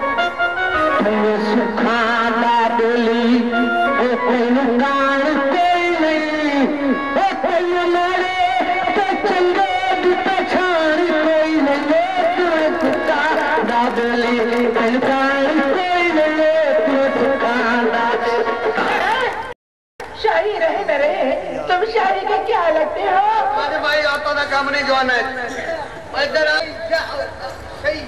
सुखा बोली ओ कोई नुकान कोई नहीं ओ कोई मारे तो चंगे पछाण कोई नहीं सुखा बोली नुकान कोई नहीं सुखा शाही रहे न रहे तुम शाही के क्या लगते हो? अरे भाई ऑटो का काम नहीं जोन है इधर सही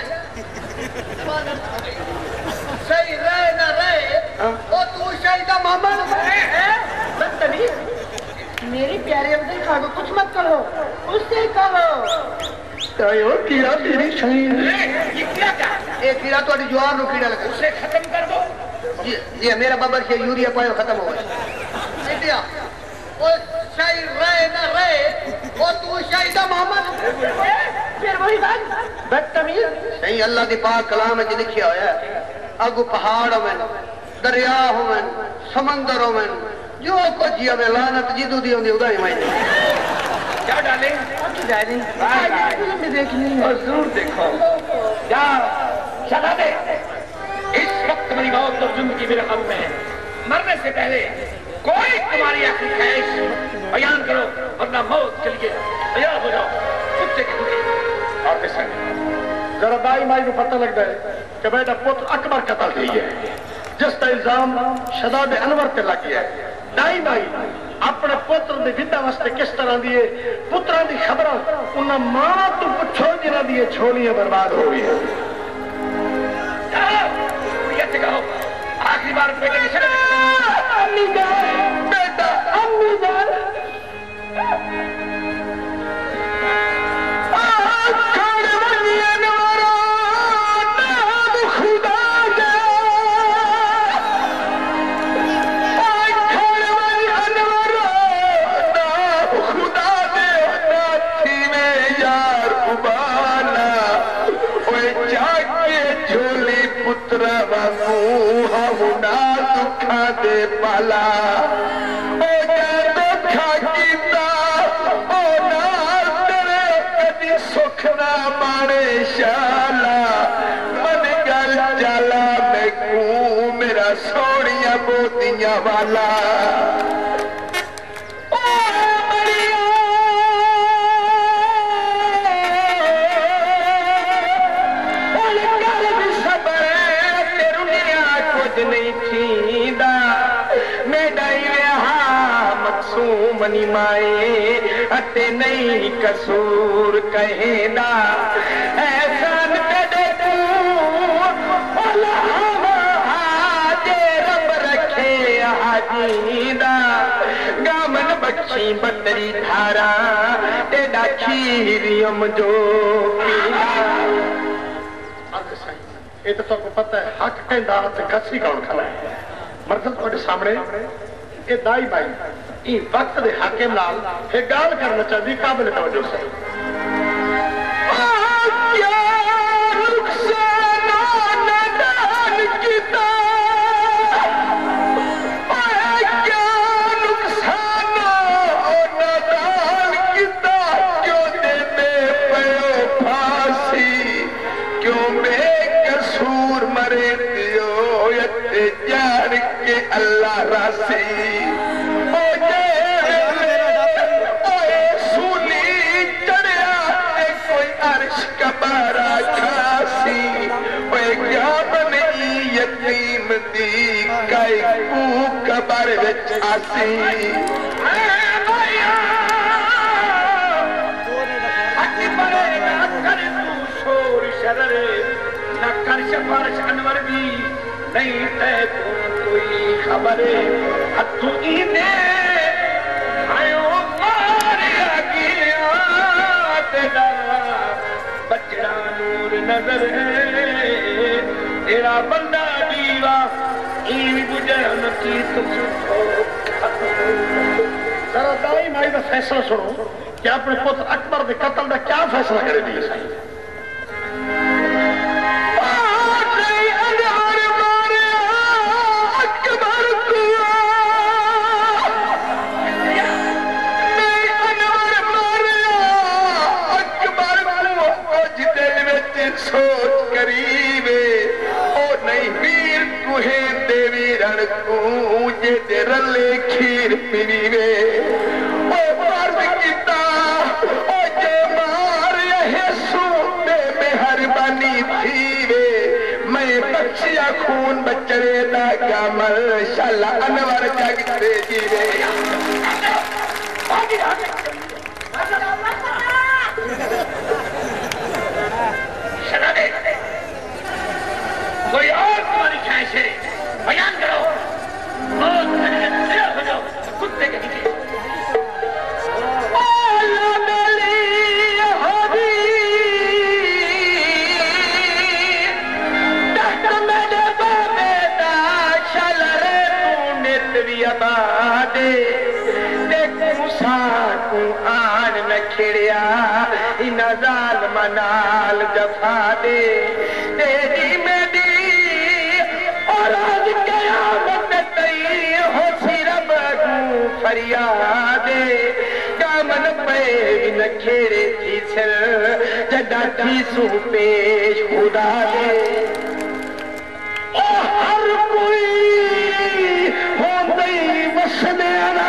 सही रहे ना रहे ओ तू सही का मामन मेरी प्यारी अब्दुल खान को कुछ मत कहो, उससे कहो। तायो कीड़ा तेरी सही ये कीड़ा क्या? ये कीड़ा तो जवान नो कीड़ा लगा, उसे खत्म कर दो। ये ये मेरा बबर से यूरिया पायो खत्म हो गया। इंडिया वो शाही रहे ना रहे, वो तू शाहिदा मोहम्मद फिर वही बात बदतमीज। सही अल्लाह दी पाक कलाम में लिखिया होया है, अगु पहाड़ होवन, दरिया होवन, समंदर होवन, जो कुछ जिया में लानत जिदू दी होंदी उदा ही मैं क्या डाले? डाले में देख ली जरूर देखो। क्या चला दे? इस वक्त मेरी मौत और जिंदगी मेरे गम में है। मरने से पहले कोई तुम्हारी आखिरी ख्वाहिश बयान करो, वरना मौत के लिए तैयार हो जाओ। कुत्ते के कुत्ते और किसान जरा दाई माई को पता लगता है कि बेटा पुत्र अकबर कतल गई है, जिसका इल्जाम शदाब अनवर पे लग गया है। दाई माई अपने पुत्र की विदा वास्ते किस तरह दी पुत्रा की खबर उन्हें मां तो पुछो जिन्हों दी छोलियां बर्बाद हो गई है। आखिरी बार बेटे की शरण अम्मी जान, बेटा अम्मी जान दे पाला ओ दुखा कीता ओ नाल तेरे कदी सुख ना माने शाला मन गल जाला मैं कू मेरा सोनिया मोतियां वाला मनी माए अते नहीं कसूर कहेंदा ऐसा कदे तू हाजे रब रखे हाजीदा गामन बच्ची बदरी धारा तेरा खीरियम जो ये तो सबको पता है हक कहता कसी कौन खड़ा है मरकज ਤੁਹਾਡੇ सामने ये दाई बाई ये वक्त दे हाकिम नाल एक गाल करना चाहिए काबिल तवज्जो से क्या नुकसान नादान कीता क्या नुकसान नादान कीता क्यों देते पयो फांसी क्यों बेकसूर मरे दियो यते जान के अल्लाह रासी यतीम दी कई कबर विच आसी शोर शरर न कर सिफारिश अनवर भी नहीं तय कोई खबर हथू दे आयो मारिया गया तेरा बचड़ा नूर नजर है तेरा बंदा दीवा ईवी बुझे नकी तुम जरा दाई माई का फैसला सुनो कि अपने पुत्र अकबर के कत्ल का क्या फैसला करेगी सोच करीबे ओ नहीं वीर तुहे देवी रण कूंजे दे रले खीर पीवे ओ मर्द कीता ओ जे मार यहे सूबे मेहरबानी थीवे मैं बख्शिया खून बचरे दा कमल शाला अनवर जग दे जीवे आगे आगे कोई और तुम्हारी ख्वाहिश है बयान करो कुत्ते के नीचे आन न खिड़िया इन ज़ालिम नाल जफा दे तेरी मेरी और आज क़यामत तई हो सिरब को फरियादे दामन पे न खेड़े थी सिर जदा थी सू पेश खुदा दे हर कोई हो गई वसने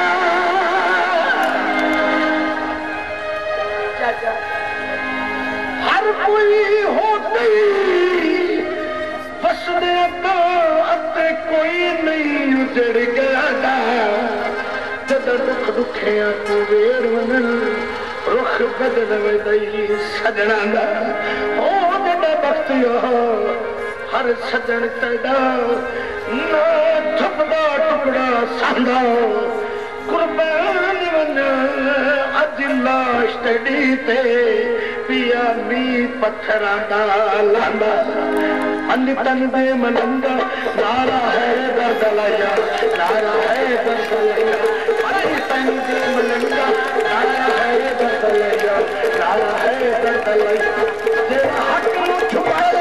हर कोई हो गई वसने तो अते कोई नहीं उजड़ गया जद दुख दुखिया को वेर वनन रुख बदल वई सजना दा ओ जदा बख्तियो हर सजन तेरा ना थपदा टुकड़ा सांदा कुर्बान वन अज लाश तेरी ते पिया मी पत्थरां दा लांदा अली तन दे मलंगा नारा है दर्दलया नारा है दर्दलया अली तन दे मलंगा नारा है दर्दलया नारा है दर्दलया जेड़ा हक नु छुपाए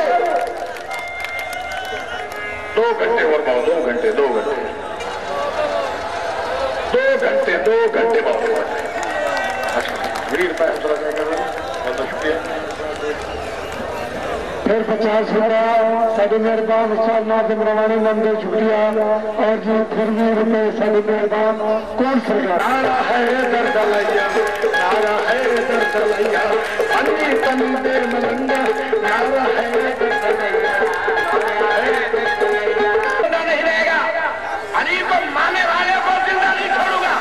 दो घंटे और पाओ दो घंटे दो घंटे दो घंटे दो घंटे पाओ गरीब पाए थोड़ा क्या कर रहे हैं बहुत बहुत शुक्रिया फिर पचास रुपया साढ़े मेहरबान उस्ताद नाज़िम रवानी नंदे शुक्रिया और जी फिर भी रुपए साढ़े मेहरबान कौन सरकार नारा है दर्दलैया नारा है दर्दलैया अन्नी तनी दे मलंगा नारा है दर्दलैया नहीं रहेगा अली को माने वाले को जिंदा नहीं छोड़ूंगा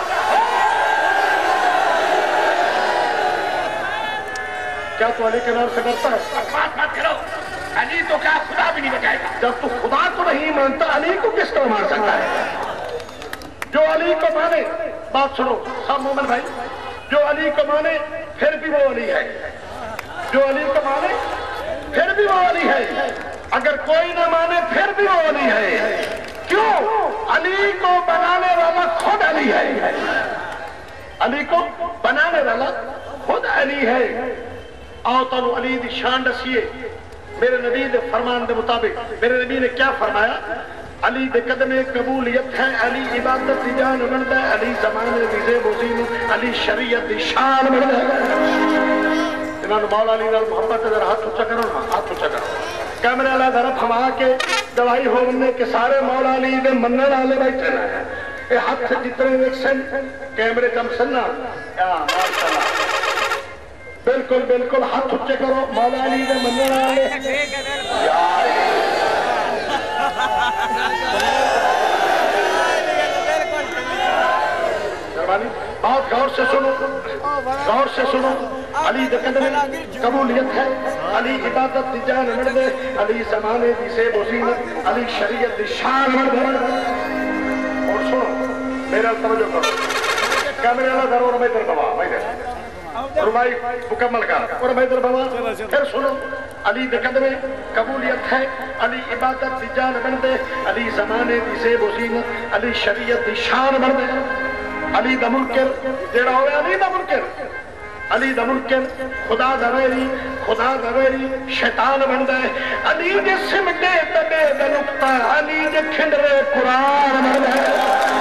क्या तो अली के नाम से डरता है बात मत करो अली तो क्या खुदा भी नहीं बचाएगा जब तू खुदा तो नहीं मानता अली को किस तरह मान सकता है जो अली को माने बात सुनो सब मोमिन भाई जो अली को माने फिर भी वो अली है जो अली को माने फिर भी वो अली है अगर कोई ना माने फिर भी वो अली है क्यों अली को बनाने वाला खुद अली है अली को बनाने वाला खुद अली है आओ तो अली दी शान दसिए मेरे नबी दे फरमान दे मुताबिक मेरे नबी ने क्या फरमाया अली दे कदमे कबूलियत है अली इबादत दी जान बनदा है अली ज़माने दी ज़ेबोज़ीन अली शरीयत दी शान बनदा है इन्होंने मौला अली नाल मोहब्बत अगर हाथ ऊंचा करो ना हाथ ऊंचा करो कैमरे वाला तरफ हमा के दवाई होने के सारे मौला अली दे मनने वाले बैठे ना ये हाथ जितने वेक्सन कैमरे कम सन्ना या माशाल्लाह बिल्कुल बिल्कुल हाथ ऊंचे करो मौला अली दे मनने वाले बहुत गौर से सुनो गौर से सुनो अली दे कदमे कबूलियत है अली इबादत दी जान मर्दे अली ज़माने दी ज़ेबोज़ीनत अली शरीयत दी शान मर्दे और सुनो मेरा तवज्जो करो कैमरे वाला जरूर मैं इधर बाबा मैं इधर रुबाई मुकम्मल कर और मैं इधर बाबा फिर सुनो अली दे कदमे कबूलियत है अली इबादत दी जान मर्दे अली ज़माने दी ज़ेबोज़ीनत अली शरीयत दी शान मर्दे अली दा मुनकर जेड़ा होवे अली दा मुनकर अली दा मुनकर खुदा दा वैरी खुदा दा वैरी शैतान बनदा है अली दे सिमटे तबे दा नुक्ता अली दे खिंडरे कुरान बनदा है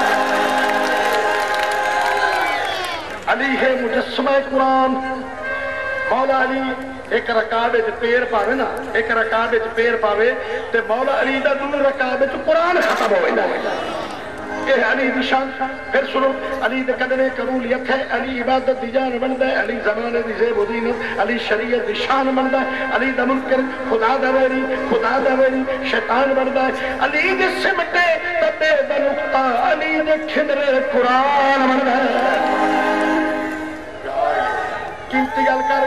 अली है मुजस्समा कुरान मौला अली एक रकाब विच पैर पावे ना एक रकाब विच पैर पावे ते मौला अली दा दूर रकाब विच कुरान खत्म हो वेंदा है अली दी शान फिर सुनो अली दे कदमे कबूलियत है अली इबादत दी जान बनदा है अली ज़माने दी ज़ेबोज़ीनत अली शरीयत दी शान बनदा है अली दा मुनकर खुदा दा वैरी खुदा दा वैरी शैतान बनदा है अली दे सिमटे तबे दा नुक्ता अली दे खिंदरे कुरान बनदा है कीमती गल कर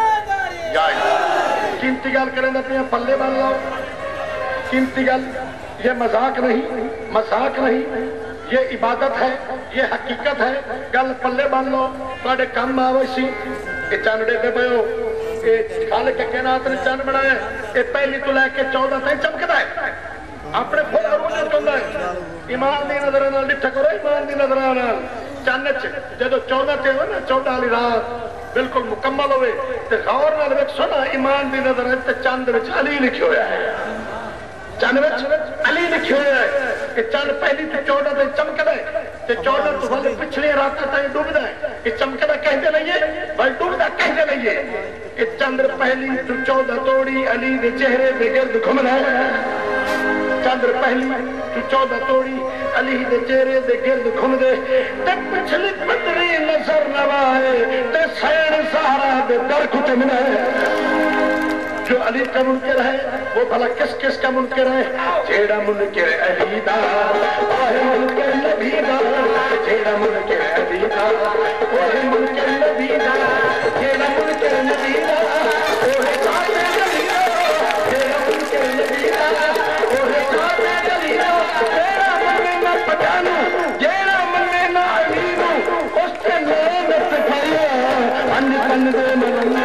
कीमती गल करें अपने पल्ले बन लो कीमती गल ये मजाक नहीं मजाक नहीं ये इबादत है ये हकीकत है गल पल्ले बन लो तुहाडे कम आवे सी ये चंद डेगे पे हो ये खालिक के कायनात ने चंद बनाया ये पहली तो लैके चौदह तक चमकदा है अपने फुल अरूज चुंदा है ईमान दी नजर नाल डिठा करो ईमान दी नजर नाल चन्न जो चौदह ते हो ना चौदह वाली रात बिल्कुल मुकम्मल होवे ते गौर नाल वेखो ना ईमान दी नजर ते चंद विच अली लिखियो होया है चंद विच अली लिखियो होया है कि चंद पहली ते चौदह ते चमकदा है ते चौदह तो वाले पिछले रात ताईं डूबदा है कि चमकदा कहदे लईए भाई डूबदा कहदे लईए कि चंद्र पहली तो चौदह तोड़ी अली दे चेहरे दे गिर्द घुमदा है चंद्र पहली तू चौदह तोड़ी अली दे चेहरे दे गिर्द घुमदे ते पिछली बदरी नजर नवाए ते सैन सहारा दे दर कुचमना है जो अली का मुनकर है वो भला किस किस का मुनकर है जेड़ा मुनकर अली दा ओए मुनकर नबी दा जेड़ा मुनकर अली दा ओए मुनकर नबी दा जेड़ा मुनकर नबी दा ओए साथे नबी दा जेड़ा मुनकर नबी दा ओए साथे नबी दा तेरा मन्ने ना पठानू जेड़ा मन्ने ना अली नू उसते मेहनत करिए अन तन दे मन्ने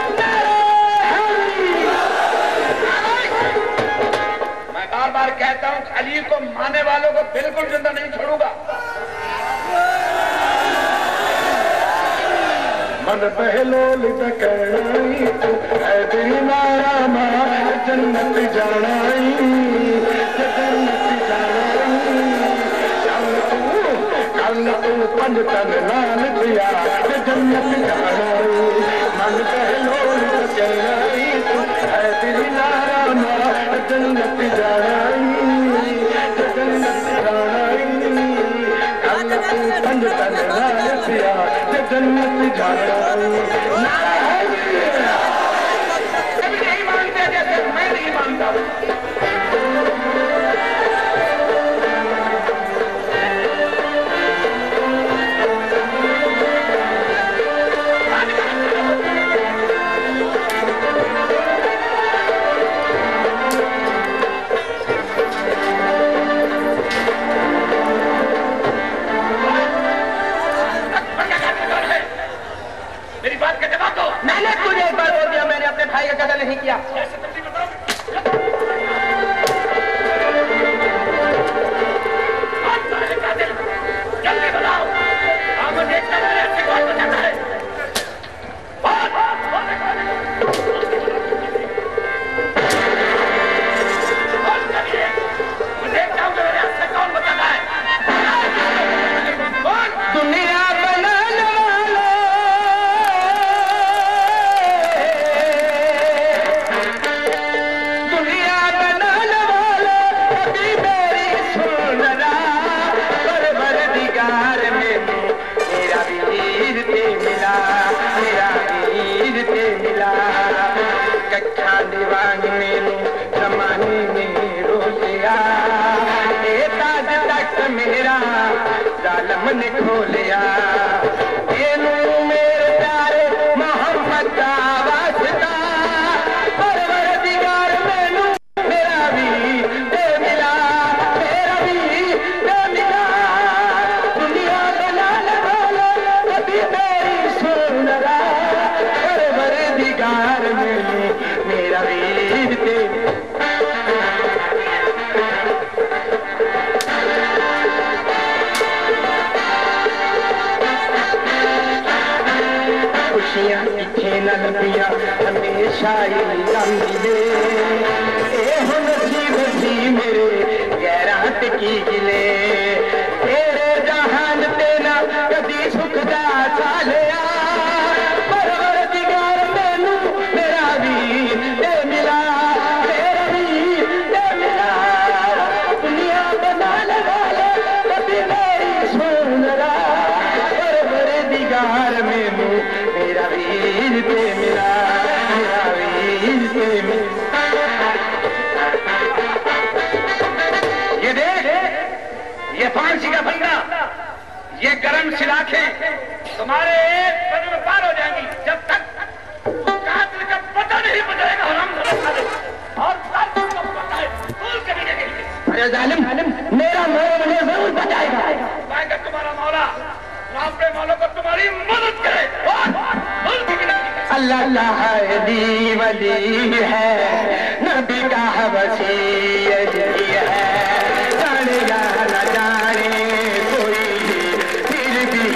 बार बार कहता हूं अली को मानने वालों को बिल्कुल जिंदा नहीं छोड़ूंगा मन बहलोल जकड़ाई तू ऐ दीनारा मां जन्नत जानाई जन्नत जानाई चल तू चल तू पंज तन लाल दिया जन्नत जानाई मन बहलोल जकड़ाई तू ऐ दीनारा मां जन्नत जानाई जन्नत जानाई कल तू पंज तन लाल दिया जन्नत जानाई कभी नहीं मानते जैसे मैं नहीं मानता मैंने तुझे एक बार बोल दिया मैंने अपने भाई का कदर नहीं किया जल्दी बताओ मुझे अच्छी बात बताता है मुझे कौन बताता है दुनिया ने खोलिया मेरे प्यारे मोहम्मद का वास्ता परवरदिगार मैनू मेरा भी दे मिला मेरा भी दे मिला दुनिया बनाने वाले कभी मेरी सुन रहा परवरदिगार मैनू मेरा भी दे पीछे न लंबिया हमेशा ही लंबी ए हो नसीब सी मेरे गैरात की गिले तेरे जहान ते ना कदी सुख दा सालिया परवरदिगार मैनू मेरा भी दे मिला मेरा भी दे मिला दुनिया बनाने वाले कभी मेरी सुन रहा परवरदिगार मैनू मेरा वीर पे मिला मेरा वीर पे मिला ये देख ये फांसी का फंदा ये गरम सिलाखें तुम्हारे एक बजे में पार हो जाएंगी जब तक कातिल का पता नहीं बचेगा हराम और अरे जालिम मेरा मौला मुझे जरूर बचाएगा तुम्हारा मौला अपने मौला को तुम्हारी मदद करे अल्लाह अल्लाह दी वली है नबी का वसीयत है जाने या न जाने कोई फिर भी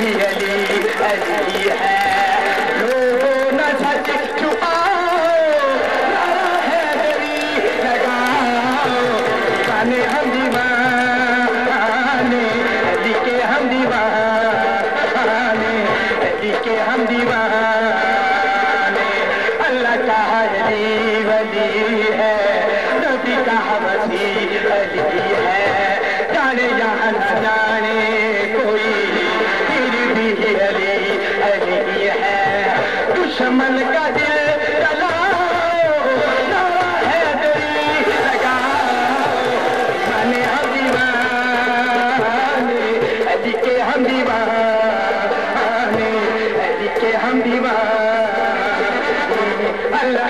दीवाने, अल्लाह का अली वली है, नबी का वसी अली है, जाने यहाँ न जाने कोई, फिर भी अली अली है। दुश्मन का दिल जलाओ, नारा हैदरी लगाओ, माने हम दीवाने, अली के हम दीवाने, अली के हम दीवाने, अल्लाह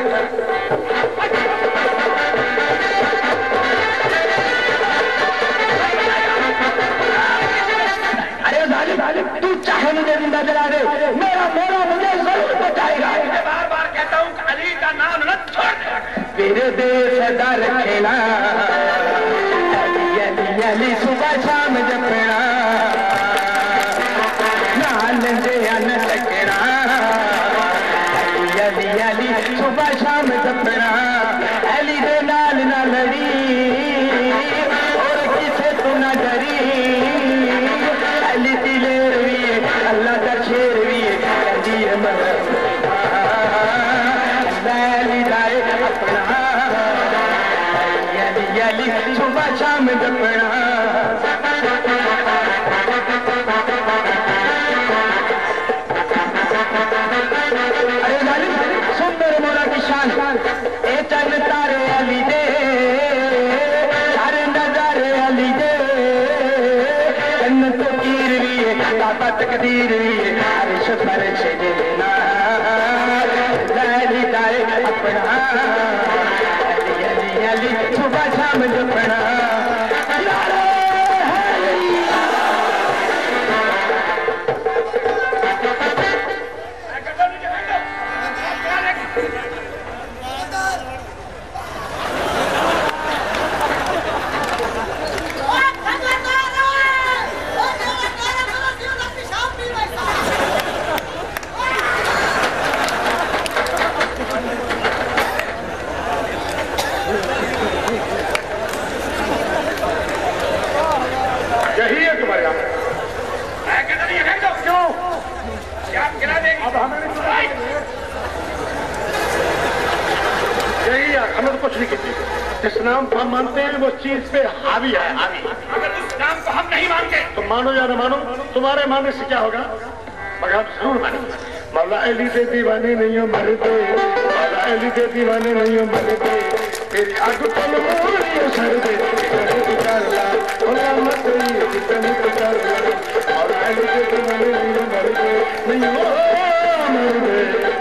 तू चाहे मुझे जिंदा जला दे, मेरा मोरा मुझे जरूर बचाएगा। मैं बार बार कहता हूँ अली का नाम न छोड़ दे। तेरे देश दर खेला, अली अली अली सुबह शाम जपना, नाल दे न सकना, अली अली अली सुबह शाम जपना, अली दे नाल न लड़ी और किसे तू न डरी, अली दिले अल्लाह का शेर भी अली अली जाए अपना, अली अली सुबह शाम जपना। अरे जालिम सुन मेरे मौला की शान, ए चंद तारे अली दे, सारे नजारे अली दे, जन्नत कीर भी बाबा तकदीर भी अर्श फर्श देना, अली जाए अपना, अली अली अली सुबह शाम जपना। हमें कुछ नहीं कहते, जिस नाम को हम मानते हैं वो चीज पे हावी है, हावी। अगर उस नाम को हम नहीं मानते तो मानो या न मानो, तुम्हारे मानने से क्या होगा, मगर हम जरूर मानेंगे। मौला अली दे दीवाने नहीं हो मर दे, मौला अली दे दीवाने नहीं हो मर दे, तेरी आग पल मोरियो सर दे, तेरे पुकार ला मौला मत ये तेरे पुकार ला, मौला अली दे दीवाने नहीं हो मर दे, नहीं हो मर दे।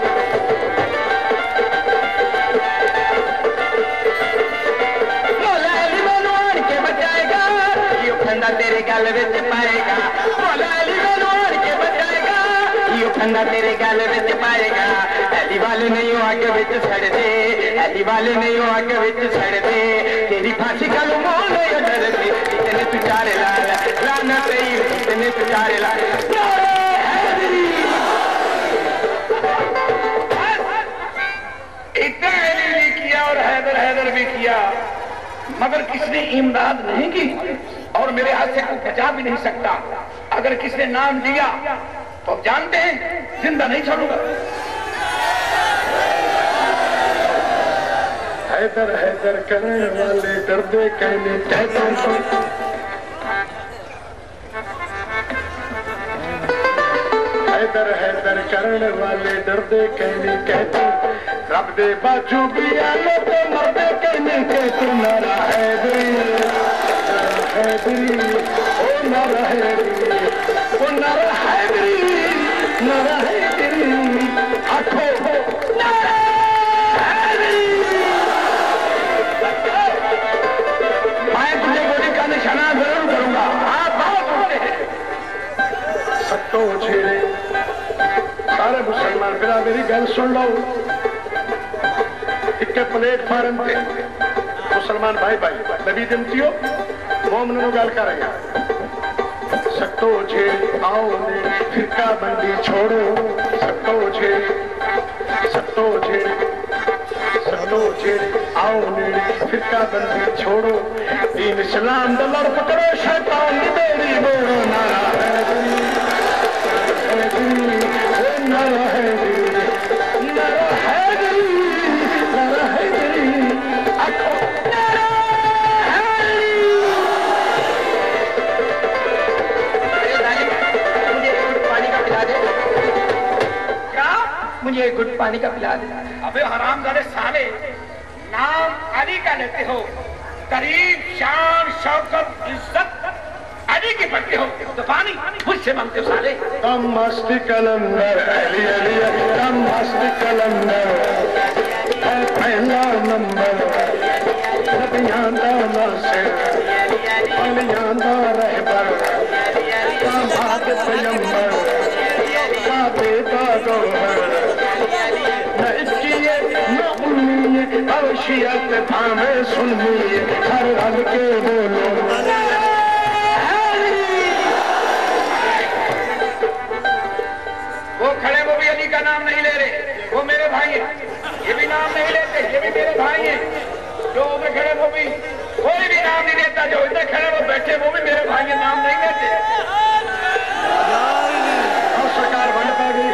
फंदा तेरे गल विच पाएगा, मौला अली मैनू आण के बचाएगा, यो फंदा तेरे गल विच पाएगा, अली वाले नहीं हो अग विच सड़ दे, अली वाले नहीं हो अग विच सड़ दे, तेरी फांसी कलू मोल नहीं डर दे, इतने तू चारे लाल लाना सही, इतने तू चारे लाल इतना अली भी किया और हैदर हैदर भी किया, मगर किसने इमदाद नहीं की और मेरे हाथ से कोई बचा भी नहीं सकता। अगर किसने नाम लिया तो आप जानते हैं जिंदा नहीं छोड़ूंगा। हैदर हैदर करने वाले डरदे कहने कहते हैदर हैदर करने वाले डरदे कहने कहते, रब दे बाजू भी आले तो मरदे कहने कहते, नारा हैदरी हैदरी ओ नारा हैदरी ओ नारा हैदरी नारा हैदरी आखो नारा हैदरी। मैं तुझे गोली का निशाना जरूर करूंगा, आप बहुत होते हैं सत्तो छेड़े। सारे मुसलमान बिरा मेरी गल सुन लो, एक प्लेटफार्म पे मुसलमान भाई भाई नबी दिमतियो मोमन गल कर रहे हैं, सत्तो छेड़े आओ ने फिरका बंदी छोड़ो, सत्तो छेड़े सत्तो छेड़े सत्तो छेड़े आओ ने फिरका बंदी छोड़ो, दीन इस्लाम दा लड़ पकड़ो, शैतान दी बेड़ी बोलो, नारा हैदरी हैदरी नारा है मुझे एक घुट पानी का पिला दे। अबे हरामजादे साले, नाम अली का लेते हो, करीब शान शौकत इज्जत अली की पढ़ते हो, तो पानी मुझसे मांगते हो साले। कम मस्ती कलंदर अली अली कम मस्ती कलंदर है पहला नंबर नबियां दा नासिर अलियां दा रहबर कामात पैगंबर काबे दा गौहर न इक्कीए न उन्नीए अवशियत भावे सुन्नीए हर रल के बोलो खड़े वो भी अली का नाम नहीं ले रहे, वो मेरे भाई हैं। ये भी नाम नहीं लेते, ये भी मेरे भाई हैं। जो उधर खड़े वो भी कोई भी नाम नहीं लेता, जो इधर खड़े वो बैठे वो भी मेरे भाई हैं, नाम नहीं लेते। सरकार बंड पै गई,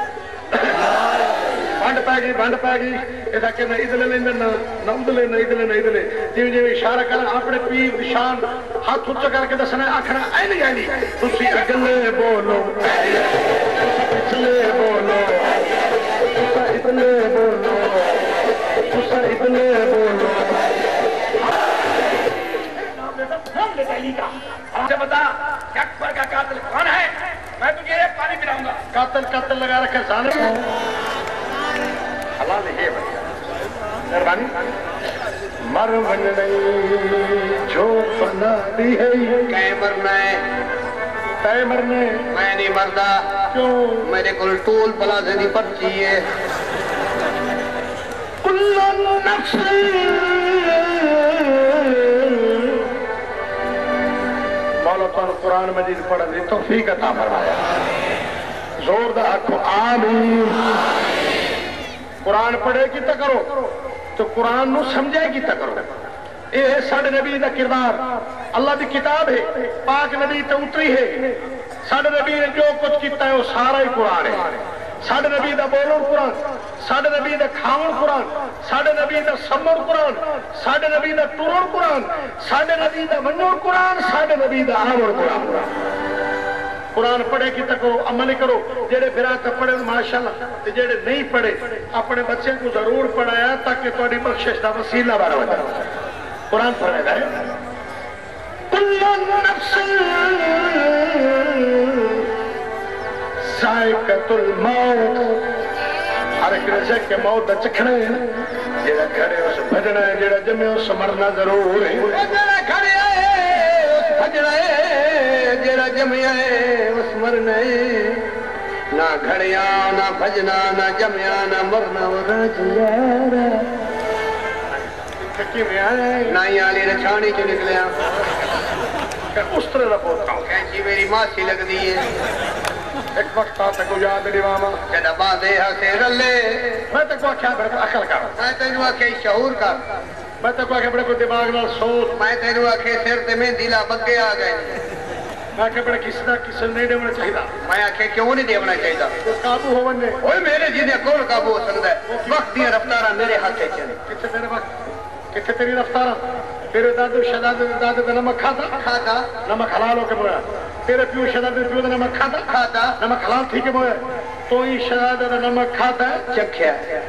बंड पै गई, बंड पै गई। इदा के न इधले लेंदे न न उधले न इधले न इधले जिवें जिवें इशारा कर अपने पीर निशान हाथ उच्चा करके दसना आखना ऐ नहीं आनी तुसी अगले बोलो पिछले बोलो तुसा इतने बोलो तुसा इतने बोलो। हमसे बता अकबर का कातिल कौन है? मैं तुझे पानी पिलाऊंगा। कातिल कातिल लगा रखे साले हलाल है भैया मेहरबानी। मर मन नहीं जो फना दी है कै मरना है तय मरने मैं नहीं मरदा। क्यों? मेरे को टूल प्लाजे की पर्ची है। कुल्लु नफ्स मौला ताला कुरान मजीद पढ़ने की तौफीक अता फरमाया। जोर दा आखो आमीन। कुरान पढ़ेगी तो करो तो कुरान नु समझेगी तो करो। ये साडे नबी का किरदार अल्लाह की किताब है, पाक नबी तो उतरी है। साडे नबी ने जो कुछ किया है वो सारा ही कुरान है। साडे नबी का बोलन कुरान, साडे नबी का खावन कुरान, साडे नबी का समण कुरान, साडे नबी का टुरण कुरान, साडे नबी का मनण कुरान, साडे नबी का आमण कुरान। कुरान पढ़े कि तक करो, अमल करो। जेड़े फिर पढ़े माशाअल्लाह, जेड़े नहीं पढ़े अपने बच्चे को जरूर पढ़ाया ताकि थोड़ी बख्शिश का वसीला बन जाए। कुरान पढ़ेगा साइकतुल मौत, हर एक नशे के मौत का चखना है। जेड़ा खड़े उस भजना है, जेड़ा जमे उस मरना जरूर है। जेड़ा खड़े है उस भजना है, जेड़ा जमिया है उस मरना है। ना घड़िया ना भजना ना जमिया ना मरना नाई आली रछानी चो निकलिया उस तरह का पोता कैंची मेरी मासी लगती है। एक वक्त आता को याद नहीं मामा जदा बांधे हसे रले मैं तो आख्या बड़े को अकल कर, मैं तेन आखे शहूर कर, मैं तो आख्या बड़े को दिमाग नाल सोच, मैं तेन आखे सिर ते मेहंदी ला बग्गे आ गए। मैं आखे बड़े किसी का किसी नहीं देना चाहिए। मैं आखे क्यों नहीं देना चाहिए? तो काबू होवन ने ओए मेरे जिन्हें कौन काबू हो सकता है? वक्त दी रफ्तार मेरे हाथ से चले। कितने तेरे वक्त कितने तेरी रफ्तार? तेरे दादू शहजादे दादे का नमक खाता खाता नमक हलाल होके बोया। तेरे प्यू शहजादे प्यू का नमक खाता खाता नमक हलाल ठीक है बोया। तो ही शहजादे का नमक खाता चख्या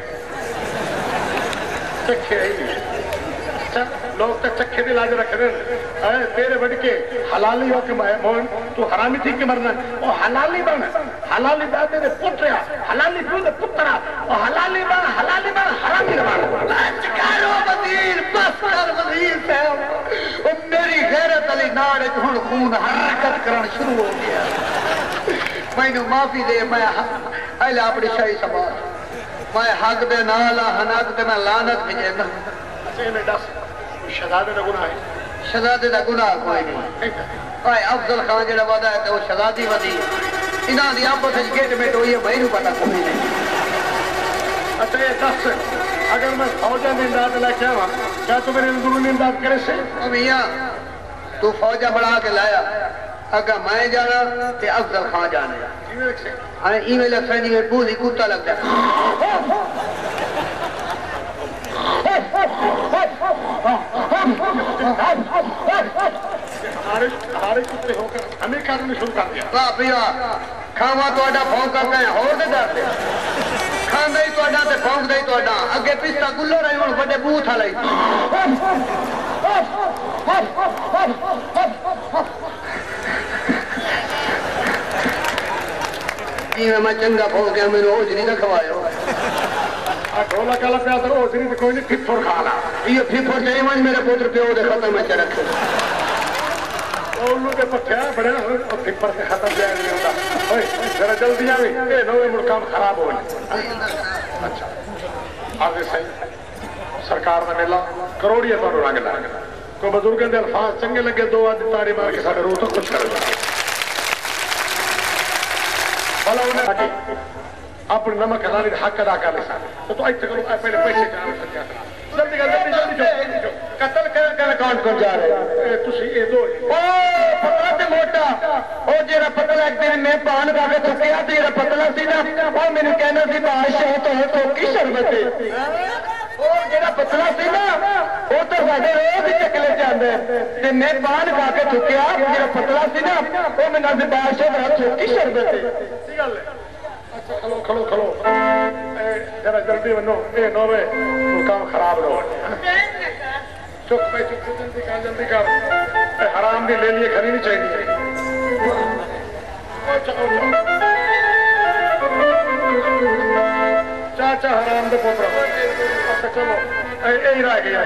चखे लोग तो चखे की लाज रख रहे हैं। तेरे बड़ के हलाली हो के मोहन तू हरामी थी के मरना वो हलाली बन हलाली दादे ने पुत्र हलाली प्यू ने पुत्रा और हलाली बन हलाली बन हरामी बन। वजीर बस कर वजीर साहब, मेरी गैरत अली नाड़ हुण खून हरकत करना शुरू हो गया। मैनू माफी दे, मैं अल अपनी शाही संभाल, मैं हक दे नाल हनक ते मैं लानत भेजना। दस शहजादे का गुनाह है? शहजादे का गुनाह कोई नहीं। भाई अफजल खान जरा वादा है तो वो शहजादी वधी इन्हां दी आपस विच गेटमेट हुई है, मैनू पता कोई नहीं। अच्छा ये दस अगर मैं फौजा में इमदाद लेके आवा क्या तू मेरे अंदरूनी इमदाद करे से? भैया तू फौजा बढ़ा के लाया, अगर मैं जाना ते अफजल खान जाना। हाँ इवें लगता जी में पूरी कुत्ता लगता हमारे हमारे कुत्ते होकर हमें कारण शुरू कर दिया। वाह भैया खावा तो भौंका कहीं होर दे डर ਤੁਹਾਡਾ ਤੇ ਭੌਂਕਦਾ ਹੀ ਤੁਹਾਡਾ ਅੱਗੇ ਪਿਸਤਾ ਗੁੱਲੋ ਰਹੀ ਹੁਣ ਵੱਡੇ ਬੂਥ ਵਾਲਾ ਜਿਵੇਂ ਮੈਂ ਚੰਗਾ ਭੌਂਕ ਗਿਆ ਮੈਨੂੰ ਰੋਜ਼ ਨਹੀਂ ਰਖਵਾਇਓ ਆ ਢੋਲਾ ਕਾਲਾ ਪਿਆ ਤਾਂ ਰੋਜ਼ ਨਹੀਂ ਤੇ ਕੋਈ ਨਹੀਂ ਫਿੱਫਰ ਖਾਣਾ ਇਹ ਫਿੱਫਰ ਨਹੀਂ ਮਨ ਮੇਰੇ ਪੁੱਤਰ ਪਿਓ ਦੇ ਖਤਮ ਚ ਰੱਖੇ ਉਹਨੂੰ ਤੇ ਪੱਠਿਆ ਬੜਿਆ ਉਹ ਫਿੱਫਰ ਤੇ ਖਤਮ ਜਿਆ ਨਹੀਂ ਹੁੰਦਾ ਓਏ ਜਰਾ ਜਲਦੀ ਆਵੀਂ ਇਹ ਨਵੇਂ ਮੁਲਕਾਂ ਖਰਾਬ ਹੋ ਜਾਏ ਅੱਛਾ आगे सही सरकार का मेला करोड़िया तो रंग ला कोई बजुर्गों के अल्फाज चंगे लगे दो आदि ताड़ी मार के साढ़े रूह तो कुछ कर भला उन्हें अपने नमक हलाली हक अदा कर ले तो तो ऐसे करो पहले पैसे जान सकते जल्दी कर जल्दी जल्दी जो कत्ल कर कर अकाउंट कर जा रहे तुसी ये दो ओ पतला ते मोटा ओ जेरा पतला एक दिन मैं पान खा के थकिया ते जेरा पतला सी ना ओ मैंने कहना सी बादशाह तो है तो की शरबत है ओ जेरा पतला सी ना ओ तो साडे रोज चकले जांदे ते मैं पान खा के थकिया जेरा पतला सी ना ओ मैंने सी बादशाह दा तो की शरबत है की गल है अच्छा खलो खलो खलो जरा जल्दी बनो ए नोवे काम खराब ना हो चुप भाई चुप जल्दी कर जल्दी कर हराम भी ले लिए खरी नहीं चाहिए चाचा हराम दे पोतरा अच्छा चलो यही रह गया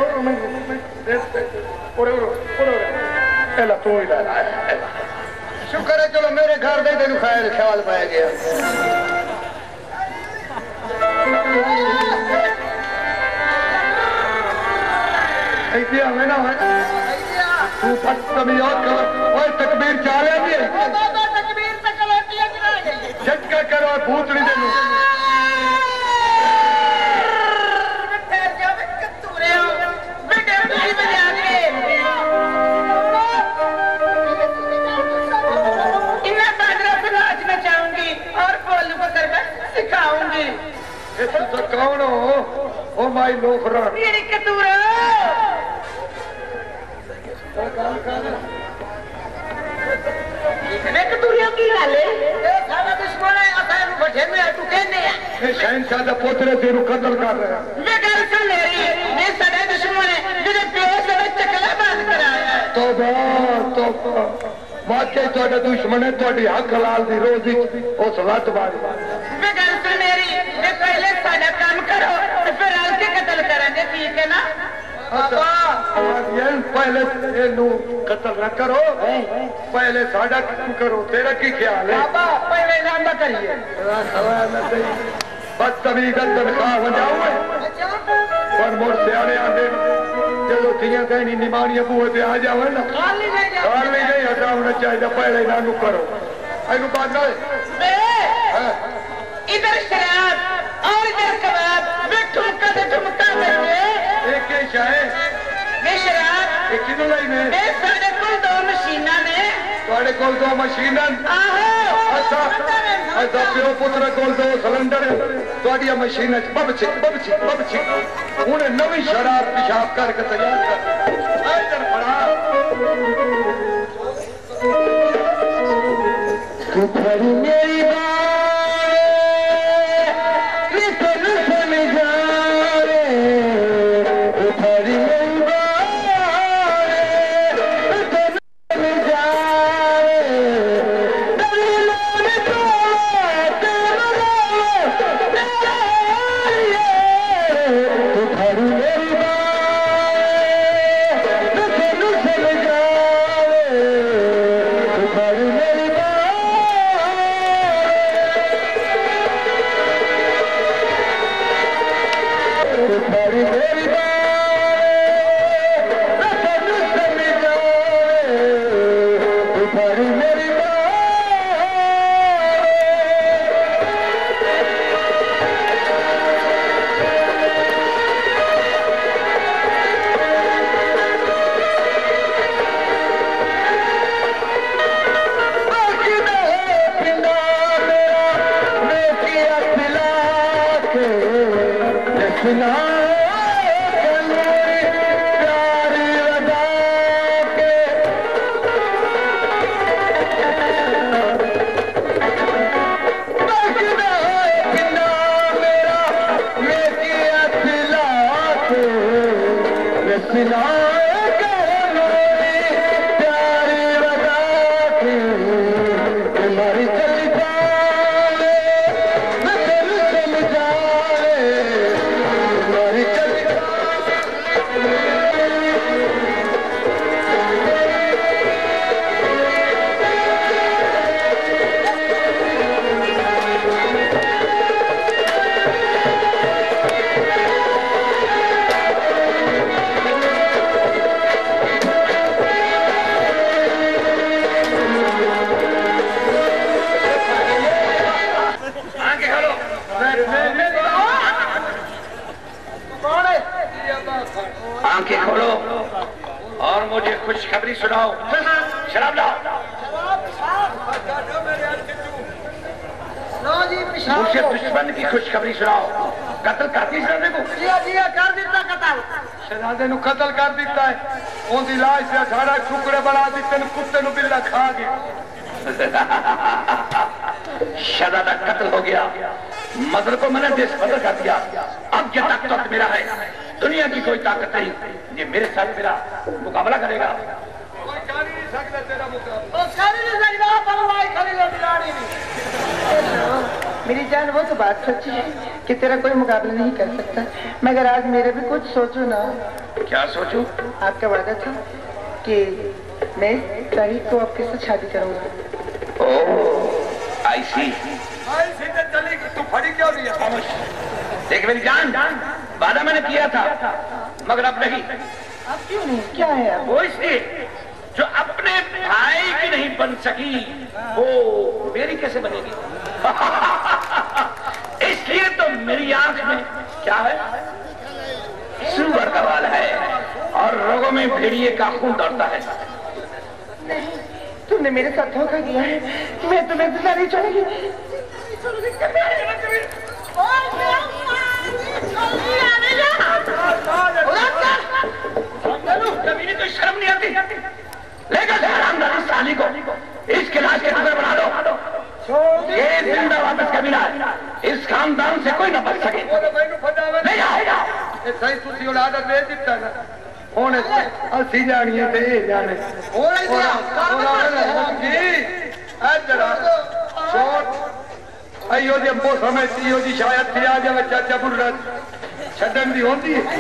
तू ही ला शुक्र है चलो मेरे घर दे तेन खैर ख्याल पाया गया ऐसे हमें ना तू तकबीर चाह रहे झटका करो भूतड़ी दे कौन हो ओ माई लोफरा मेरी कतूरा मैं कतूरियों की गाले सारा दुश्मन है असां बठे में तू कहने है शहंशाह दा पोतरे तेरू कत्ल कर रहा है मैं गल सुन ले रही मैं सारे दुश्मन है जिने प्यो से चकला बात कराया है तौबा तौबा वाकई तोड़ा दुश्मन है तोड़ी हक हलाल दी रोजी उस लत बारी मैं गल सुन मेरी मैं पहले साडा काम करो फिर आल के कत्ल करेंगे ठीक है ना पहले कत्ल न करो पहले साडा काम करो तेरा की ख्याल है पहले नाम न करिए बदतमीज तनख्वाह वजाओ पर मोर सियाने आंदे जो थियां कहनी निमानियां बूहे पे आ जावे ना खाली नहीं जा खाली नहीं हटाना चाहिए पहले नानू करो एनु बात ना इधर शराब और इधर कबाब मैं ठुमका दे ठुमका में एक के शाये मैं शराब एक किलो लाई में मैं साढ़े कुल दो मशीना में ਤੁਹਾਡੇ ਕੋਲ ਦੋ ਮਸ਼ੀਨਾਂ आहो ਅੱਛਾ ਅੱਛਾ ਪਿਓ ਪੁੱਤਰ ਕੋਲ ਦੋ ਸਿਲੰਡਰ ਤੁਹਾਡੀਆਂ ਮਸ਼ੀਨਾਂ ਚ ਬੱਬ ਛਿਕ ਬੱਬ ਛਿਕ ਬੱਬ ਛਿਕ ਹੁਣ ਨਵੀਂ ਸ਼ਰਾਬ ਪਿਸ਼ਾਬ ਕਰਕੇ ਤਿਆਰ ਕਰ ਆਇਦਰ ਫੜਾ तू खड़ी मेरी आंखें खोलो और मुझे खुशखबरी सुनाओ। शराब लाओ। मुझे दुश्मन की खुशखबरी सुनाओ। कत्ल कर दी शहजादे को? जिया जिया कर दिता कत्ल। शहजादे नु कत्ल कर दिता है। ओंदी लाश से अठारह टुकड़े बना दिते ने कुत्ते नु बिल्ला खा गया। शहजादा कत्ल हो गया। मदर को मैंने देश बदल कर दिया। अब ये ताकत मेरा है। दुनिया की कोई ताकत नहीं ये मेरे साथ मेरा मुकाबला करेगा। कोई कर ही नहीं सकता तेरा मुकाबला। ओ कर ही नहीं सकता परवाह खड़ी लो दिलानी नहीं। मेरी जान वो तो बात सच्ची है कि तेरा कोई मुकाबला नहीं कर सकता, मगर आज मेरे भी कुछ सोचो ना। क्या सोचूं? आपका वादा था कि मैं इस तारीख को आपके साथ शादी करूंगा। ओह आई सी। आई सी तो चली तू फड़ी क्यों नहीं है? खामोश। देख मेरी जान, वादा मैंने किया था मगर अब नहीं। अब क्यों नहीं? क्या है अब? वो इसलिए जो अपने भाई की नहीं बन सकी वो मेरी कैसे बनेगी? इसलिए तो मेरी आंख में क्या है? सुअर का बाल है और रोगों में भेड़िए का खून दौड़ता है। नहीं, तुमने मेरे साथ धोखा किया है। मैं तुम्हें जिंदा नहीं छोड़ूंगी। कभी तो शर्म नहीं आती। लेकर हरामजादी साली को इसके लाश के टुकड़े बना दो। ये जिंदा वापस कभी ना इस खानदान से कोई न बच सके। नहीं जाएगा। सही तुसी आदत दे दिता ना होने असी जानी है ते जाने होने दिया जी इधर शॉट अयो जे बो समय थियो जी शायद थी आ जावे चाचा बुढ़ा छडन दी होंदी है।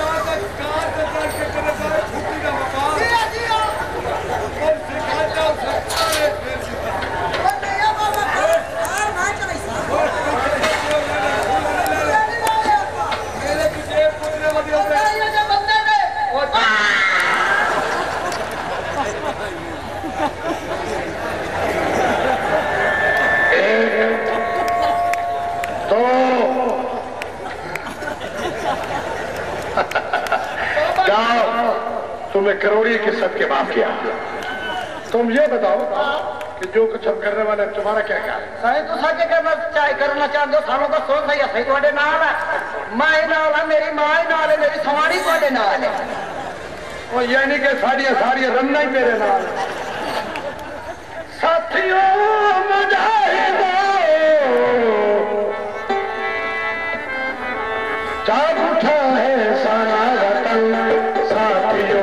तुम्हें करोड़ियों की सद के माफ किया। तुम ये बताओ कि जो कुछ हम करने वाले तुम्हारा क्या ख्याल है? सही तो सच करना चाहे करना चाहते हो सानों का सोच सही है। सही तुम्हारे नाल है माए नाल है मेरी माए नाल है मेरी सवारी तुम्हारे नाल है। और ये नहीं कि सारिया सारिया रमना ही मेरे नाल। साथियों मुजाहिदों जाग उठा है सारा वतन। साथियों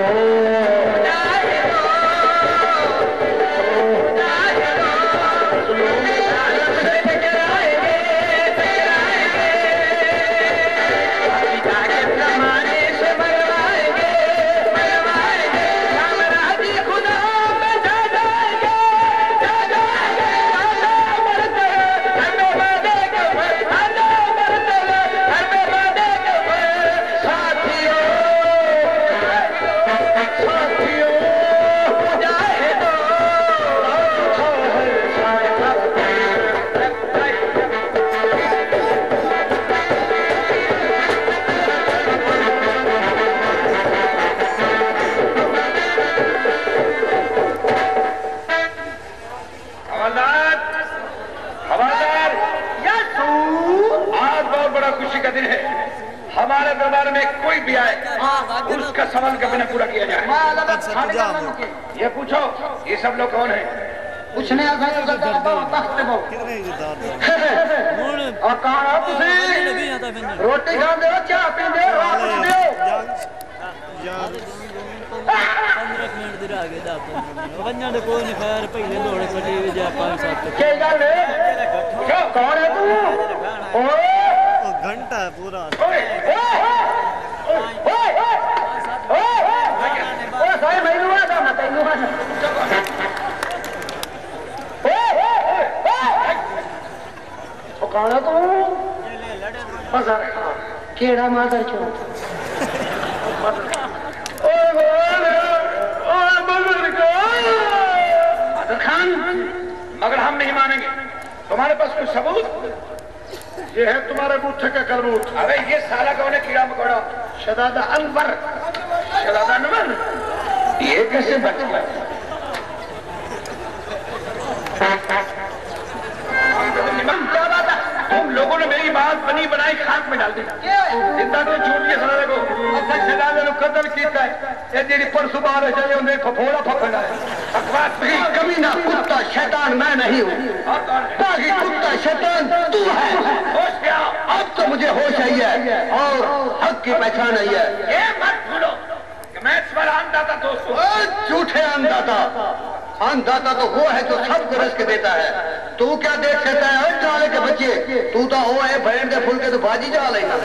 हमारे दरबार में कोई भी आए उसका सवाल कभी न पूरा किया जाए। ये पूछो ये सब लोग कौन है? पूछने और कहा रोटी खाते हो चाह पीते हो वन्ना दे कोई नहीं खैर पहले दौड़ कटी जा पांच सात के गल क्या कौन है तू ओए ओ घंटा पूरा ओए ओए ओए ओ साई मैनू आ दा मैं तैनू आ ओ कौन है तू बस केड़ा मादर चो खान मगर हम नहीं मानेंगे। तुम्हारे पास कोई सबूत? ये है तुम्हारे बूथे का कलबूत। अबे ये साला कौन है कीड़ा मकोड़ा? शहजादा अनवर। शहजादा अनवर ये कैसे बच गया? क्या बात है? तुम लोगों ने मेरी बात बनी बनाई खाक में डाल दी। जिंदा तो झूठ के साले को असा शहजादे नु कत्ल कीता है। ये जेडी परसों बाहर चले उन्हें फफोड़ा फफड़ा है। बकवास नहीं। कमीना कुत्ता शैतान मैं नहीं हूँ। बाकी कुत्ता शैतान तू है। होश क्या? अब तो मुझे होश आई है और हक की पहचान आई है। ये मत भूलो कि मैं तुम्हारा अन्नदाता दोस्त हूँ। ओ झूठे अन्नदाता। अन्नदाता तो वो है जो सबको रिस्क देता है। तू क्या देख सकता है ट्राले के बच्चे? तू तो वो है बैठ के फुल के तो बाजी जा लेगा।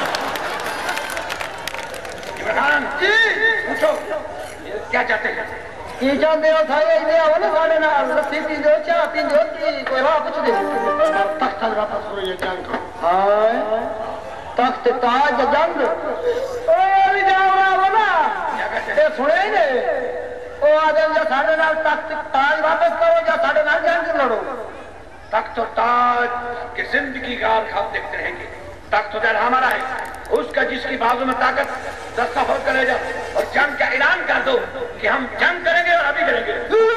इमरान जी पूछो क्या चाहते हैं? की चाहते हो था ये ले आओ ना साढ़े नाल लस्सी पी दो चाय पी दो की कोई राह कुछ दे तख्त वापस करो ये जंग को। हां तख्त ताज जंग ओ भी जाओ ना ना ये सुने ही नहीं ओ आदम या साढ़े नाल तख्त ताज वापस करो या साढ़े नाल जंग लड़ो। तख्त और ताज की जिंदगी का ख्वाब देखते रहेंगे। तख्त तो हमारा है, उसका जिसकी बाजू में ताकत दस्तखत करेगा और जंग का ऐलान कर दो कि हम जंग करेंगे और अभी करेंगे।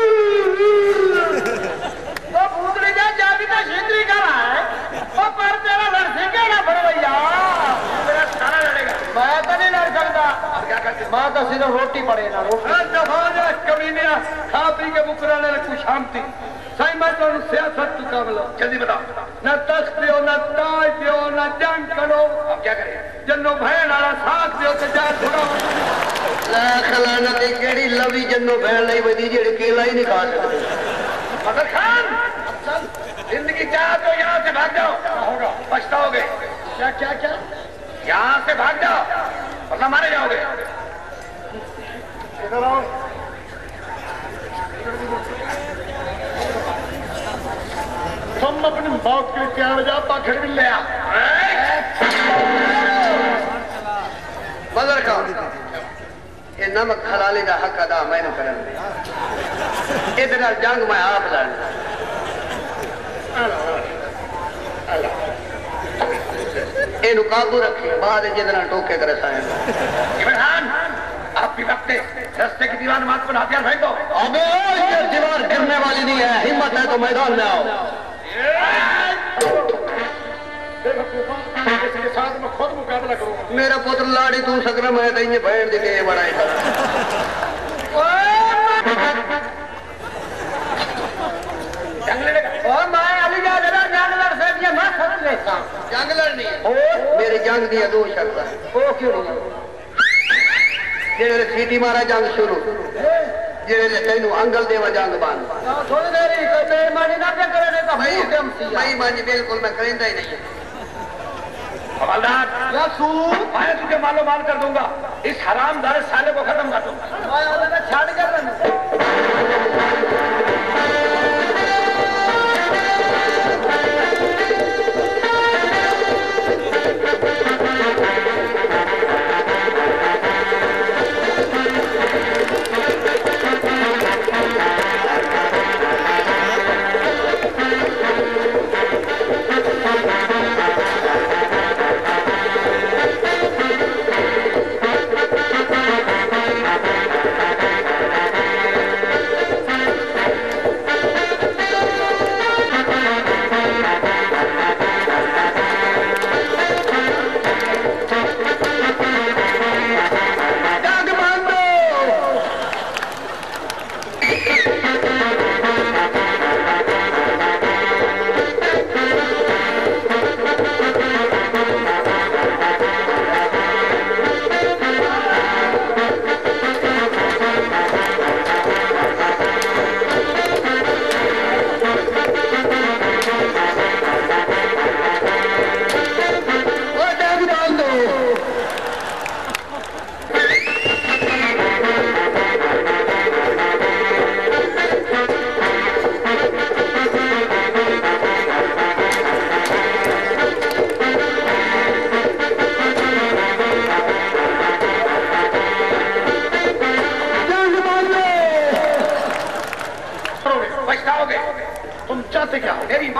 तो भूतरी जा जाती का शिकरी कर रहा है वो पर तेरा लड़ सके ना भरवैया मेरा सारा लड़ेगा। मैं तो नहीं लड़ सकता। और क्या करते? माँ तो सिर्फ रोटी पड़े ना रोटी कमीने खा पी के मुकरा ले कुछ शांति सही मैं तो सियासत चुका बोलो। जल्दी बताओ न तख्त दियो न ताज दियो न जंग करो। अब क्या करें? जन्नो भैन वाला साथ दियो तो जा थोड़ा लाख लानत केड़ी लवी जन्नो भैन लाई वदी जेड़ी केला ही नहीं खा सकते। मदर खान जिंदगी चाह तो यहाँ से भाग जाओ, पछताओगे। क्या क्या क्या यहाँ से भाग जाओ वरना मारे जाओगे। इधर आओ। तुम अपनी मौत के लिए तैयार हो जाओ। पाखड़ भी ले आ। मदर का ये नमक हलाली का हक अदा मैंने करन इधर जंग मैं आप लड़ इनु काबू रखे बाद जितना टोके करे साहेब। इमरान आप भी वक्त रास्ते की दीवार मात पर हथियार फेंक दो। अबे ये दीवार गिरने वाली नहीं है। हिम्मत है तो मैदान में आओ। इसके साथ मैं खुद मुकाबला करूंगा। मेरा पुत्र लाड़ी तू सकरा मैं तो ये भैन दिखे बड़ा है। जंग लड़ेगा। ओ मैं अली जा जरा जंग लड़ सकती है। मैं सच लेता जंग लड़नी है। ओ मेरी जंग दी दो शर्त है। ओ क्यों नहीं? जेड़े सीटी मारा जंग शुरू जेड़े तेनू अंगल देवा जंग बांध थोड़ी देरी कोई बेईमानी ना पे करे का भाई बेईमानी बिल्कुल मैं करेंदा ही नहीं है। हवलदार या सू मैं तुझे मालो माल कर दूंगा। इस हरामदार साले को खत्म कर दूंगा। मैं वाला छाड़ कर रहा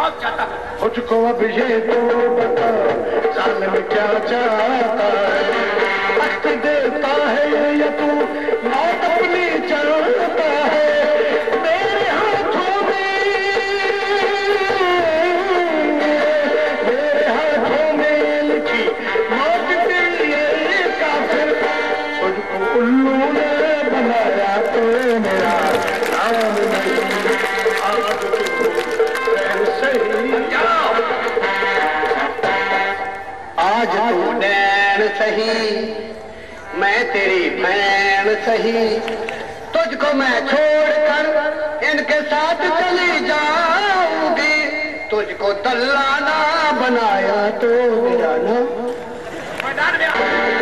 मौत चाहता है। मुझको अब ये तो बता जालिम क्या चाहता है, वक्त देता है या तू मौत अपनी चाहता है। मेरे हाथों में मेरे हाथों में लिखी मौत तेरी है काफिर, मुझको उल्लू ने बनाया तो मेरा नाम नहीं। आज तू आज तू नैन सही मैं तेरी भैन सही, तुझको मैं छोड़कर इनके साथ चली जाऊंगी, तुझको दल्लाना बनाया तो मेरा नाम। मैदान में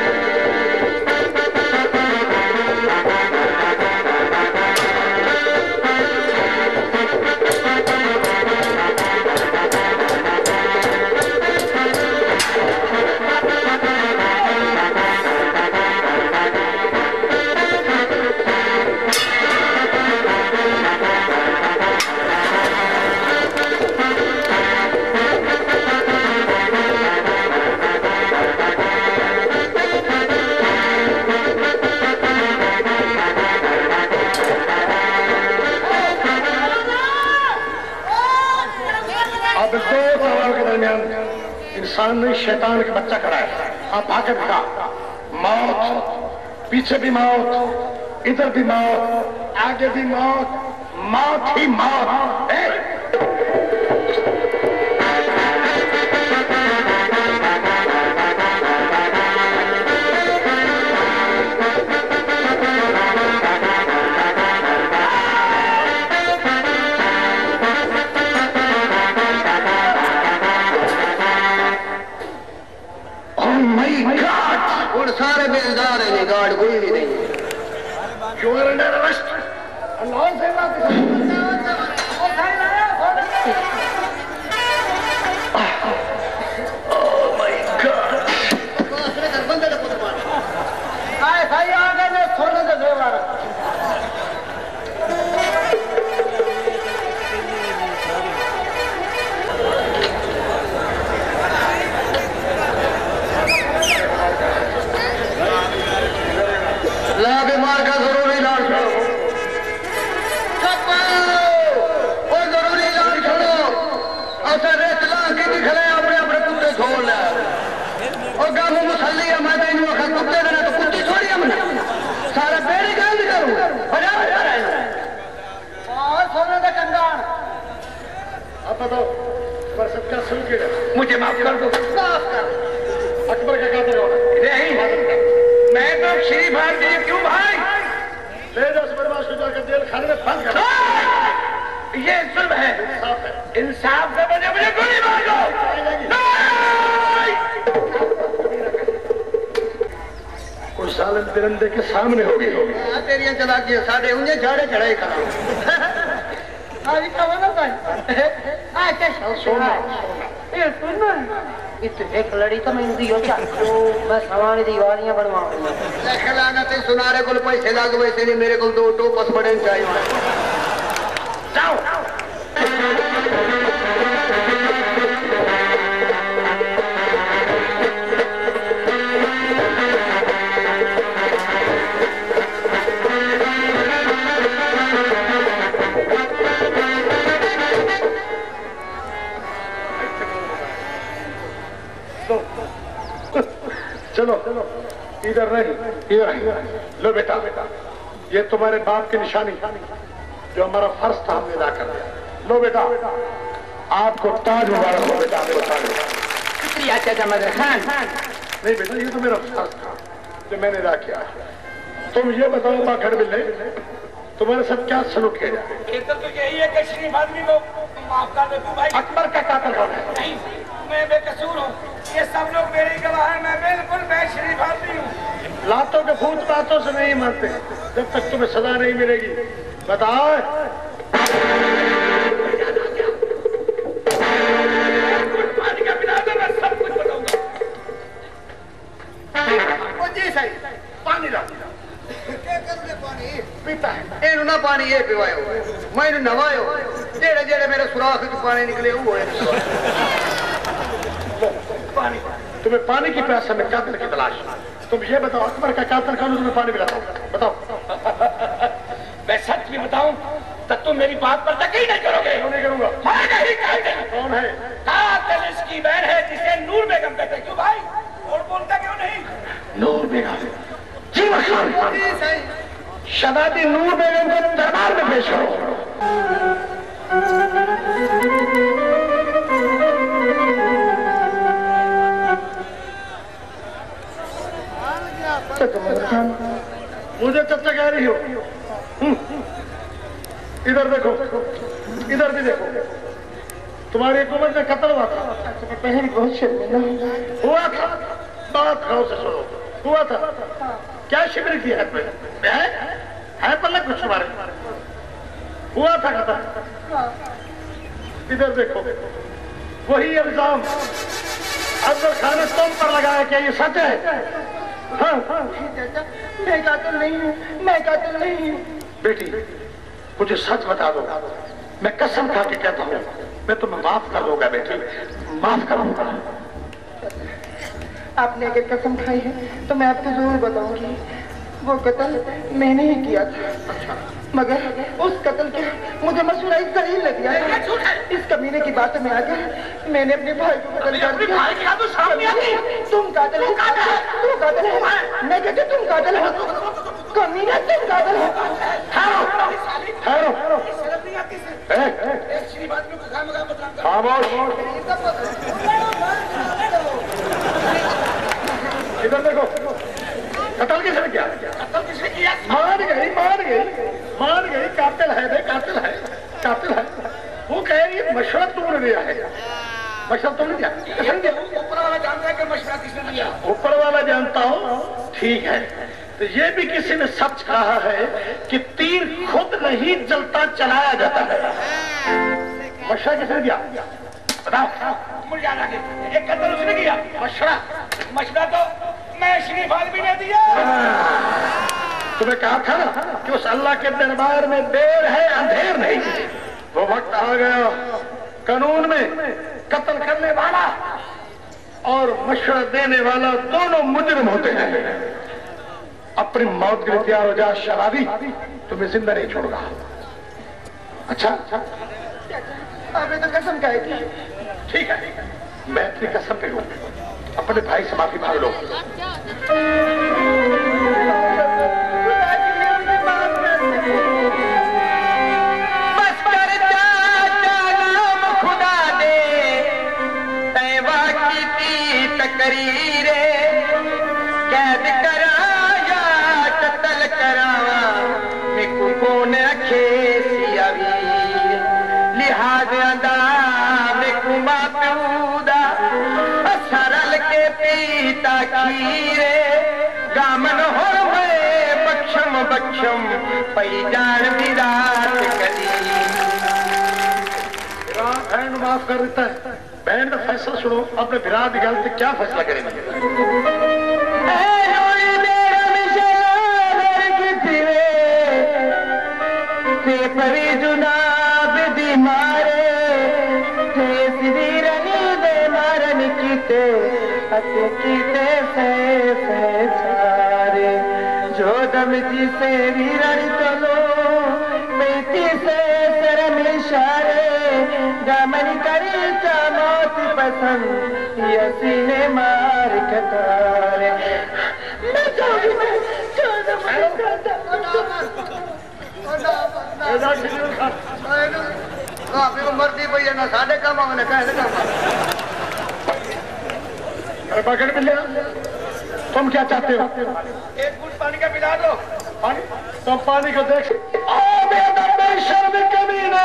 इंसान नहीं शैतान का बच्चा खड़ा है। आप भागे भगा, मौत, पीछे भी मौत, इधर भी मौत, आगे भी मौत, मौत ही मौत। ए? सारे बेलदार है, गार्ड कोई भी नहीं। You are under arrest. Allah से बात कर। Oh my God. आए भाई आ गए ने सोने का देवार। ला बीमार का जरूरी इलाज करो, और जरूरी इलाज छोड़ो। असर रेत ला के दिखले अपने अपने कुत्ते छोड़ ले, और गाँव मुसल्ली है मैं तेन वक्त कुत्ते देना तो कुत्ती छोड़ी हमने सारा पेड़ गांध करूँ और सोने का कंगान। अब बताओ पर सबका सुन के मुझे माफ कर दो। माफ कर। अकबर का कहते हो नहीं, मैं तो श्री भारतीय क्यों भाई? ले जाओ बर्बाद हो जाकर जेल खाने में बंद कर। ये जुल्म है। इंसाफ से मुझे मुझे गोली मार दो। उस जालिम तिरंदे के सामने होगी होगी तेरिया चला के साढ़े उन्हें झाड़े चढ़ाई करा। आज कहो ना भाई, आज क्या सोना ये सुनना इतने खिलाड़ी तो मैं इंदी हो चाहूँ बस हमारी दीवारियां बनवाऊंगा। खिलाना ते सुनारे को पैसे लाग वैसे नहीं मेरे को दो टोपस बड़े चाहिए। जाओ चलो इधर नहीं इधर लो बेटा बेटा ये तुम्हारे बाप की निशानी जो हमारा फर्ज था हमने अदा कर दिया। लो बेटा आपको ताज मुबारक हो बेटा, आपको ताज। शुक्रिया चाचा मदर खान। नहीं बेटा ये तो मेरा फर्ज था जो मैंने अदा किया। तुम ये बताओ बाखड़ बिल्ले तुम्हारे साथ क्या सलूक किया जाए? तो यही है कि शरीफ आदमी को माफ कर दे तू भाई। अकबर का कातिल कौन है? नहीं, मैं बेकसूर हूँ, ये सब लोग मेरे गवाह हैं। मैं बिल्कुल मैं शरीफ आदमी हूँ। लातों के भूत बातों से नहीं मरते जब तक तुम्हें सजा नहीं मिलेगी। बताओ पानी का पिला दो, मैं सब कुछ बताऊंगा। जी सही पानी ला पीता है ना पानी ये पिवायो मैं नवायो जेड़े जेड़े मेरे सुराख च पानी निकले वो होए पानी। तुम्हें पानी की प्यास है, मैं कातिल की तलाश। तुम ये बताओ अकबर का कातिल कौन, तुम्हें पानी पिलाता हूं, बताओ। मैं सच भी बताऊं तो तुम मेरी बात पर यकीन नहीं करोगे। क्यों नहीं करूंगा? मैं नहीं कातिल। कौन है? कातिल इसकी बहन है जिसे नूर बेगम कहते हैं। क्यों भाई और बोलता क्यों नहीं? नूर बेगम जी मखान, शहजादी नूर बेगम को दरबार में पेश करो। मुझे चर्चा कह रही हो? इधर देखो, इधर भी देखो। तुम्हारी हुकूमत में कत्ल हुआ था, पहले बहुत शर्मिंदा हुआ था। बात खाओ से सुनो, हुआ था। क्या शिविर की है है, है पल्लक कुछ तुम्हारे? हुआ था कत्ल। इधर देखो, वही इल्जाम अफजल खान ने तुम पर लगाया, क्या ये सच है? हाँ, मैं कातिल नहीं हूँ, मैं कातिल नहीं हूँ। बेटी मुझे सच बता दो, मैं कसम खा के कहता हूँ मैं तुम्हें माफ कर दूंगा बेटी, माफ करूंगा। आपने अगर कसम खाई है तो मैं आपको जरूर बताऊंगी। वो कत्ल मैंने ही किया था, मगर उस कत्ल के मुझे मशवरा इस दलील ने दिया था। इस कमीने की बातों में आकर मैंने अपने भाई को कत्ल कर दिया। तुम कातिल हो, तुम कातिल हो। मैं कहती तुम कातिल हो, कमीना तुम कातिल हो। ठहरो, ठहरो। खामोश। इधर देखो, कत्ल किसने किया? कत्ल किसने किया? मान गई, मान गई, मान गई। कातिल है, भाई कातिल है, कातिल है। वो कह रही है मशवरा तुमने दिया है। मशवरा तुमने दिया? किसने दिया? ऊपर वाला जानता है कि मशवरा किसने दिया? ऊपर वाला जानता हो, ठीक है। तो ये भी किसी ने सच कहा है कि तीर खुद नहीं जलता चलाया जाता है। मशवरा किसने दिया? बताओ। मुझे याद आ गया, एक कत्ल उसने किया। मशवरा मशवरा तो मैं शरीफ आदमी ने दिया। तुम्हें कहा था ना कि उस अल्लाह के दरबार में देर है, अंधेर नहीं। वो वक्त आ गया, कानून में कत्ल करने वाला और मशवरा देने वाला दोनों मुजरिम होते हैं। अपनी मौत के लिए तैयार हो जा शराबी, तुम्हें जिंदा नहीं छोड़ूंगा। अच्छा, आपने तो कसम खाई थी। ठीक है, मैं अपनी कसम पे हूँ। अपने भाई से माफी मांग लो। बस कर चाचा नाम खुदा दे, तैवा की थी तकरीरे, कैद कराया कत्ल करावा, मेको कौन रखे सियावी, लिहाज अदा मेको माप्यूदा, सरल के पीता खीरे, गामन हो मैं बख्शम बख्शम पई जान विराट करी। बहन माफ कर देता है। बहन का फैसला सुनो, अपने विराट की गलती क्या फैसला करेंगे? परी जुनाब दी मारे थे श्री रनी दे मारन कीते अते कीते से से सारे जो दम जी से वीरन चलो बेटी से शर्म इशारे गमन करे चा मौत पसंद यसी ने मार कतारे। मैं जाऊंगी, मैं आपकी को मर्जी पई है ना, साढ़े काम आने कहने काम। अरे पकड़ मिल गया। तुम क्या चाहते हो? एक घूंट पानी का पिला दो। पानी? तुम पानी को देख शर्म कमीना,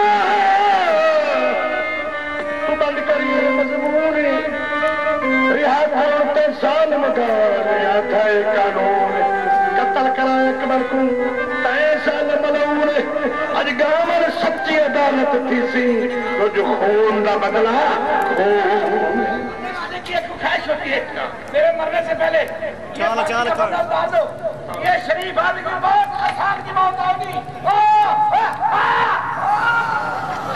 तू बंद करिए मजमूरी, रिहा था साल मकार, रिहा था कानून, कत्ल करा अकबर को साल मलूर। अज गांव सच्ची अदालत थी सी, तो जो खून का बदला खून की एक ख्वाहिश होती है मेरे मरने से पहले चलो चलो बता दो, ये शरीफ आदमी को बहुत आसान की मौत होगी।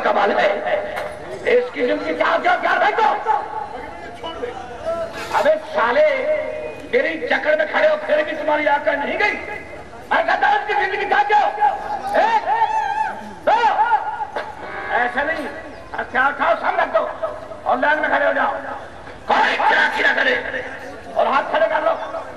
का बाल है। इसकी जिंदगी क्या क्या क्या देखो। अबे साले मेरी चक्कर में खड़े हो फिर भी तुम्हारी आंखें नहीं गई। मैं कहता हूं इसकी जिंदगी क्या क्या ऐसा नहीं। क्या उठाओ सामने रख दो और लाइन में खड़े हो जाओ। कोई चलाकी ना करे और हाथ खड़े कर लो।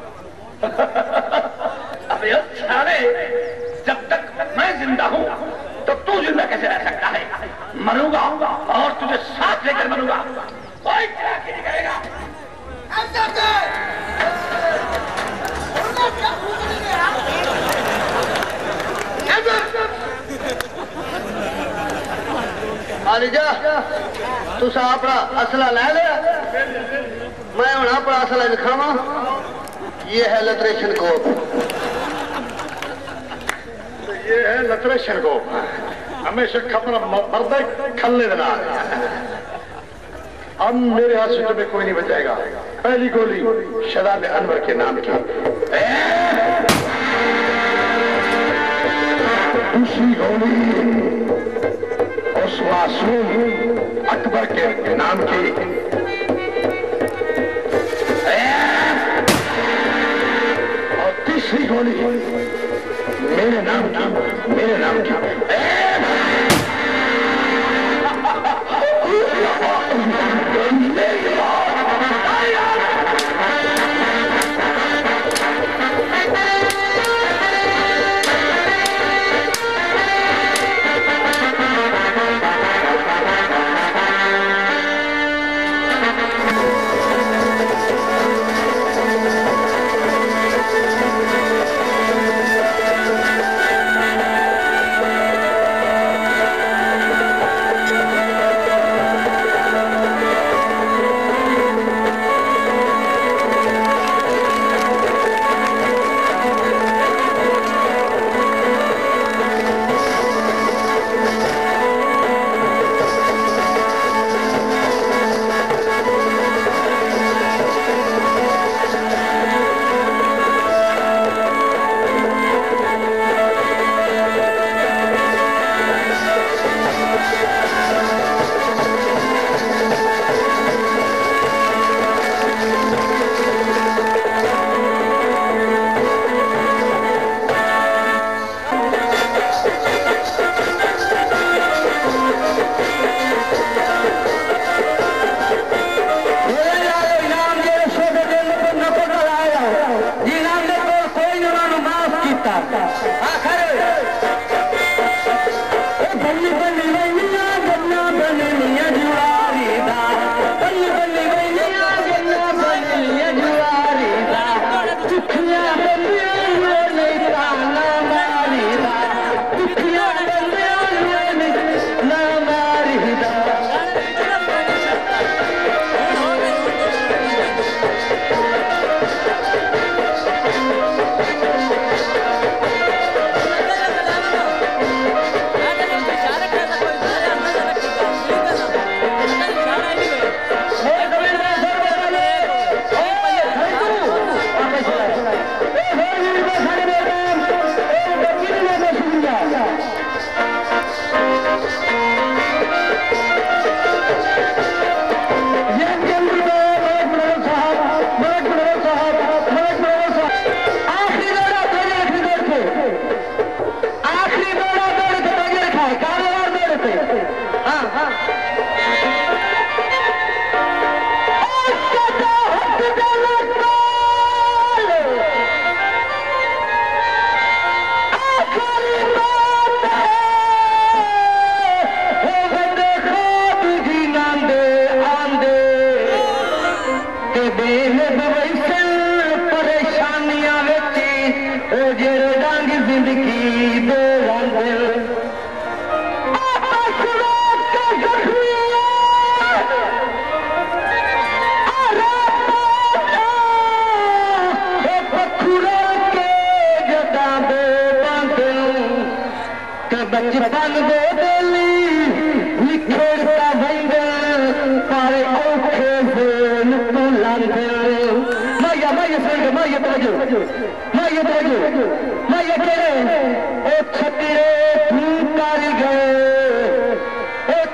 अबे साले जब तक मैं जिंदा हूं तो तू जिंदा कैसे रह सकता है। मरूंगा और तुझे साथ लेकर मरूंगा। कोई चलाकी नहीं करेगा। आलिजा तुसा अपना असला ले लिया। मैं हूं अपना असला दिखावा। ये है लतरेशन कोप। ये है लतरेशन कोप। हमेशा खबर मर्द खलने देना। अब मेरे हाथ से तुम्हें कोई नहीं बचाएगा। पहली गोली शदाब अनवर के नाम की, दूसरी गोली उस मासूम अकबर के नाम की, और तीसरी गोली मेरे नाम की, मेरे नाम की। बचपन दे दिली निखेरता बंदे सारे औखे से तू लांदे माया माया सुन माया तवज्जो माया तवज्जो माया करे ओ छतरे तू कर गए ओ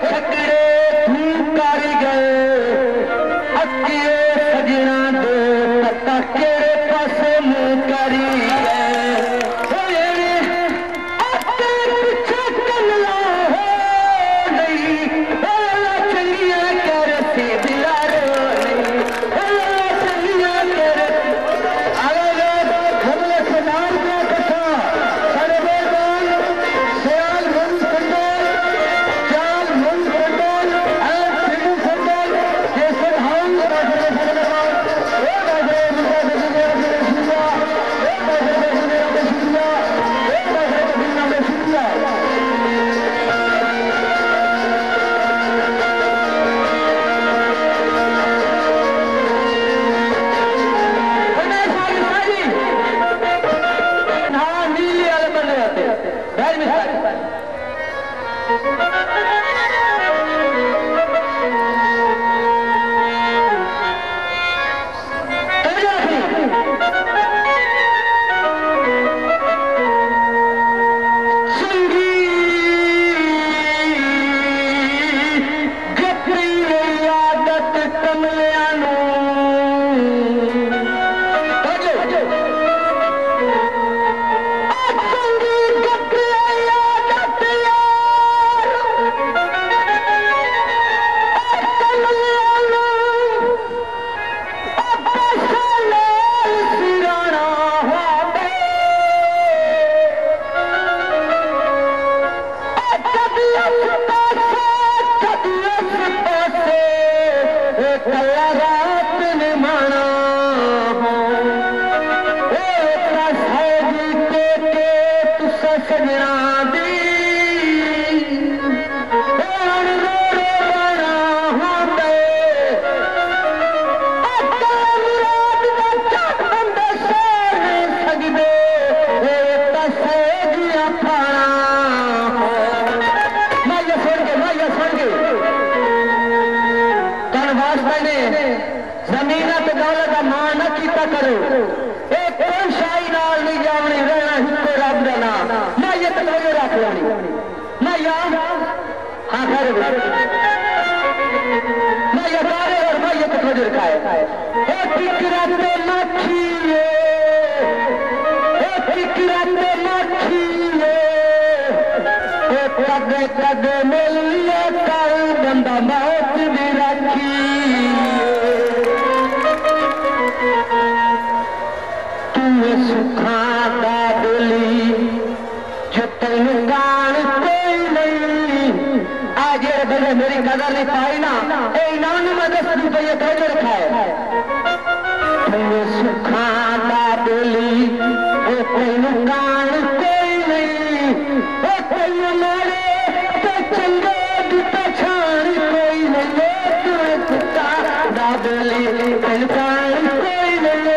कहने जमीना तो दौलत का मान न किया करो एक कोई शाही नाल नहीं जावनी रहना हिंदू रब का नाम मैं ये तक रख लेनी मैं याद हाँ खैर मैं ये तारे और मैं ये तक रखा है ओ फिक्र पे मखिए ओ फिक्र पे मखिए ओ कदे कदे मिलिए कर बंदा मौत भी रखी सुखा दा दिली जो तेन गान कोई नहीं आज बंदे मेरी कदर नहीं पाई ना ए इनाम में दस रुपये कह रखा है सुखा दा दिली वो तेन गान कोई नहीं वो तेन मारे तो चंगे पछाण कोई नहीं सुखा दा दिली तेन गान कोई नहीं